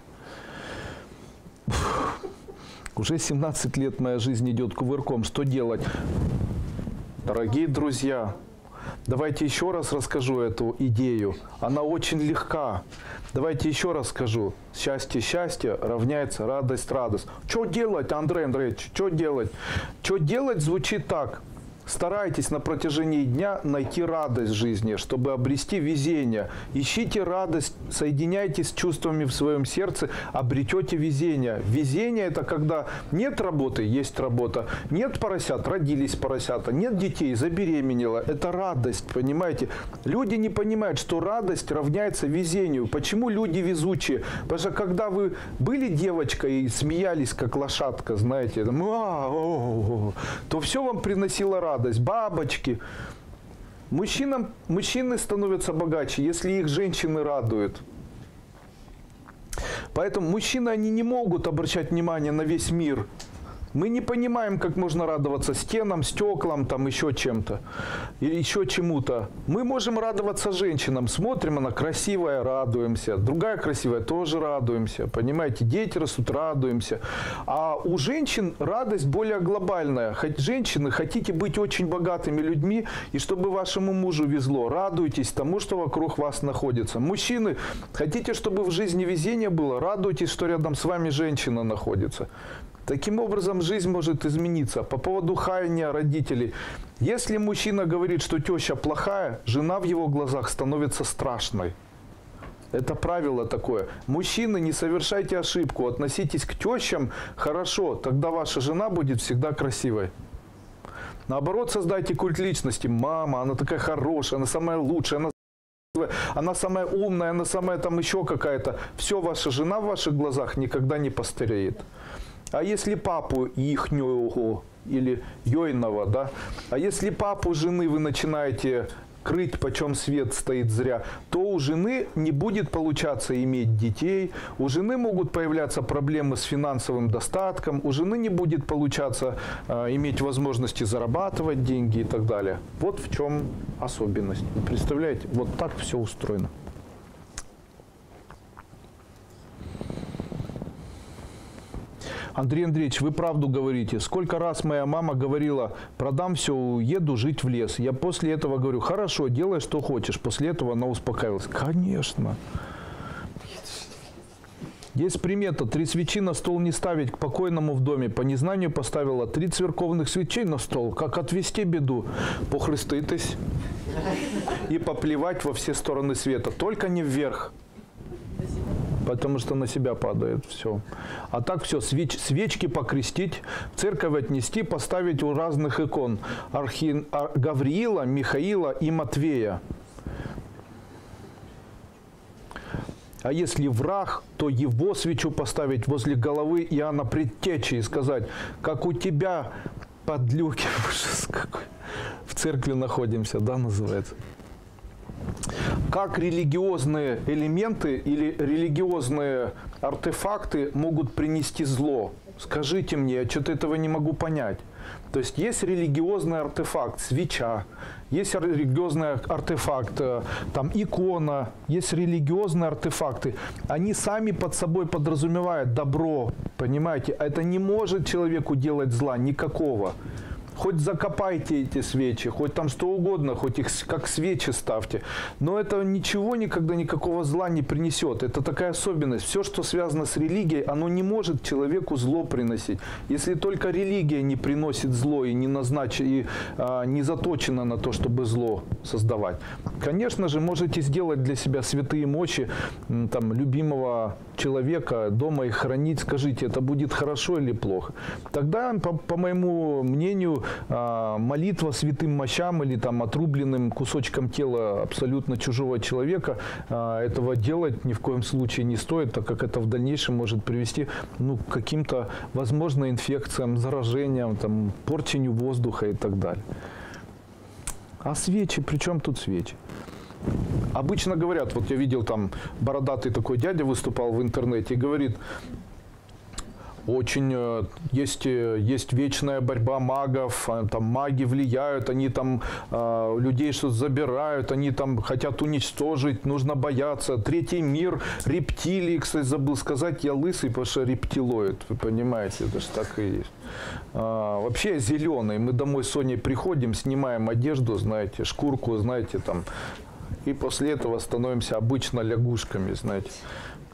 Уже семнадцать лет моя жизнь идет кувырком. Что делать? Дорогие друзья, давайте еще раз расскажу эту идею. Она очень легка. Давайте еще раз скажу. Счастье, счастье равняется радость, радость. Что делать, Андрей Андреевич? Что делать? Что делать звучит так. Старайтесь на протяжении дня найти радость в жизни, чтобы обрести везение. Ищите радость, соединяйтесь с чувствами в своем сердце, обретете везение. Везение – это когда нет работы, есть работа, нет поросят, родились поросята, нет детей, забеременела. Это радость, понимаете? Люди не понимают, что радость равняется везению. Почему люди везучие? Потому что когда вы были девочкой и смеялись, как лошадка, знаете, там, то все вам приносило радость. Бабочки. Мужчинам, мужчины становятся богаче, если их женщины радуют. Поэтому мужчины, они не могут обращать внимание на весь мир. Мы не понимаем, как можно радоваться стенам, стеклам, там еще чем-то, или еще чему-то. Мы можем радоваться женщинам. Смотрим, она красивая, радуемся. Другая красивая, тоже радуемся. Понимаете, дети растут, радуемся. А у женщин радость более глобальная. Хоть женщины, хотите быть очень богатыми людьми, и чтобы вашему мужу везло, радуйтесь тому, что вокруг вас находится. Мужчины, хотите, чтобы в жизни везение было, радуйтесь, что рядом с вами женщина находится. Таким образом, жизнь может измениться. По поводу хаяния родителей. Если мужчина говорит, что теща плохая, жена в его глазах становится страшной. Это правило такое. Мужчины, не совершайте ошибку. Относитесь к тещам хорошо, тогда ваша жена будет всегда красивой. Наоборот, создайте культ личности. Мама, она такая хорошая, она самая лучшая, она... Она самая умная, она самая там еще какая-то. Все, ваша жена в ваших глазах никогда не постареет. А если папу ихнего или йойного, да, а если папу жены вы начинаете крыть, почем свет стоит зря, то у жены не будет получаться иметь детей, у жены могут появляться проблемы с финансовым достатком, у жены не будет получаться э, иметь возможности зарабатывать деньги и так далее. Вот в чем особенность. Вы представляете? Вот так все устроено. Андрей Андреевич, вы правду говорите. Сколько раз моя мама говорила, продам все, уеду жить в лес. Я после этого говорю, хорошо, делай, что хочешь. После этого она успокаивалась. Конечно. Есть примета. Три свечи на стол не ставить к покойному в доме. По незнанию поставила три церковных свечей на стол. Как отвести беду? Похреститесь и поплевать во все стороны света. Только не вверх. Потому что на себя падает все. А так все, свеч, свечки покрестить, в церковь отнести, поставить у разных икон. Архи, Ар, Гавриила, Михаила и Матвея. А если враг, то его свечу поставить возле головы Иоанна Предтечи и сказать, как у тебя, подлюки, в церкви находимся, да, называется. Как религиозные элементы или религиозные артефакты могут принести зло? Скажите мне, я что-то этого не могу понять. То есть есть религиозный артефакт, свеча, есть религиозный артефакт, там икона, есть религиозные артефакты. Они сами под собой подразумевают добро, понимаете? Это не может человеку делать зла никакого. Хоть закопайте эти свечи, хоть там что угодно, хоть их как свечи ставьте. Но это ничего никогда никакого зла не принесет. Это такая особенность. Все, что связано с религией, оно не может человеку зло приносить. Если только религия не приносит зло и не назначена, и а, не заточена на то, чтобы зло создавать. Конечно же, можете сделать для себя святые мощи там, любимого человека, дома их хранить. Скажите, это будет хорошо или плохо? Тогда, по, по моему мнению, молитва святым мощам или там отрубленным кусочком тела абсолютно чужого человека, этого делать ни в коем случае не стоит, так как это в дальнейшем может привести ну, к каким-то, возможно, инфекциям, заражениям, там, порчению воздуха и так далее. А свечи, при чем тут свечи? Обычно говорят, вот я видел там бородатый такой дядя выступал в интернете и говорит, очень есть, есть вечная борьба магов, там маги влияют, они там э, людей что-то забирают, они там хотят уничтожить, нужно бояться. Третий мир, рептилии, кстати, забыл сказать, я лысый, потому что рептилоид, вы понимаете, это же так и есть. А, вообще я зеленый, мы домой с Соней приходим, снимаем одежду, знаете, шкурку, знаете, там, и после этого становимся обычно лягушками, знаете.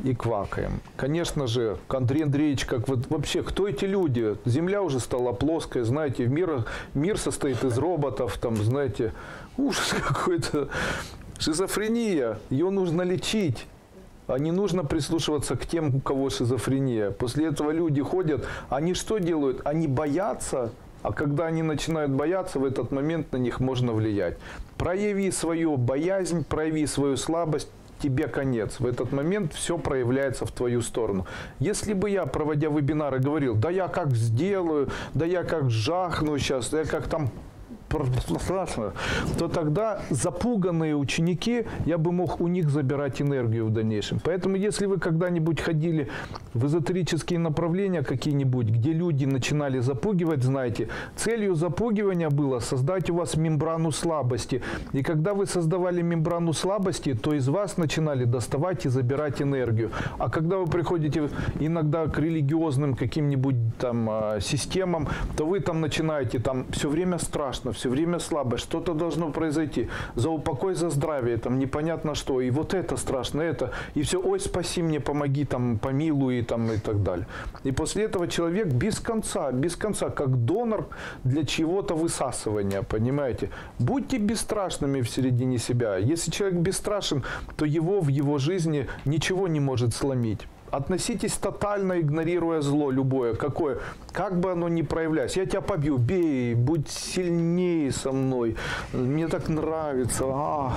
и квакаем. Конечно же, Андрей Андреевич, как вот вообще, кто эти люди? Земля уже стала плоской, знаете, мир, мир состоит из роботов, там, знаете, ужас какой-то. Шизофрения, ее нужно лечить. А не нужно прислушиваться к тем, у кого шизофрения. После этого люди ходят, они что делают? Они боятся, а когда они начинают бояться, в этот момент на них можно влиять. Прояви свою боязнь, прояви свою слабость, тебе конец. В этот момент все проявляется в твою сторону. Если бы я, проводя вебинары, говорил, да я как сделаю, да я как жахну сейчас, да я как там... страшно, то тогда запуганные ученики, я бы мог у них забирать энергию в дальнейшем. Поэтому, если вы когда-нибудь ходили в эзотерические направления какие-нибудь, где люди начинали запугивать, знаете, целью запугивания было создать у вас мембрану слабости. И когда вы создавали мембрану слабости, то из вас начинали доставать и забирать энергию. А когда вы приходите иногда к религиозным каким-нибудь там системам, то вы там начинаете, там все время страшно, все время слабость, что-то должно произойти. За упокой, за здравие, там непонятно что. И вот это страшно, это. И все, ой, спаси мне, помоги, там, помилуй, там, и так далее. И после этого человек без конца, без конца, как донор для чего-то высасывания, понимаете. Будьте бесстрашными в середине себя. Если человек бесстрашен, то его в его жизни ничего не может сломить. Относитесь тотально, игнорируя зло любое, какое, как бы оно ни проявлялось. Я тебя побью, бей, будь сильнее со мной. Мне так нравится. А.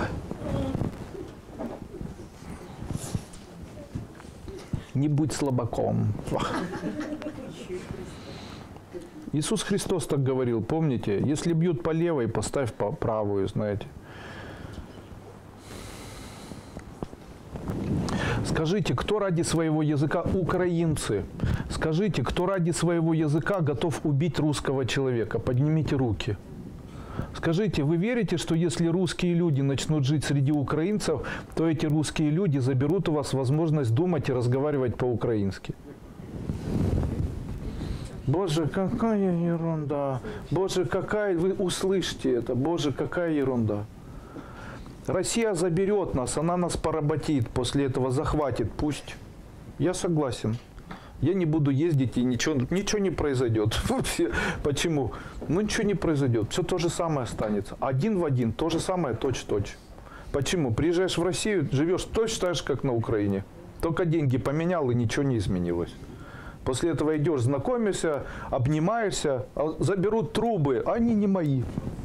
Не будь слабаком. Иисус Христос так говорил, помните? Если бьют по левой, поставь по правую, знаете. Скажите, кто ради своего языка, украинцы, скажите, кто ради своего языка готов убить русского человека? Поднимите руки. Скажите, вы верите, что если русские люди начнут жить среди украинцев, то эти русские люди заберут у вас возможность думать и разговаривать по-украински? Боже, какая ерунда! Боже, какая... Вы услышите это. Боже, какая ерунда! Россия заберет нас, она нас поработит, после этого захватит, пусть. Я согласен. Я не буду ездить и ничего, ничего не произойдет. Почему? Ну ничего не произойдет, все то же самое останется. Один в один, то же самое, точь-в-точь. Почему? Приезжаешь в Россию, живешь точно так же, как на Украине. Только деньги поменял и ничего не изменилось. После этого идешь, знакомишься, обнимаешься, заберут трубы, они не мои.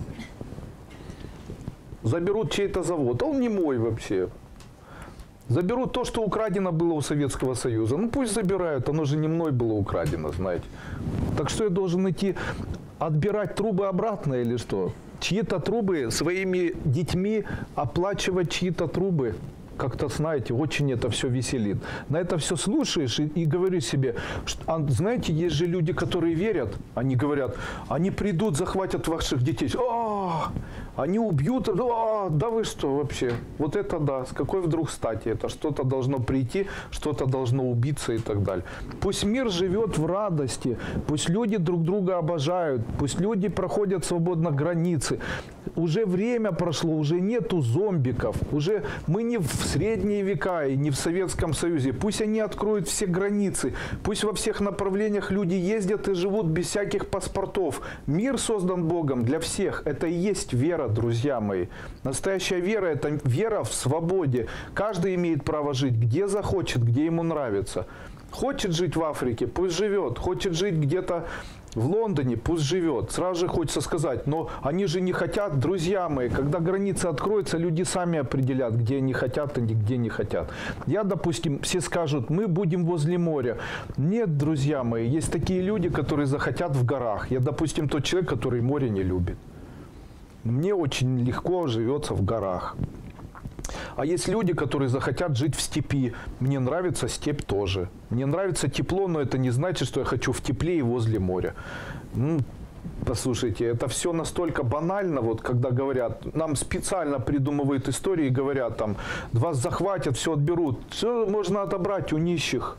Заберут чей-то завод, а он не мой вообще. Заберут то, что украдено было у Советского Союза. Ну пусть забирают, оно же не мной было украдено, знаете. Так что я должен идти отбирать трубы обратно или что? Чьи-то трубы, своими детьми оплачивать чьи-то трубы. Как-то, знаете, очень это все веселит. На это все слушаешь и, и говоришь себе, что, а, знаете, есть же люди, которые верят, они говорят, они придут, захватят ваших детей, а, они убьют, а, да вы что вообще, вот это да, с какой вдруг стати, это что-то должно прийти, что-то должно убиться и так далее. Пусть мир живет в радости, пусть люди друг друга обожают, пусть люди проходят свободно границы. Уже время прошло, уже нету зомбиков, уже мы не в средние века и не в Советском Союзе. Пусть они откроют все границы, пусть во всех направлениях люди ездят и живут без всяких паспортов. Мир создан Богом для всех. Это и есть вера, друзья мои. Настоящая вера – это вера в свободе. Каждый имеет право жить, где захочет, где ему нравится. Хочет жить в Африке, пусть живет. Хочет жить где-то в Лондоне, пусть живет. Сразу же хочется сказать, но они же не хотят, друзья мои, когда границы откроются, люди сами определят, где они хотят и где не хотят. Я, допустим, все скажут, мы будем возле моря. Нет, друзья мои, есть такие люди, которые захотят в горах. Я, допустим, тот человек, который море не любит. Мне очень легко живется в горах. А есть люди, которые захотят жить в степи. Мне нравится степь тоже. Мне нравится тепло, но это не значит, что я хочу в тепле и возле моря. Ну, послушайте, это все настолько банально, вот когда говорят, нам специально придумывают истории и говорят, там, вас захватят, все отберут. Все можно отобрать у нищих.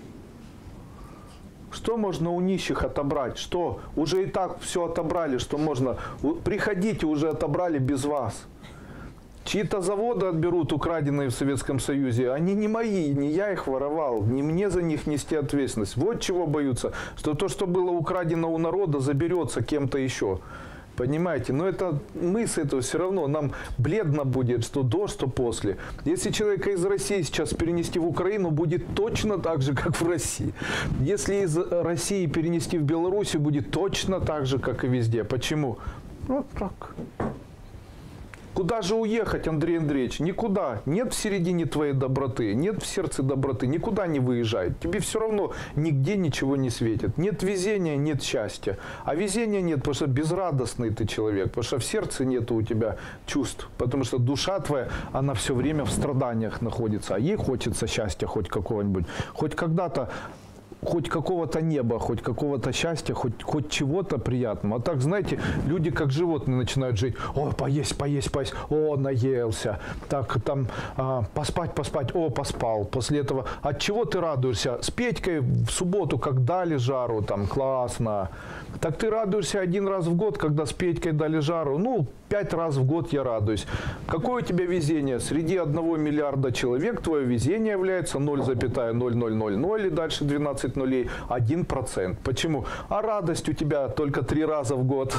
Что можно у нищих отобрать? Что? Уже и так все отобрали, что можно. Приходите, уже отобрали без вас. Чьи-то заводы отберут, украденные в Советском Союзе. Они не мои, не я их воровал, не мне за них нести ответственность. Вот чего боются, что то, что было украдено у народа, заберется кем-то еще. Понимаете? Но это мы с этого все равно, нам бледно будет, что до, что после. Если человека из России сейчас перенести в Украину, будет точно так же, как в России. Если из России перенести в Белоруссию, будет точно так же, как и везде. Почему? Вот так. Куда же уехать, Андрей Андреевич? Никуда. Нет в середине твоей доброты, нет в сердце доброты. Никуда не выезжай. Тебе все равно нигде ничего не светит. Нет везения, нет счастья. А везения нет, потому что безрадостный ты человек. Потому что в сердце нет у тебя чувств. Потому что душа твоя, она все время в страданиях находится. А ей хочется счастья хоть какого-нибудь. Хоть когда-то. Хоть какого-то неба, хоть какого-то счастья, хоть, хоть чего-то приятного. А так, знаете, люди как животные начинают жить. О, поесть, поесть, поесть. О, наелся. Так, там, а, поспать, поспать. О, поспал. После этого, от чего ты радуешься? С Петькой в субботу, как дали жару, там, классно. Так ты радуешься один раз в год, когда с Петькой дали жару. Ну, пять раз в год я радуюсь. Какое у тебя везение? Среди одного миллиарда человек твое везение является ноль целых ноль ноль ноль ноль и дальше двенадцать нулей, один процент. Почему? А радость у тебя только три раза в год.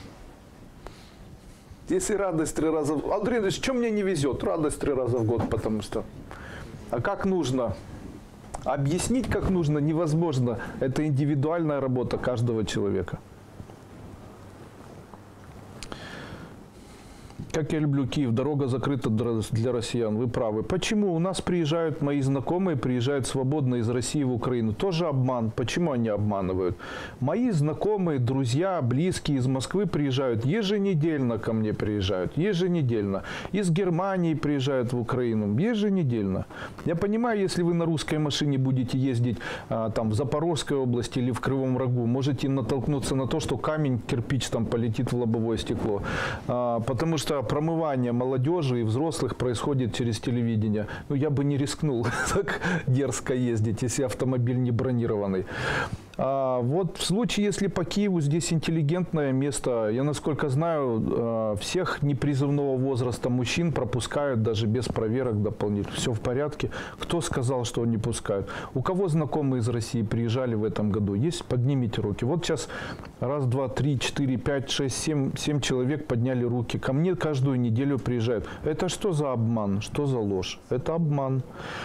Если радость три раза в год... Андрей Андреевич, что мне не везет? Радость три раза в год, потому что... А как нужно? Объяснить, как нужно, невозможно. Это индивидуальная работа каждого человека. Как я люблю Киев, дорога закрыта для россиян, вы правы. Почему? У нас приезжают мои знакомые, приезжают свободно из России в Украину. Тоже обман. Почему они обманывают? Мои знакомые, друзья, близкие из Москвы приезжают еженедельно ко мне приезжают. Еженедельно. Из Германии приезжают в Украину. Еженедельно. Я понимаю, если вы на русской машине будете ездить а, там, в Запорожской области или в Кривом Рогу, можете натолкнуться на то, что камень, кирпич там полетит в лобовое стекло. А, потому что промывание молодежи и взрослых происходит через телевидение. Ну, я бы не рискнул так дерзко ездить, если автомобиль не бронированный. А вот в случае, если по Киеву здесь интеллигентное место, я, насколько знаю, всех непризывного возраста мужчин пропускают даже без проверок дополнительных. Все в порядке. Кто сказал, что не пускают? У кого знакомые из России приезжали в этом году? Есть? Поднимите руки. Вот сейчас раз, два, три, четыре, пять, шесть, семь, семь человек подняли руки. Ко мне каждую неделю приезжают. Это что за обман? Что за ложь? Это обман.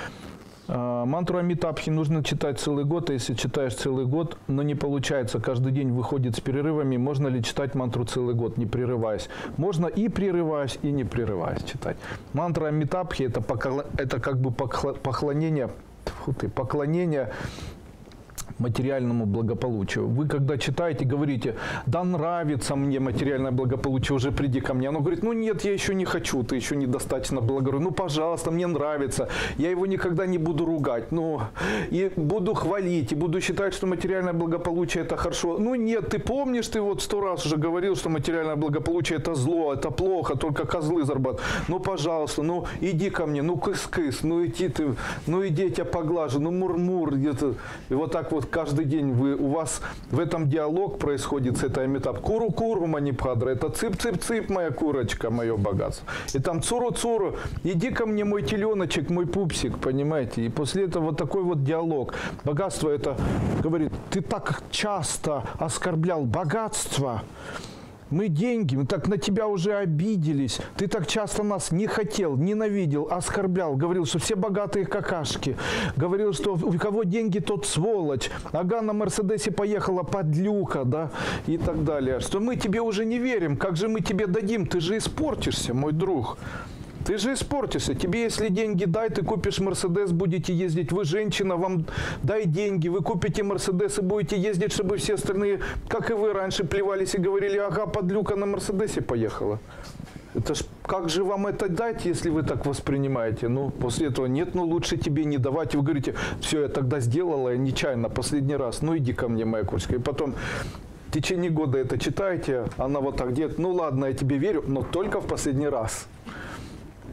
Мантру Амитабхи нужно читать целый год, а если читаешь целый год, но не получается, каждый день выходит с перерывами, можно ли читать мантру целый год, не прерываясь? Можно и прерываясь, и не прерываясь читать. Мантра Амитабхи это, это как бы поклонение, фу ты, поклонение материальному благополучию. Вы когда читаете, говорите, да нравится мне материальное благополучие, уже приди ко мне. Оно говорит, ну нет, я еще не хочу, ты еще недостаточно благороден. Ну пожалуйста, мне нравится, я его никогда не буду ругать, ну и буду хвалить, и буду считать, что материальное благополучие это хорошо. Ну нет, ты помнишь, ты вот сто раз уже говорил, что материальное благополучие это зло, это плохо, только козлы зарабатывают. Ну пожалуйста, ну иди ко мне, ну кыс-кыс, ну иди ты, ну иди я тебя поглажу, ну мур-мур где-то. И вот так вот каждый день вы, у вас в этом диалог происходит с этой Амитабхи. Куру-куру манипадра, это цып-цып-цып, моя курочка, мое богатство. И там цуру-цуру, иди ко мне, мой теленочек, мой пупсик, понимаете? И после этого вот такой вот диалог. Богатство это, говорит, ты так часто оскорблял богатство. Мы деньги, мы так на тебя уже обиделись. Ты так часто нас не хотел, ненавидел, оскорблял. Говорил, что все богатые какашки. Говорил, что у кого деньги, тот сволочь. Ага, на Мерседесе поехала подлюка, да, и так далее. Что мы тебе уже не верим. Как же мы тебе дадим? Ты же испортишься, мой друг. Ты же испортишься. Тебе, если деньги дай, ты купишь Мерседес, будете ездить. Вы женщина, вам дай деньги, вы купите Мерседес и будете ездить, чтобы все остальные, как и вы раньше, плевались и говорили, ага, подлюка на Мерседесе поехала. Это ж, как же вам это дать, если вы так воспринимаете? Ну, после этого нет, ну лучше тебе не давать. Вы говорите, все, я тогда сделала, я нечаянно, последний раз, ну иди ко мне, моя курочка. И потом... В течение года это читаете, она вот так делает, ну ладно, я тебе верю, но только в последний раз.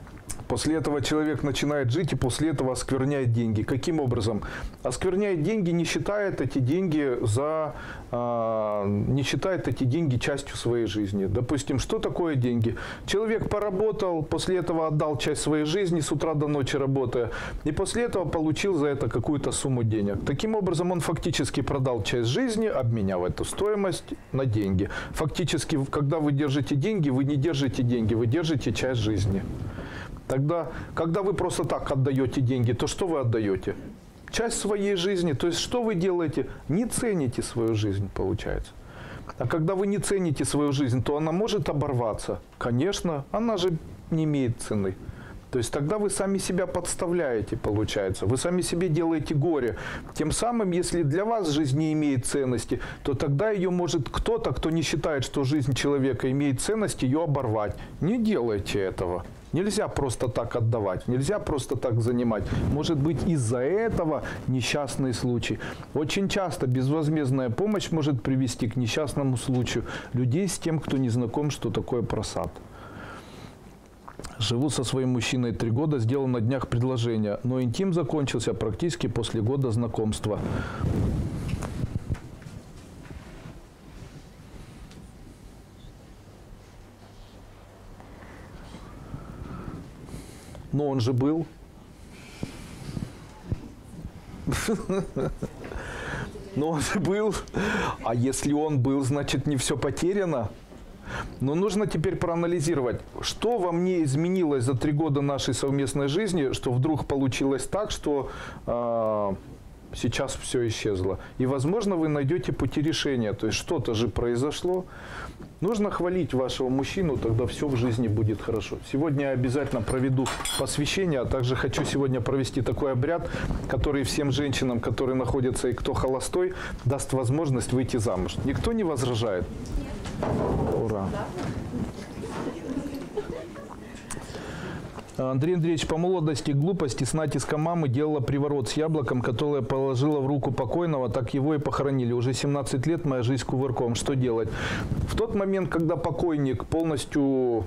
После этого человек начинает жить и после этого оскверняет деньги. Каким образом? Оскверняет деньги, не считает эти деньги за, а, не считает эти деньги частью своей жизни. Допустим, что такое деньги? Человек поработал, после этого отдал часть своей жизни с утра до ночи работая, и после этого получил за это какую-то сумму денег. Таким образом, он фактически продал часть жизни, обменяв эту стоимость на деньги. Фактически, когда вы держите деньги, вы не держите деньги, вы держите часть жизни. Тогда, когда вы просто так отдаете деньги, то что вы отдаете? Часть своей жизни. То есть, что вы делаете? Не цените свою жизнь, получается. А когда вы не цените свою жизнь, то она может оборваться. Конечно, она же не имеет цены. То есть, тогда вы сами себя подставляете, получается. Вы сами себе делаете горе. Тем самым, если для вас жизнь не имеет ценности, то тогда ее может кто-то, кто не считает, что жизнь человека имеет ценность, ее оборвать. Не делайте этого. Нельзя просто так отдавать, нельзя просто так занимать. Может быть, из-за этого несчастный случай. Очень часто безвозмездная помощь может привести к несчастному случаю людей с тем, кто не знаком, что такое просад. Живу со своим мужчиной три года, сделал на днях предложение, но интим закончился практически после года знакомства. Но он же был. Но он же был. А если он был, значит, не все потеряно. Но нужно теперь проанализировать, что во мне изменилось за три года нашей совместной жизни, что вдруг получилось так, что э, сейчас все исчезло. И, возможно, вы найдете пути решения. То есть что-то же произошло. Нужно хвалить вашего мужчину, тогда все в жизни будет хорошо. Сегодня я обязательно проведу посвящение, а также хочу сегодня провести такой обряд, который всем женщинам, которые находятся и кто холостой, даст возможность выйти замуж. Никто не возражает? Ура! Андрей Андреевич, по молодости и глупости с натиском мамы делала приворот с яблоком, которое положила в руку покойного, так его и похоронили. Уже семнадцать лет моя жизнь кувырком. Что делать? В тот момент, когда покойник полностью...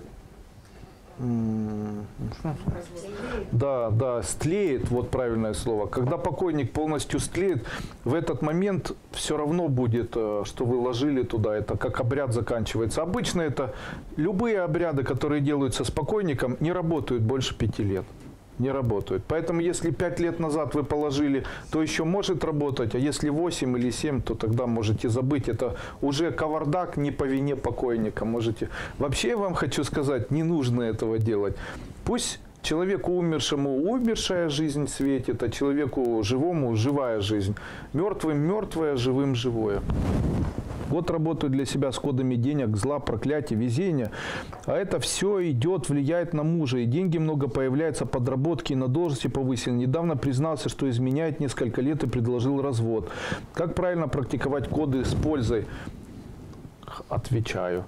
Да, да, стлеет, вот правильное слово. Когда покойник полностью стлеет, в этот момент все равно будет, что вы ложили туда, это как обряд заканчивается. Обычно это любые обряды, которые делаются с покойником, не работают больше пяти лет. Не работают. Поэтому, если пять лет назад вы положили, то еще может работать, а если восемь или семь, то тогда можете забыть. Это уже кавардак не по вине покойника. Можете... Вообще, я вам хочу сказать, не нужно этого делать. Пусть человеку умершему умершая жизнь светит, а человеку живому живая жизнь. Мертвым мертвое, живым живое. Вот работаю для себя с кодами денег, зла, проклятия, везения. А это все идет, влияет на мужа. И деньги много появляется, подработки, на должности повысили. Недавно признался, что изменяет несколько лет и предложил развод. Как правильно практиковать коды с пользой? Отвечаю.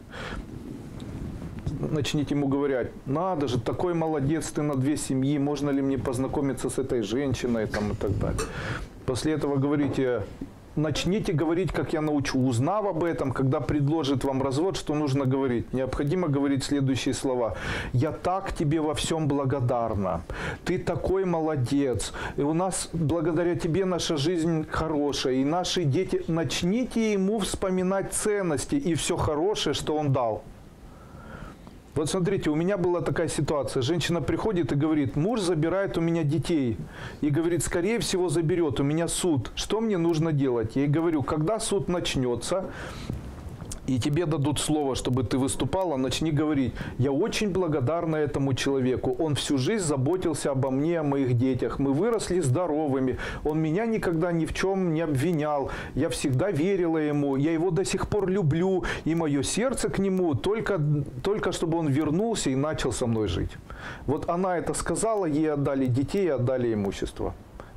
Начните ему говорить: надо же, такой молодец, ты на две семьи, можно ли мне познакомиться с этой женщиной, там, и так далее. После этого говорите... Начните говорить, как я научу. Узнав об этом, когда предложит вам развод, что нужно говорить? Необходимо говорить следующие слова. Я так тебе во всем благодарна. Ты такой молодец. И у нас, благодаря тебе, наша жизнь хорошая. И наши дети... Начните ему вспоминать ценности и все хорошее, что он дал. Вот смотрите, у меня была такая ситуация. Женщина приходит и говорит: муж забирает у меня детей. И говорит: скорее всего заберет, у меня суд. Что мне нужно делать? Я ей говорю: когда суд начнется, и тебе дадут слово, чтобы ты выступала, начни говорить: я очень благодарна этому человеку. Он всю жизнь заботился обо мне, о моих детях. Мы выросли здоровыми. Он меня никогда ни в чем не обвинял. Я всегда верила ему. Я его до сих пор люблю. И мое сердце к нему только, только чтобы он вернулся и начал со мной жить. Вот она это сказала, ей отдали детей, отдали имущество.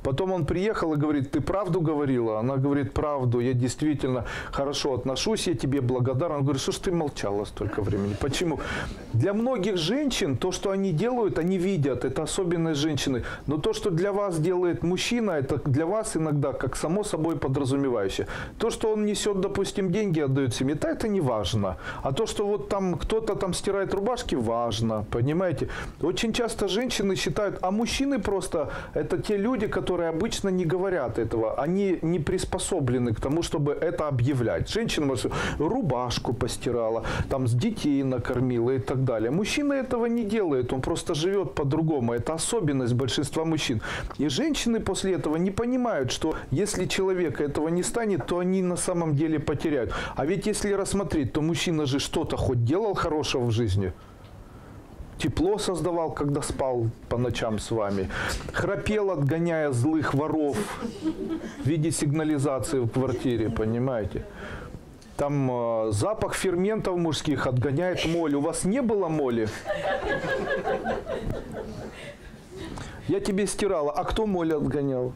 Потом он приехал и говорит: ты правду говорила? Она говорит: правду, я действительно хорошо отношусь, я тебе благодарна. Он говорит: что ж ты молчала столько времени? Почему? Для многих женщин то, что они делают, они видят, это особенность женщины. Но то, что для вас делает мужчина, это для вас иногда как само собой подразумевающее. То, что он несет, допустим, деньги, отдает семье, это, это не важно. А то, что вот там кто-то там стирает рубашки, важно, понимаете? Очень часто женщины считают, а мужчины просто это те люди, которые обычно не говорят этого. Они не приспособлены к тому, чтобы это объявлять. Женщина, может, рубашку постирала, там с детей накормила и так далее. Мужчина этого не делает, он просто живет по-другому. Это особенность большинства мужчин. И женщины после этого не понимают, что если человека этого не станет, то они на самом деле потеряют. А ведь если рассмотреть, то мужчина же что-то хоть делал хорошего в жизни. Тепло создавал, когда спал по ночам с вами. Храпел, отгоняя злых воров в виде сигнализации в квартире, понимаете? Там э, запах ферментов мужских отгоняет моль. У вас не было моли? Я тебе стирала. А кто моль отгонял?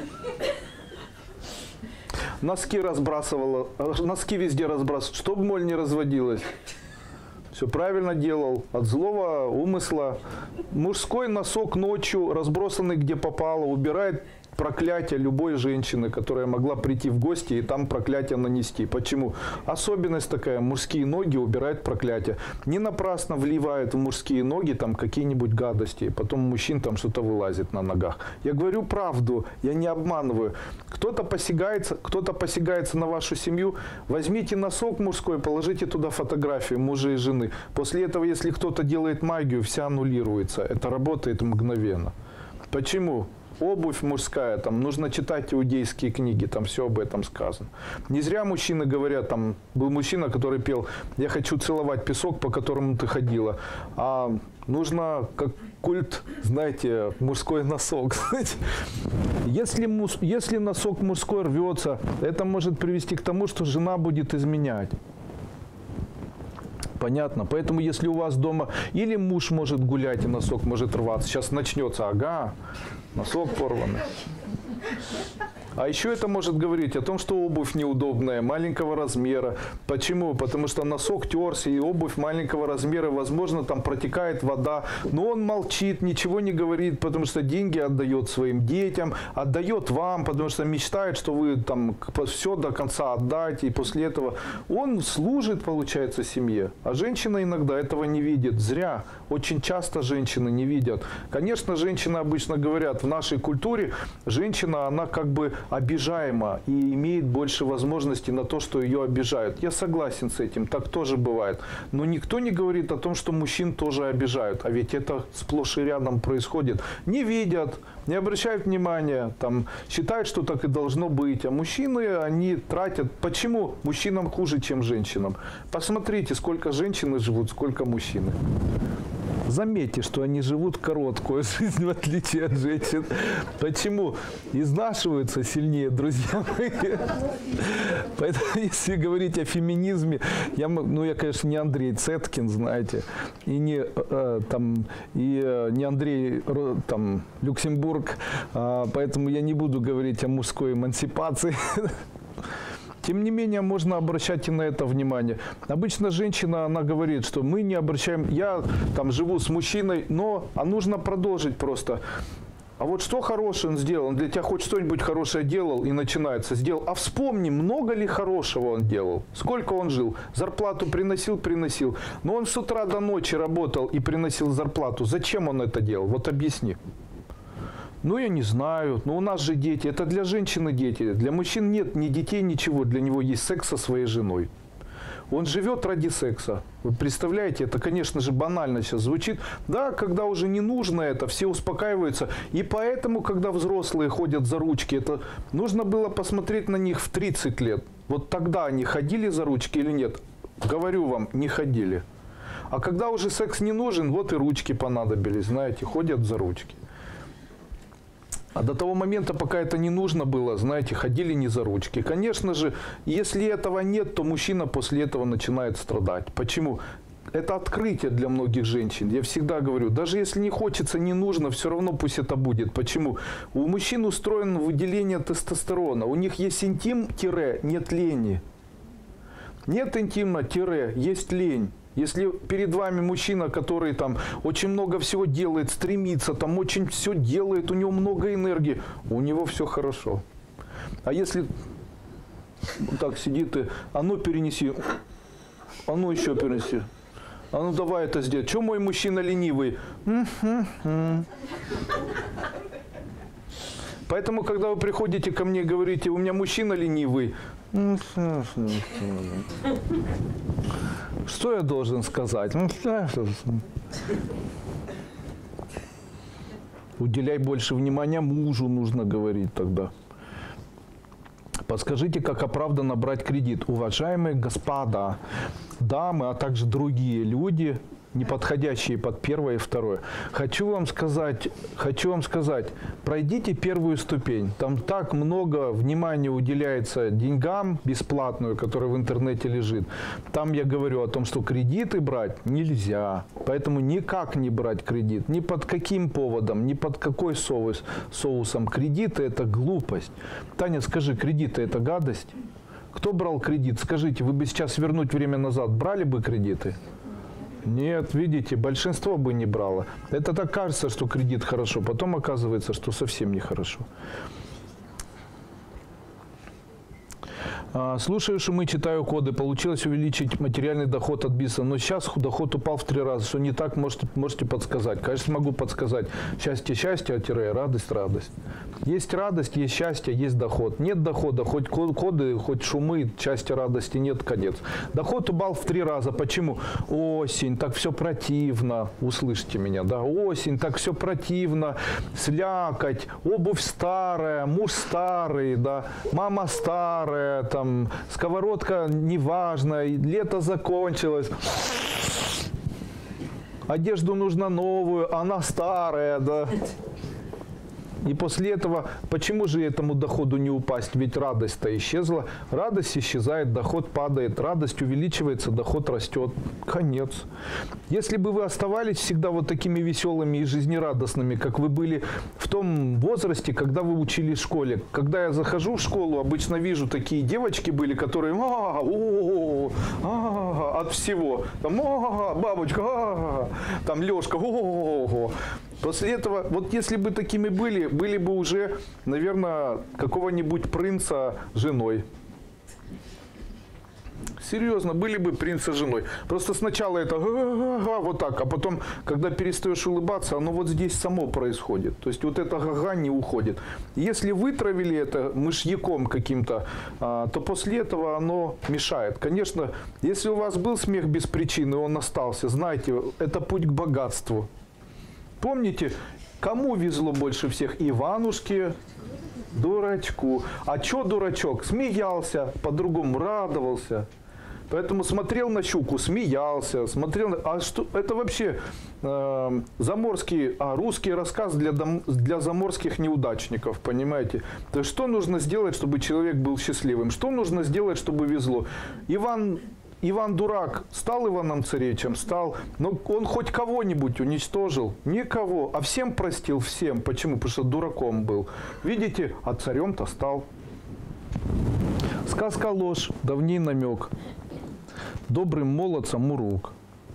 Носки разбрасывала. Носки везде разбрасывала, чтобы моль не разводилась. Все правильно делал, от злого умысла. Мужской носок ночью, разбросанный где попало, убирает проклятие любой женщины, которая могла прийти в гости и там проклятие нанести. Почему? Особенность такая, мужские ноги убирают проклятие. Не напрасно вливают в мужские ноги там какие-нибудь гадости, потом у мужчин там что-то вылазит на ногах. Я говорю правду, я не обманываю. Кто-то посягается, кто-то посягается на вашу семью, возьмите носок мужской, положите туда фотографию мужа и жены. После этого, если кто-то делает магию, вся аннулируется. Это работает мгновенно. Почему? Обувь мужская, там нужно читать иудейские книги, там все об этом сказано. Не зря мужчины говорят, там был мужчина, который пел: я хочу целовать песок, по которому ты ходила. А нужно, как культ, знаете, мужской носок. Если, муж, если носок мужской рвется, это может привести к тому, что жена будет изменять. Понятно? Поэтому если у вас дома или муж может гулять, и носок может рваться, сейчас начнется, ага, носок порванный. А еще это может говорить о том, что обувь неудобная, маленького размера. Почему? Потому что носок терся, и обувь маленького размера, возможно, там протекает вода. Но он молчит, ничего не говорит, потому что деньги отдает своим детям, отдает вам, потому что мечтает, что вы там все до конца отдать. И после этого он служит, получается, семье. А женщина иногда этого не видит. Зря. Очень часто женщины не видят. Конечно, женщины обычно говорят, в нашей культуре женщина, она как бы обижаема и имеет больше возможностей на то, что ее обижают. Я согласен с этим, так тоже бывает. Но никто не говорит о том, что мужчин тоже обижают. А ведь это сплошь и рядом происходит. Не видят, не обращают внимания, там, считают, что так и должно быть. А мужчины, они тратят. Почему мужчинам хуже, чем женщинам? Посмотрите, сколько женщины живут, сколько мужчин. Заметьте, что они живут короткую жизнь, в отличие от женщин. Почему? Изнашиваются сильнее, друзья мои. Поэтому, если говорить о феминизме, я, ну, я, конечно, не Андрей Цеткин, знаете, и не, э, там, и, э, не Андрей там, Люксембург, э, поэтому я не буду говорить о мужской эмансипации. Тем не менее, можно обращать и на это внимание. Обычно женщина, она говорит, что мы не обращаем, я там живу с мужчиной, но а нужно продолжить просто. А вот что хорошее он сделал? Он для тебя хоть что-нибудь хорошее делал, и начинается, сделал. А вспомни, много ли хорошего он делал? Сколько он жил? Зарплату приносил, приносил. Но он с утра до ночи работал и приносил зарплату. Зачем он это делал? Вот объясни. Ну, я не знаю. Но у нас же дети. Это для женщины дети. Для мужчин нет ни детей, ничего. Для него есть секс со своей женой. Он живет ради секса. Вы представляете, это, конечно же, банально сейчас звучит. Да, когда уже не нужно это, все успокаиваются. И поэтому, когда взрослые ходят за ручки, это нужно было посмотреть на них в тридцать лет. Вот тогда они ходили за ручки или нет? Говорю вам, не ходили. А когда уже секс не нужен, вот и ручки понадобились, знаете, ходят за ручки. А до того момента, пока это не нужно было, знаете, ходили не за ручки. Конечно же, если этого нет, то мужчина после этого начинает страдать. Почему? это открытие для многих женщин. Я всегда говорю, даже если не хочется, не нужно, все равно пусть это будет. Почему? У мужчин устроено выделение тестостерона. У них есть интим-нет лени. Нет интима-есть лень. Если перед вами мужчина, который там очень много всего делает, стремится, там очень все делает, у него много энергии, у него все хорошо. А если вот так сидит и, а ну перенеси, а ну еще перенеси, а ну давай это сделать. Че мой мужчина ленивый? Поэтому, когда вы приходите ко мне и говорите, у меня мужчина ленивый, что я должен сказать? Уделяй больше внимания мужу, нужно говорить тогда. Подскажите, как оправданно брать кредит? Уважаемые господа, дамы, а также другие люди, не подходящие под первое и второе. Хочу вам сказать, хочу вам сказать, пройдите первую ступень. Там так много внимания уделяется деньгам бесплатную, которая в интернете лежит. Там я говорю о том, что кредиты брать нельзя. Поэтому никак не брать кредит. Ни под каким поводом, ни под какой соус, соусом. Кредиты – это глупость. Таня, скажи, кредиты – это гадость? Кто брал кредит? Скажите, вы бы сейчас вернуть время назад брали бы кредиты? Нет, видите, большинство бы не брало. Это так кажется, что кредит хорошо, потом оказывается, что совсем нехорошо. Слушаю шумы, читаю коды. Получилось увеличить материальный доход от бизнеса, но сейчас доход упал в три раза. Что не так, можете, можете подсказать. Конечно, могу подсказать. Счастье, счастье, а тире, радость, радость. Есть радость, есть счастье, есть доход. Нет дохода, хоть коды, хоть шумы, счастья, радости нет, конец. Доход упал в три раза. Почему? Осень, так все противно. Услышьте меня, да? Осень, так все противно. Слякоть, обувь старая, муж старый, да? Мама старая, там. Сковородка неважно, лето закончилось, одежду нужно новую, она старая, да. И после этого, почему же этому доходу не упасть? Ведь радость-то исчезла. Радость исчезает, доход падает. Радость увеличивается, доход растет. Конец. Если бы вы оставались всегда вот такими веселыми и жизнерадостными, как вы были в том возрасте, когда вы учились в школе. Когда я захожу в школу, обычно вижу такие девочки были, которые а, о, а, от всего. Там, а, бабочка, а, там Лешка, о. После этого, вот если бы такими были, были бы уже, наверное, какого-нибудь принца женой. Серьезно, были бы принца женой. Просто сначала это га-га-га, вот так, а потом, когда перестаешь улыбаться, оно вот здесь само происходит. То есть вот это га-га не уходит. Если вытравили это мышьяком каким-то, а, то после этого оно мешает. Конечно, если у вас был смех без причины, он остался, знайте, это путь к богатству. Помните, кому везло больше всех? Иванушке, дурачку. А что дурачок? Смеялся, по-другому радовался. Поэтому смотрел на щуку, смеялся, смотрел на... А что это вообще э, заморский, а русский рассказ для, дом... для заморских неудачников, понимаете? То есть что нужно сделать, чтобы человек был счастливым? Что нужно сделать, чтобы везло? Иван... Иван Дурак стал Иваном Царевичем? Стал. Но он хоть кого-нибудь уничтожил? Никого. А всем простил? Всем. Почему? Потому что дураком был. Видите? А царем-то стал. Сказка ложь. Давний намек. Добрым молодцам мурук.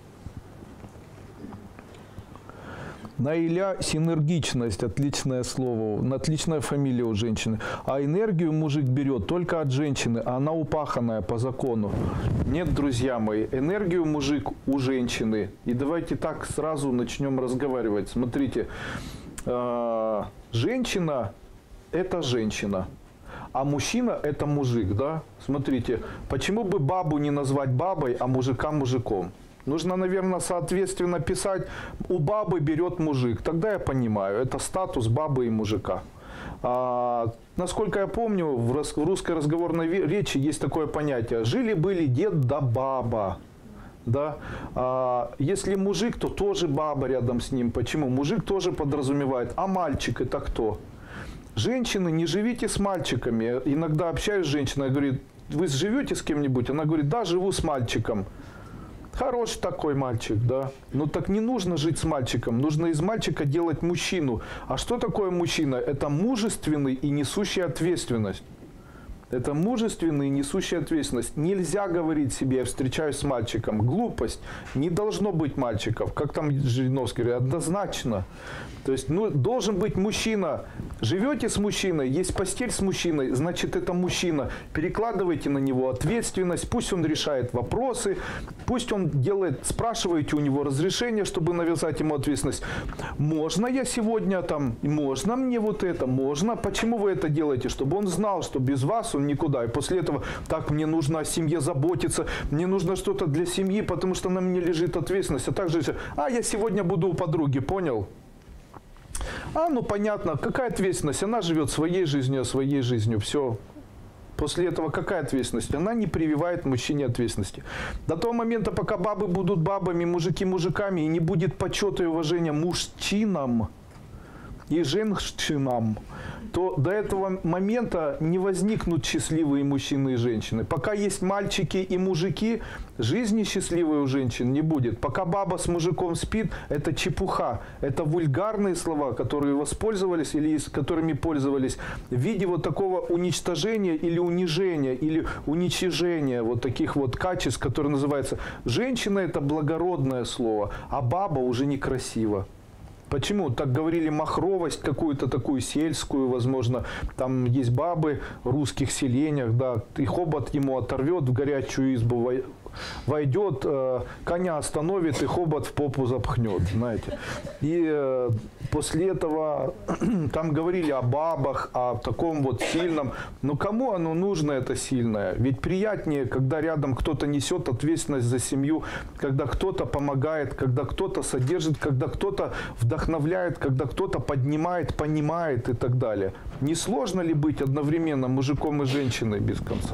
Наиля синергичность, отличное слово, отличная фамилия у женщины. А энергию мужик берет только от женщины, а она упаханная по закону. Нет, друзья мои, энергию мужик у женщины. И давайте так сразу начнем разговаривать. Смотрите, э, женщина – это женщина. А мужчина – это мужик, да? Смотрите, почему бы бабу не назвать бабой, а мужика мужиком? Нужно, наверное, соответственно писать «у бабы берет мужик». Тогда я понимаю, это статус бабы и мужика. А, насколько я помню, в русской разговорной речи есть такое понятие «жили-были дед да баба». Да? А, если мужик, то тоже баба рядом с ним. Почему? Мужик тоже подразумевает. А мальчик – это кто? Женщины, не живите с мальчиками. Я иногда общаюсь с женщиной, говорит, вы живете с кем-нибудь? Она говорит, да, живу с мальчиком. Хороший такой мальчик, да. Но так не нужно жить с мальчиком. Нужно из мальчика делать мужчину. А что такое мужчина? Это мужественный и несущий ответственность. Это мужественный и несущий ответственность. Нельзя говорить себе, я встречаюсь с мальчиком. Глупость. Не должно быть мальчиков. Как там Жириновский говорит, однозначно. То есть, ну, должен быть мужчина. Живете с мужчиной, есть постель с мужчиной, значит, это мужчина. Перекладывайте на него ответственность, пусть он решает вопросы, пусть он делает, спрашиваете у него разрешение, чтобы навязать ему ответственность. Можно я сегодня там, можно мне вот это, можно. Почему вы это делаете? Чтобы он знал, что без вас он никуда. И после этого, так, мне нужно о семье заботиться, мне нужно что-то для семьи, потому что на мне лежит ответственность. А также, а я сегодня буду у подруги, понял? А, ну понятно, какая ответственность? Она живет своей жизнью, своей жизнью, все. После этого какая ответственность? Она не прививает мужчине ответственности. До того момента, пока бабы будут бабами, мужики мужиками, и не будет почета и уважения мужчинам и женщинам, то до этого момента не возникнут счастливые мужчины и женщины. Пока есть мальчики и мужики, жизни счастливой у женщин не будет. Пока баба с мужиком спит, это чепуха. Это вульгарные слова, которые воспользовались или с которыми пользовались в виде вот такого уничтожения или унижения, или уничижения вот таких вот качеств, которые называются женщина – это благородное слово, а баба уже некрасиво. Почему? Так говорили махровость какую-то такую сельскую, возможно. Там есть бабы в русских селениях, да, и хобот ему оторвет, в горячую избу войдет, коня остановит и хобот в попу запхнет, знаете. И после этого там говорили о бабах, о таком вот сильном. Но кому оно нужно, это сильное? Ведь приятнее, когда рядом кто-то несет ответственность за семью, когда кто-то помогает, когда кто-то содержит, когда кто-то вдохновляет, когда кто-то поднимает, понимает и так далее. Не сложно ли быть одновременно мужиком и женщиной без конца?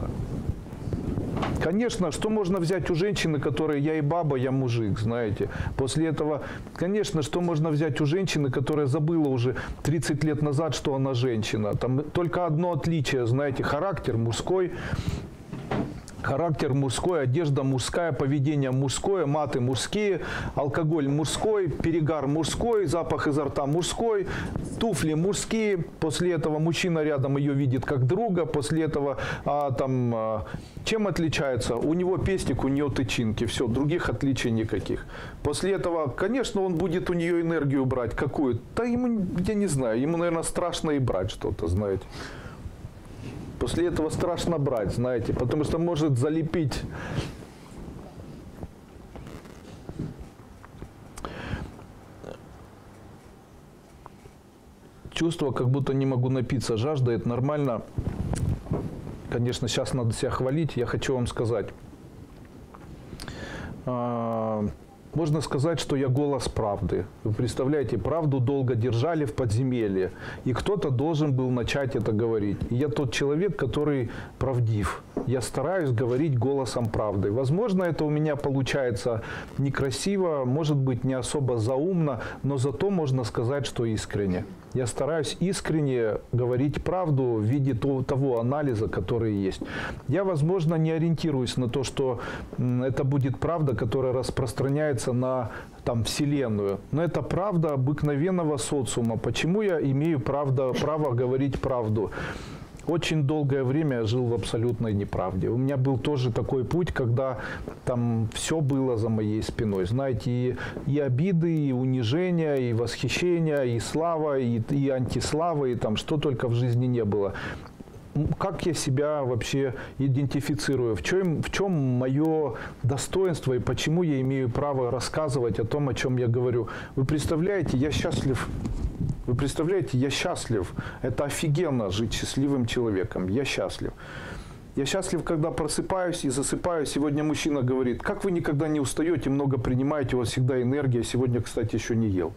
Конечно, что можно взять у женщины, которая я и баба, я мужик, знаете. После этого, конечно, что можно взять у женщины, которая забыла уже тридцать лет назад, что она женщина. Там только одно отличие, знаете, характер мужской. Характер мужской, одежда мужская, поведение мужское, маты мужские, алкоголь мужской, перегар мужской, запах изо рта мужской, туфли мужские. После этого мужчина рядом ее видит как друга. После этого а, там, а, чем отличается? У него пестик, у нее тычинки. Все, других отличий никаких. После этого, конечно, он будет у нее энергию брать. Какую? Да ему, я не знаю, ему, наверное, страшно и брать что-то, знаете. После этого страшно брать, знаете, потому что может залепить. Чувство, как будто не могу напиться, жажда, это нормально. Конечно, сейчас надо себя хвалить, я хочу вам сказать. Можно сказать, что я голос правды. Вы представляете, правду долго держали в подземелье. И кто-то должен был начать это говорить. И я тот человек, который правдив. Я стараюсь говорить голосом правды. Возможно, это у меня получается некрасиво, может быть, не особо заумно, но зато можно сказать, что искренне. Я стараюсь искренне говорить правду в виде того анализа, который есть. Я, возможно, не ориентируюсь на то, что это будет правда, которая распространяется на там, Вселенную. Но это правда обыкновенного социума. Почему я имею правда, право говорить правду? Очень долгое время я жил в абсолютной неправде. У меня был тоже такой путь, когда там все было за моей спиной. Знаете, и, и обиды, и унижения, и восхищения, и слава, и, и антислава, и там что только в жизни не было. Как я себя вообще идентифицирую? В чем, в чем мое достоинство и почему я имею право рассказывать о том, о чем я говорю? Вы представляете, я счастлив. Вы представляете, я счастлив. Это офигенно жить счастливым человеком. Я счастлив. Я счастлив, когда просыпаюсь и засыпаю. Сегодня мужчина говорит, как вы никогда не устаете, много принимаете, у вас всегда энергия. Сегодня, кстати, еще не ел.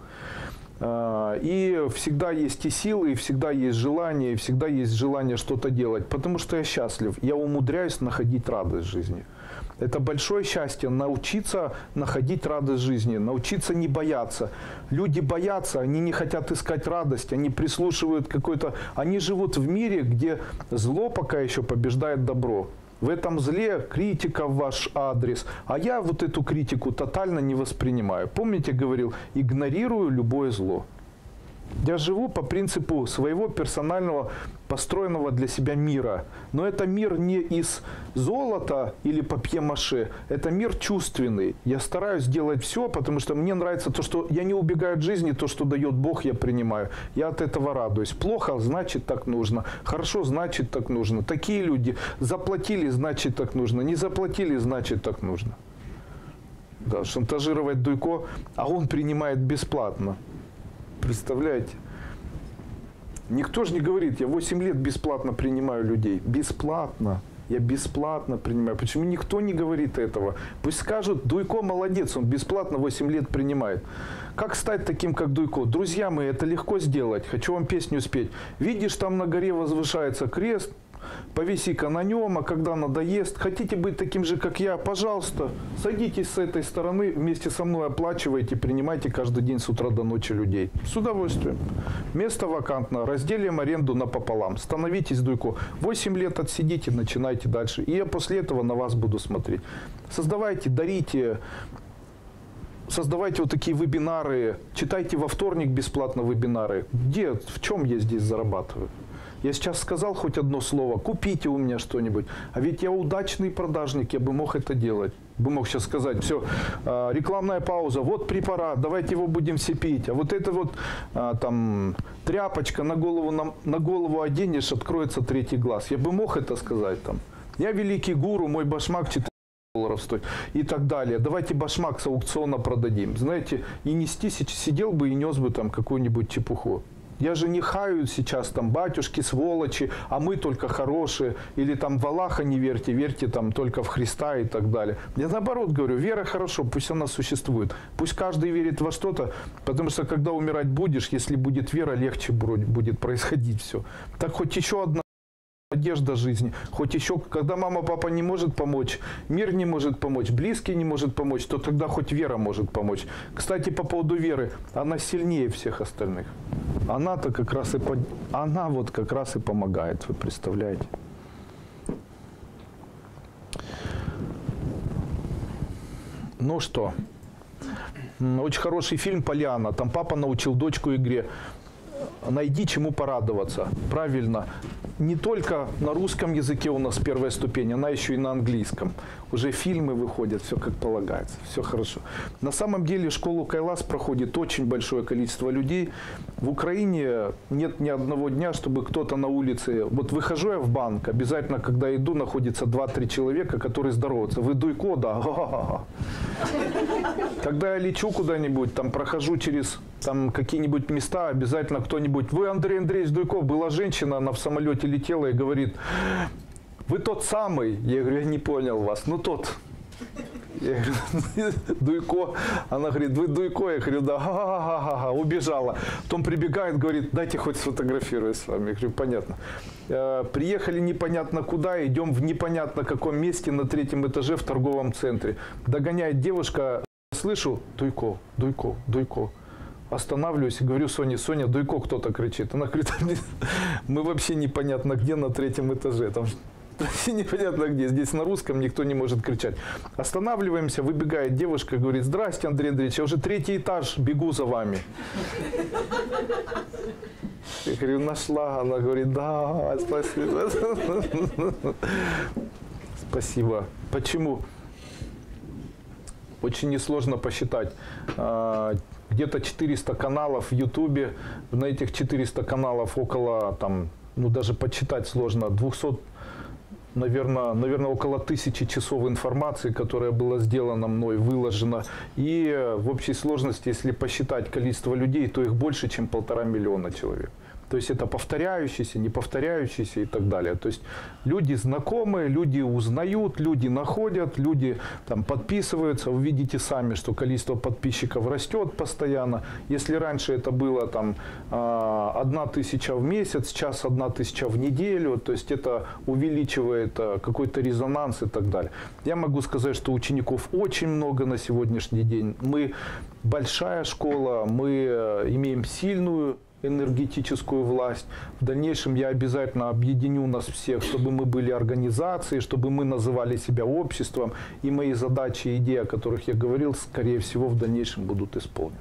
И всегда есть и силы, и всегда есть желание, и всегда есть желание что-то делать. Потому что я счастлив. Я умудряюсь находить радость в жизни. Это большое счастье научиться находить радость в жизни, научиться не бояться. Люди боятся, они не хотят искать радость, они прислушивают какой-то... Они живут в мире, где зло пока еще побеждает добро. в этом зле критика в ваш адрес. А я вот эту критику тотально не воспринимаю. Помните, говорил, игнорирую любое зло. Я живу по принципу своего персонального, построенного для себя мира. Но это мир не из золота или папье-маше. Это мир чувственный. Я стараюсь делать все, потому что мне нравится то, что я не убегаю от жизни, то, что дает Бог, я принимаю. Я от этого радуюсь. Плохо, значит, так нужно. Хорошо, значит, так нужно. Такие люди заплатили, значит, так нужно. Не заплатили, значит, так нужно. Да, шантажировать Дуйко, а он принимает бесплатно. Представляете? Никто же не говорит, я восемь лет бесплатно принимаю людей. Бесплатно. Я бесплатно принимаю. Почему никто не говорит этого? Пусть скажут, Дуйко молодец, он бесплатно восемь лет принимает. Как стать таким, как Дуйко? Друзья мои, это легко сделать. Хочу вам песню спеть. Видишь, там на горе возвышается крест. Повиси-ка на нем, а когда надоест, хотите быть таким же, как я, пожалуйста, садитесь с этой стороны, вместе со мной оплачивайте, принимайте каждый день с утра до ночи людей. С удовольствием. Место вакантно, разделим аренду напополам. Становитесь, Дуйко. восемь лет отсидите, начинайте дальше. И я после этого на вас буду смотреть. Создавайте, дарите, создавайте вот такие вебинары, читайте во вторник бесплатно вебинары. Где, в чем я здесь зарабатываю? Я сейчас сказал хоть одно слово, купите у меня что-нибудь. А ведь я удачный продажник, я бы мог это делать. Бы мог сейчас сказать, все, рекламная пауза, вот препарат, давайте его будем все пить. А вот это вот там тряпочка на голову, на, на голову оденешь, откроется третий глаз. Я бы мог это сказать там. Я великий гуру, мой башмак четыре долларов стоит и так далее. Давайте башмак с аукциона продадим. Знаете, и нести, сидел бы и нес бы там какую-нибудь чепуху. Я же не хаю сейчас там батюшки, сволочи, а мы только хорошие. Или там в Аллаха не верьте, верьте там только в Христа и так далее. Я наоборот говорю, вера хорошо, пусть она существует. Пусть каждый верит во что-то, потому что когда умирать будешь, если будет вера, легче будет происходить все. Так хоть еще одна надежда жизни. Хоть еще, когда мама, папа не может помочь, мир не может помочь, близкий не может помочь, то тогда хоть вера может помочь. Кстати, по поводу веры, она сильнее всех остальных. Она-то как раз и, под... она вот как раз и помогает, вы представляете. Ну что, очень хороший фильм «Поляна». Там папа научил дочку игре. Найди чему порадоваться. Правильно. Не только на русском языке у нас первая ступень, она еще и на английском. Уже фильмы выходят, все как полагается, все хорошо. На самом деле школу Кайлас проходит очень большое количество людей. В Украине нет ни одного дня, чтобы кто-то на улице... Вот выхожу я в банк, обязательно, когда иду, находится два-три человека, которые здороваются. Вы Дуйко, да? Когда я лечу куда-нибудь, там прохожу через там какие-нибудь места, обязательно кто-нибудь... Вы Андрей Андреевич Дуйков, была женщина, она в самолете летела и говорит, вы тот самый. Я говорю, я не понял вас. Ну тот. Я говорю, Дуйко. Она говорит, вы Дуйко? Я говорю, да. Ха-ха-ха-ха. Убежала. Потом прибегает, говорит, дайте хоть сфотографируюсь с вами. Я говорю, понятно. Приехали непонятно куда, идем в непонятно каком месте на третьем этаже в торговом центре. Догоняет девушка, слышу, Дуйко, Дуйко, Дуйко. Останавливаюсь и говорю Соне, Соня, Дуйко кто-то кричит. Она говорит, мы вообще непонятно где на третьем этаже. Там вообще непонятно где. Здесь на русском никто не может кричать. Останавливаемся, выбегает девушка, говорит, здрасте, Андрей Андреевич, я уже третий этаж, бегу за вами. Я говорю, нашла. Она говорит, да, спасибо. Спасибо. Почему? Очень несложно посчитать. Где-то четыреста каналов в Ютубе. На этих четырёхстах каналов около, там, ну даже подсчитать сложно, двести, наверное, наверное, около тысячи часов информации, которая была сделана мной, выложена. И в общей сложности, если посчитать количество людей, то их больше, чем полтора миллиона человек. То есть это повторяющиеся, не повторяющиеся и так далее. То есть люди знакомые, люди узнают, люди находят, люди там подписываются. Вы видите сами, что количество подписчиков растет постоянно. Если раньше это было там одна тысяча в месяц, сейчас одна тысяча в неделю, то есть это увеличивает какой-то резонанс и так далее. Я могу сказать, что учеников очень много на сегодняшний день. Мы большая школа, мы имеем сильную энергетическую власть. В дальнейшем я обязательно объединю нас всех, чтобы мы были организацией, чтобы мы называли себя обществом. И мои задачи и идеи, о которых я говорил, скорее всего, в дальнейшем будут исполнены.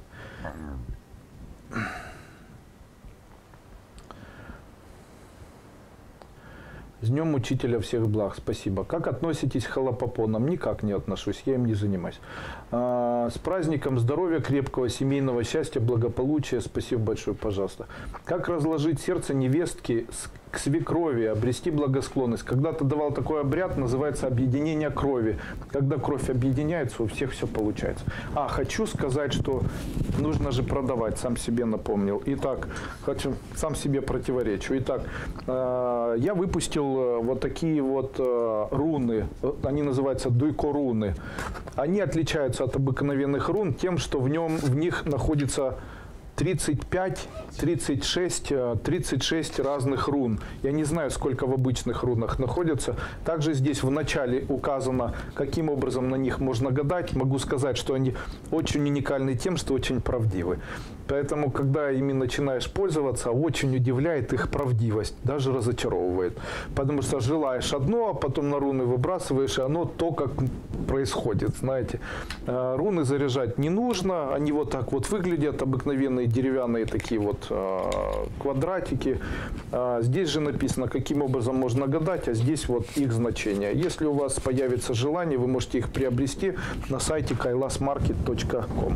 С Днем Учителя всех благ. Спасибо. Как относитесь к холопопонам? Никак не отношусь, я им не занимаюсь. А, с праздником здоровья, крепкого семейного счастья, благополучия. Спасибо большое, пожалуйста. Как разложить сердце невестки к свекрови, обрести благосклонность? Когда-то давал такой обряд, называется объединение крови. Когда кровь объединяется, у всех все получается. А, хочу сказать, что нужно же продавать, сам себе напомнил. Итак, хочу, сам себе противоречу. Итак, э, я выпустил вот такие вот э, руны, они называются дуйко-руны. Они отличаются от обыкновенных рун тем, что в, нем, в них находится тридцать пять, тридцать шесть, тридцать шесть разных рун. Я не знаю, сколько в обычных рунах находится. Также здесь в начале указано, каким образом на них можно гадать. Могу сказать, что они очень уникальны тем, что очень правдивы. Поэтому, когда ими начинаешь пользоваться, очень удивляет их правдивость, даже разочаровывает. Потому что желаешь одно, а потом на руны выбрасываешь, и оно то, как происходит, знаете. Руны заряжать не нужно, они вот так вот выглядят, обыкновенные деревянные такие вот квадратики. Здесь же написано, каким образом можно гадать, а здесь вот их значение. Если у вас появится желание, вы можете их приобрести на сайте кайлас маркет точка ком.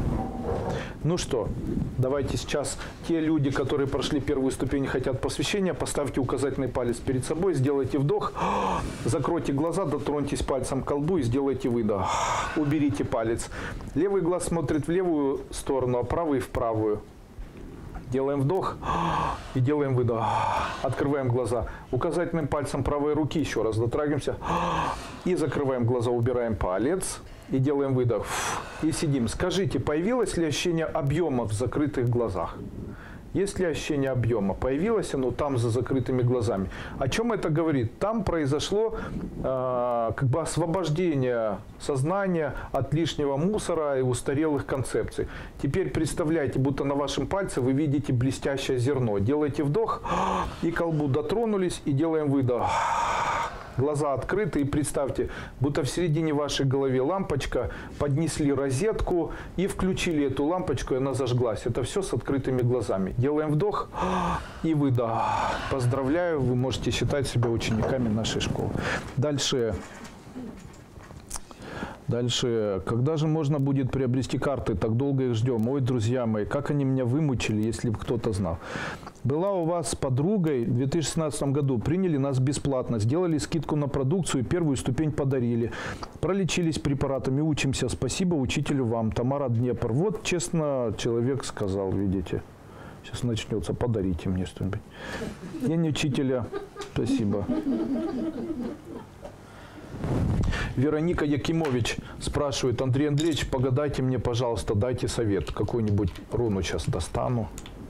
Ну что, давайте сейчас те люди, которые прошли первую ступень и хотят посвящения, поставьте указательный палец перед собой, сделайте вдох, закройте глаза, дотроньтесь пальцем к колбу и сделайте выдох. Уберите палец. Левый глаз смотрит в левую сторону, а правый в правую. Делаем вдох и делаем выдох. Открываем глаза. Указательным пальцем правой руки еще раз дотрагиваемся. И закрываем глаза, убираем палец. И делаем выдох. И сидим. Скажите, появилось ли ощущение объема в закрытых глазах? Есть ли ощущение объема? Появилось оно там за закрытыми глазами. О чем это говорит? Там произошло э, как бы освобождение сознания от лишнего мусора и устарелых концепций. Теперь представляйте, будто на вашем пальце вы видите блестящее зерно. Делайте вдох и к колбу дотронулись и делаем выдох. Глаза открыты и представьте, будто в середине вашей головы лампочка, поднесли розетку и включили эту лампочку, и она зажглась. Это все с открытыми глазами. Делаем вдох и выдох. Поздравляю, вы можете считать себя учениками нашей школы. Дальше. Дальше. Когда же можно будет приобрести карты? Так долго их ждем. Ой, друзья мои, как они меня вымучили, если бы кто-то знал. Была у вас с подругой в две тысячи шестнадцатом году. Приняли нас бесплатно. Сделали скидку на продукцию. Первую ступень подарили. Пролечились препаратами. Учимся. Спасибо учителю вам. Тамара Днепр. Вот честно человек сказал, видите. Сейчас начнется. Подарите мне что-нибудь. День учителя. Спасибо. Вероника Якимович спрашивает: Андрей Андреевич, погадайте мне, пожалуйста, дайте совет. Какую-нибудь руну сейчас достану.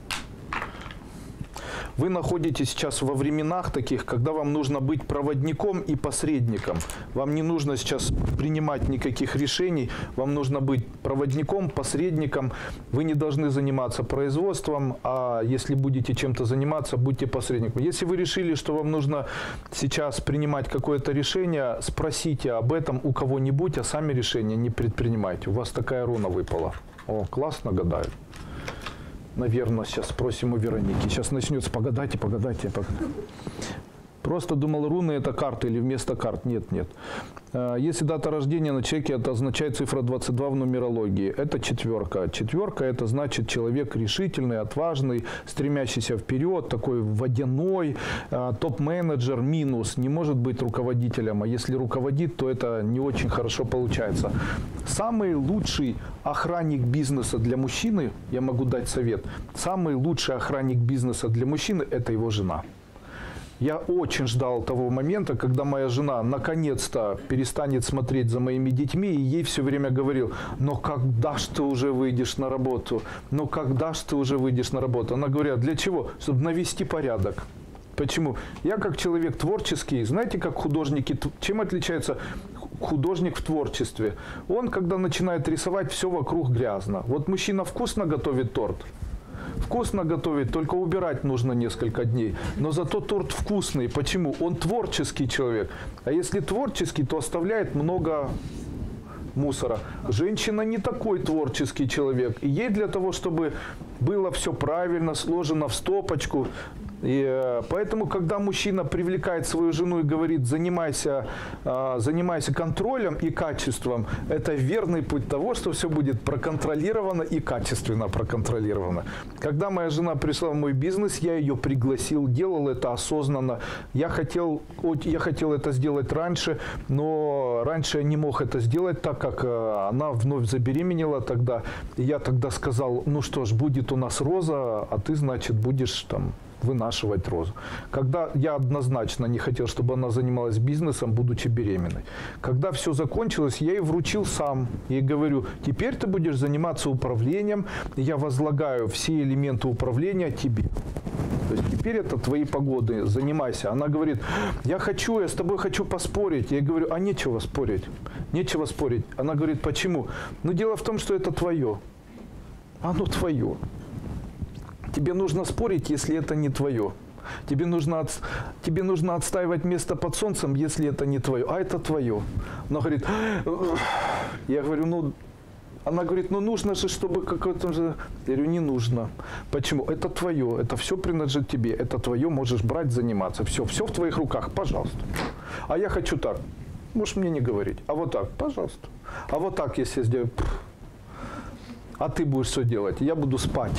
Вы находитесь сейчас во временах таких, когда вам нужно быть проводником и посредником. Вам не нужно сейчас принимать никаких решений. Вам нужно быть проводником, посредником. Вы не должны заниматься производством, а если будете чем-то заниматься, будьте посредником. Если вы решили, что вам нужно сейчас принимать какое-то решение, спросите об этом у кого-нибудь, а сами решения не предпринимайте. У вас такая руна выпала. О, классно гадают. Наверное, сейчас спросим у Вероники. Сейчас начнется. Погадайте, погадайте, погадайте. Просто думал, руны это карты или вместо карт. Нет, нет. Если дата рождения на чеке, это означает цифра двадцать два в нумерологии. Это четверка. Четверка это значит человек решительный, отважный, стремящийся вперед, такой водяной, топ-менеджер, минус. Не может быть руководителем. А если руководит, то это не очень хорошо получается. Самый лучший охранник бизнеса для мужчины, я могу дать совет, самый лучший охранник бизнеса для мужчины – это его жена. Я очень ждал того момента, когда моя жена наконец-то перестанет смотреть за моими детьми, и ей все время говорил: но когда ж ты уже выйдешь на работу? Ну когда ж ты уже выйдешь на работу? Она говорит: для чего? Чтобы навести порядок. Почему? Я как человек творческий, знаете, как художники, чем отличается художник в творчестве? Он, когда начинает рисовать, все вокруг грязно. Вот мужчина вкусно готовит торт. вкусно готовить, только убирать нужно несколько дней. Но зато торт вкусный. Почему? Он творческий человек. А если творческий, то оставляет много мусора. Женщина не такой творческий человек. И ей для того, чтобы было все правильно, сложено в стопочку. И поэтому, когда мужчина привлекает свою жену и говорит, занимайся, занимайся контролем и качеством, это верный путь того, что все будет проконтролировано и качественно проконтролировано. Когда моя жена пришла в мой бизнес, я ее пригласил, делал это осознанно. Я хотел, я хотел это сделать раньше, но раньше я не мог это сделать, так как она вновь забеременела тогда. И я тогда сказал, ну что ж, будет у нас Роза, а ты, значит, будешь там вынашивать Розу. Когда я однозначно не хотел, чтобы она занималась бизнесом, будучи беременной. Когда все закончилось, я ей вручил сам. Я ей говорю, теперь ты будешь заниматься управлением, я возлагаю все элементы управления тебе. То есть теперь это твои погоды, занимайся. Она говорит, я хочу, я с тобой хочу поспорить. Я говорю, а нечего спорить. Нечего спорить. Она говорит, почему? Ну, дело в том, что это твое. Оно твое. Тебе нужно спорить, если это не твое. Тебе нужно, от, тебе нужно отстаивать место под солнцем, если это не твое. А это твое. Она говорит, я говорю, ну, она говорит, ну нужно же, чтобы какой-то же... Я говорю, не нужно. Почему? Это твое, это все принадлежит тебе. Это твое, можешь брать, заниматься. Все, все в твоих руках, пожалуйста. А я хочу так. Можешь мне не говорить. А вот так, пожалуйста. А вот так, если я сделаю... А ты будешь что делать? Я буду спать.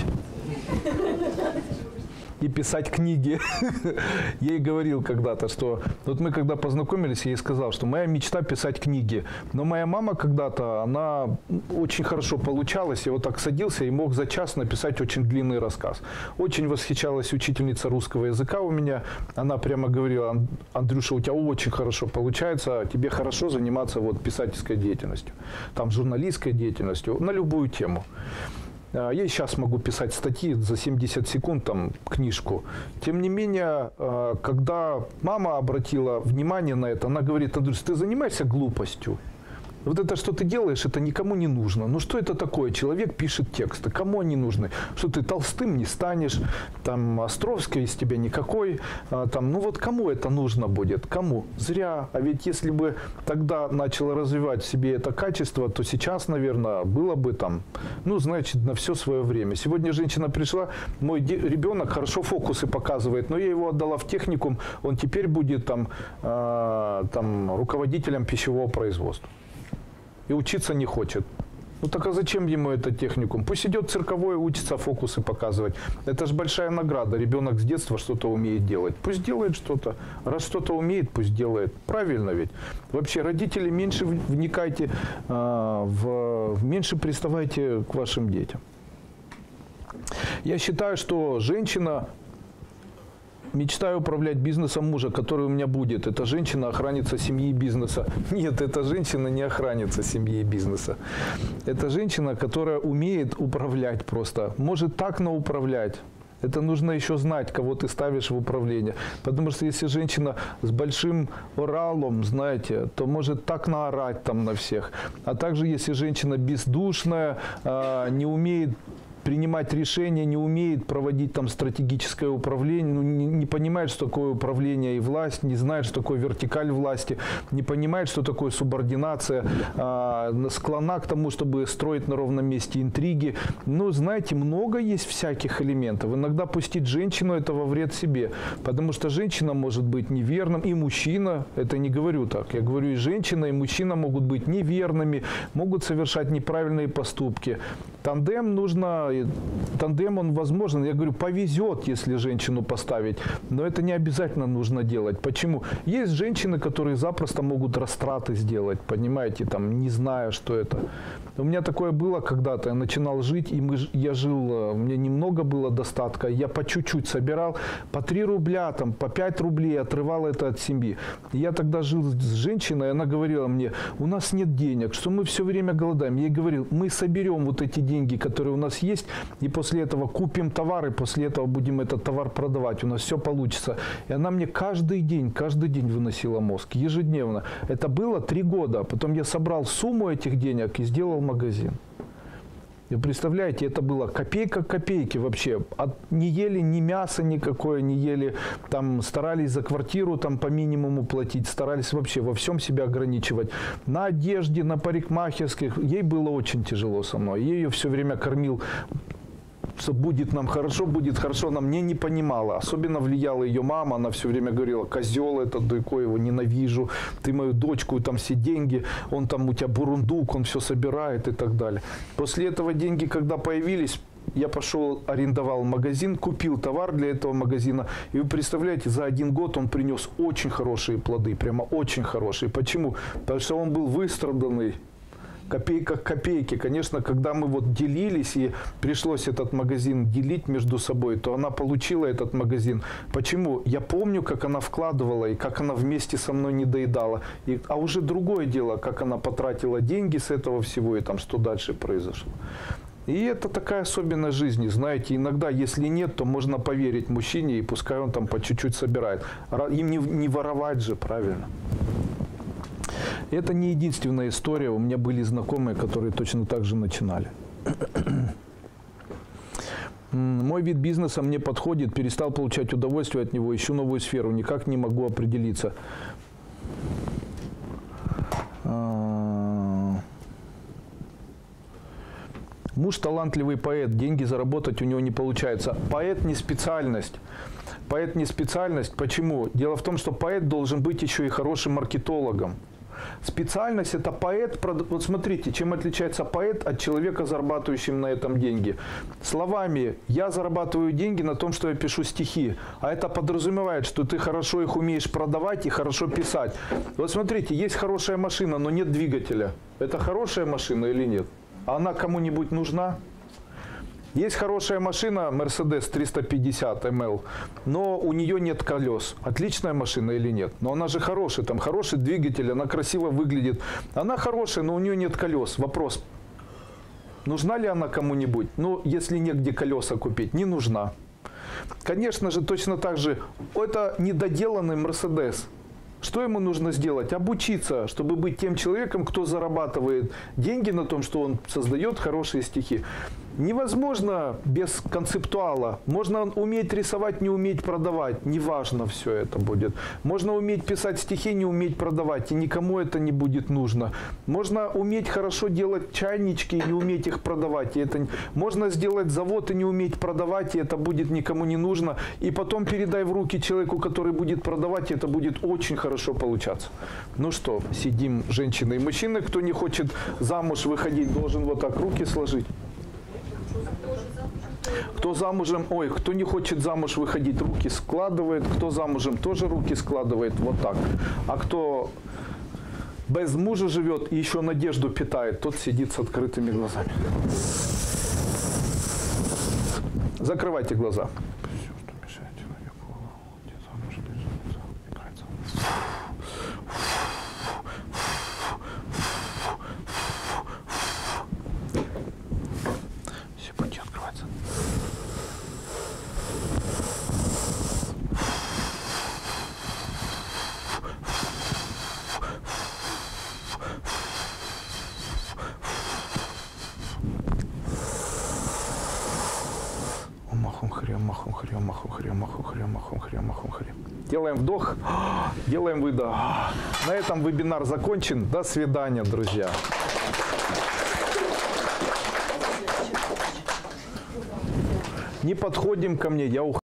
И писать книги. Я ей говорил когда-то, что... Вот мы когда познакомились, я ей сказал, что моя мечта писать книги. Но моя мама когда-то, она очень хорошо получалась. Я вот так садился и мог за час написать очень длинный рассказ. Очень восхищалась учительница русского языка у меня. Она прямо говорила, Андрюша, у тебя очень хорошо получается, тебе хорошо заниматься вот писательской деятельностью. Там журналистской деятельностью, на любую тему. Я и сейчас могу писать статьи за семьдесят секунд, там, книжку. Тем не менее, когда мама обратила внимание на это, она говорит, Андрюш, ты занимаешься глупостью. Вот это, что ты делаешь, это никому не нужно. Ну что это такое? Человек пишет тексты. Кому они нужны? Что ты толстым не станешь, там Островской из тебя никакой. А, там, ну вот кому это нужно будет? Кому? Зря. А ведь если бы тогда начала развивать в себе это качество, то сейчас, наверное, было бы там, ну, значит, на все свое время. Сегодня женщина пришла, мой ребенок хорошо фокусы показывает, но я его отдала в техникум, он теперь будет там, э, там руководителем пищевого производства. И учиться не хочет. Ну так а зачем ему этот техникум? Пусть идет цирковой, учится фокусы показывать. Это же большая награда. Ребенок с детства что-то умеет делать. Пусть делает что-то. Раз что-то умеет, пусть делает. Правильно ведь. Вообще, родители, меньше вникайте, в, меньше приставайте к вашим детям. Я считаю, что женщина... Мечтаю управлять бизнесом мужа, который у меня будет. Эта женщина охранница семьи и бизнеса. Нет, эта женщина не охранница семьи и бизнеса. Это женщина, которая умеет управлять просто. Может так науправлять. Это нужно еще знать, кого ты ставишь в управление. Потому что если женщина с большим оралом, знаете, то может так наорать там на всех. А также если женщина бездушная, не умеет принимать решения, не умеет проводить там стратегическое управление, ну, не, не понимает, что такое управление и власть, не знает, что такое вертикаль власти, не понимает, что такое субординация, а, склонна к тому, чтобы строить на ровном месте интриги. Ну, знаете, много есть всяких элементов. Иногда пустить женщину – это во вред себе, потому что женщина может быть неверным, и мужчина, это не говорю так, я говорю, и женщина, и мужчина могут быть неверными, могут совершать неправильные поступки. Тандем нужно, тандем он возможен, я говорю, повезет, если женщину поставить, но это не обязательно нужно делать. Почему? Есть женщины, которые запросто могут растраты сделать, понимаете, там, не зная, что это. У меня такое было когда-то, я начинал жить, и мы, я жил, у меня немного было достатка, я по чуть-чуть собирал, по три рубля, там, по пять рублей отрывал это от семьи. И я тогда жил с женщиной, она говорила мне, у нас нет денег, что мы все время голодаем. Я ей говорил, мы соберем вот эти деньги, которые у нас есть, и после этого купим товар, и после этого будем этот товар продавать, у нас все получится. И она мне каждый день, каждый день выносила мозг, ежедневно. Это было три года, потом я собрал сумму этих денег и сделал магазин. И представляете, это было копейка к копейке вообще. От, не ели ни мяса никакое, не ели, там старались за квартиру там по минимуму платить, старались вообще во всем себя ограничивать. На одежде, на парикмахерских. Ей было очень тяжело со мной. Я ее все время кормил, что будет нам хорошо, будет хорошо. Она мне не понимала. Особенно влияла ее мама. Она все время говорила: козел этот, Дуйко, его ненавижу. Ты мою дочку, там все деньги, он там у тебя бурундук, он все собирает и так далее. После этого деньги, когда появились, я пошел, арендовал магазин, купил товар для этого магазина. И вы представляете, за один год он принес очень хорошие плоды. Прямо очень хорошие. Почему? Потому что он был выстраданный. Копейка к копейке. Конечно, когда мы вот делились и пришлось этот магазин делить между собой, то она получила этот магазин. Почему? Я помню, как она вкладывала и как она вместе со мной не доедала. И, а уже другое дело, как она потратила деньги с этого всего и там что дальше произошло. И это такая особенность жизни, знаете, иногда, если нет, то можно поверить мужчине, и пускай он там по чуть-чуть собирает. Им не, не воровать же, правильно? Это не единственная история. У меня были знакомые, которые точно так же начинали. Мой вид бизнеса мне подходит, перестал получать удовольствие от него, ищу новую сферу, никак не могу определиться. Муж талантливый поэт, деньги заработать у него не получается. Поэт не специальность. Поэт не специальность. Почему? Дело в том, что поэт должен быть еще и хорошим маркетологом. Специальность – это поэт. Вот смотрите, чем отличается поэт от человека, зарабатывающего на этом деньги. Словами «я зарабатываю деньги на том, что я пишу стихи». А это подразумевает, что ты хорошо их умеешь продавать и хорошо писать. Вот смотрите, есть хорошая машина, но нет двигателя. Это хорошая машина или нет? А она кому-нибудь нужна? Есть хорошая машина Mercedes триста пятьдесят эм эл, но у нее нет колес. Отличная машина или нет? Но она же хорошая, там хороший двигатель, она красиво выглядит. Она хорошая, но у нее нет колес. Вопрос, нужна ли она кому-нибудь? Ну, если негде колеса купить, не нужна. Конечно же, точно так же, это недоделанный Mercedes. Что ему нужно сделать? Обучиться, чтобы быть тем человеком, кто зарабатывает деньги на том, что он создает хорошие стихи. Невозможно без концептуала. Можно уметь рисовать, не уметь продавать. Неважно все это будет. Можно уметь писать стихи, не уметь продавать. И никому это не будет нужно. Можно уметь хорошо делать чайнички и не уметь их продавать. И это... Можно сделать завод и не уметь продавать, и это будет никому не нужно. И потом передай в руки человеку, который будет продавать, и это будет очень хорошо получаться. Ну что, сидим женщины и мужчины. Кто не хочет замуж выходить, должен вот так руки сложить. Кто замужем, ой, кто не хочет замуж выходить, руки складывает. Кто замужем, тоже руки складывает, вот так. А кто без мужа живет и еще надежду питает, тот сидит с открытыми глазами. Закрывайте глаза. Делаем вдох, делаем выдох. На этом вебинар закончен. До свидания, друзья. Не подходим ко мне, я ухожу.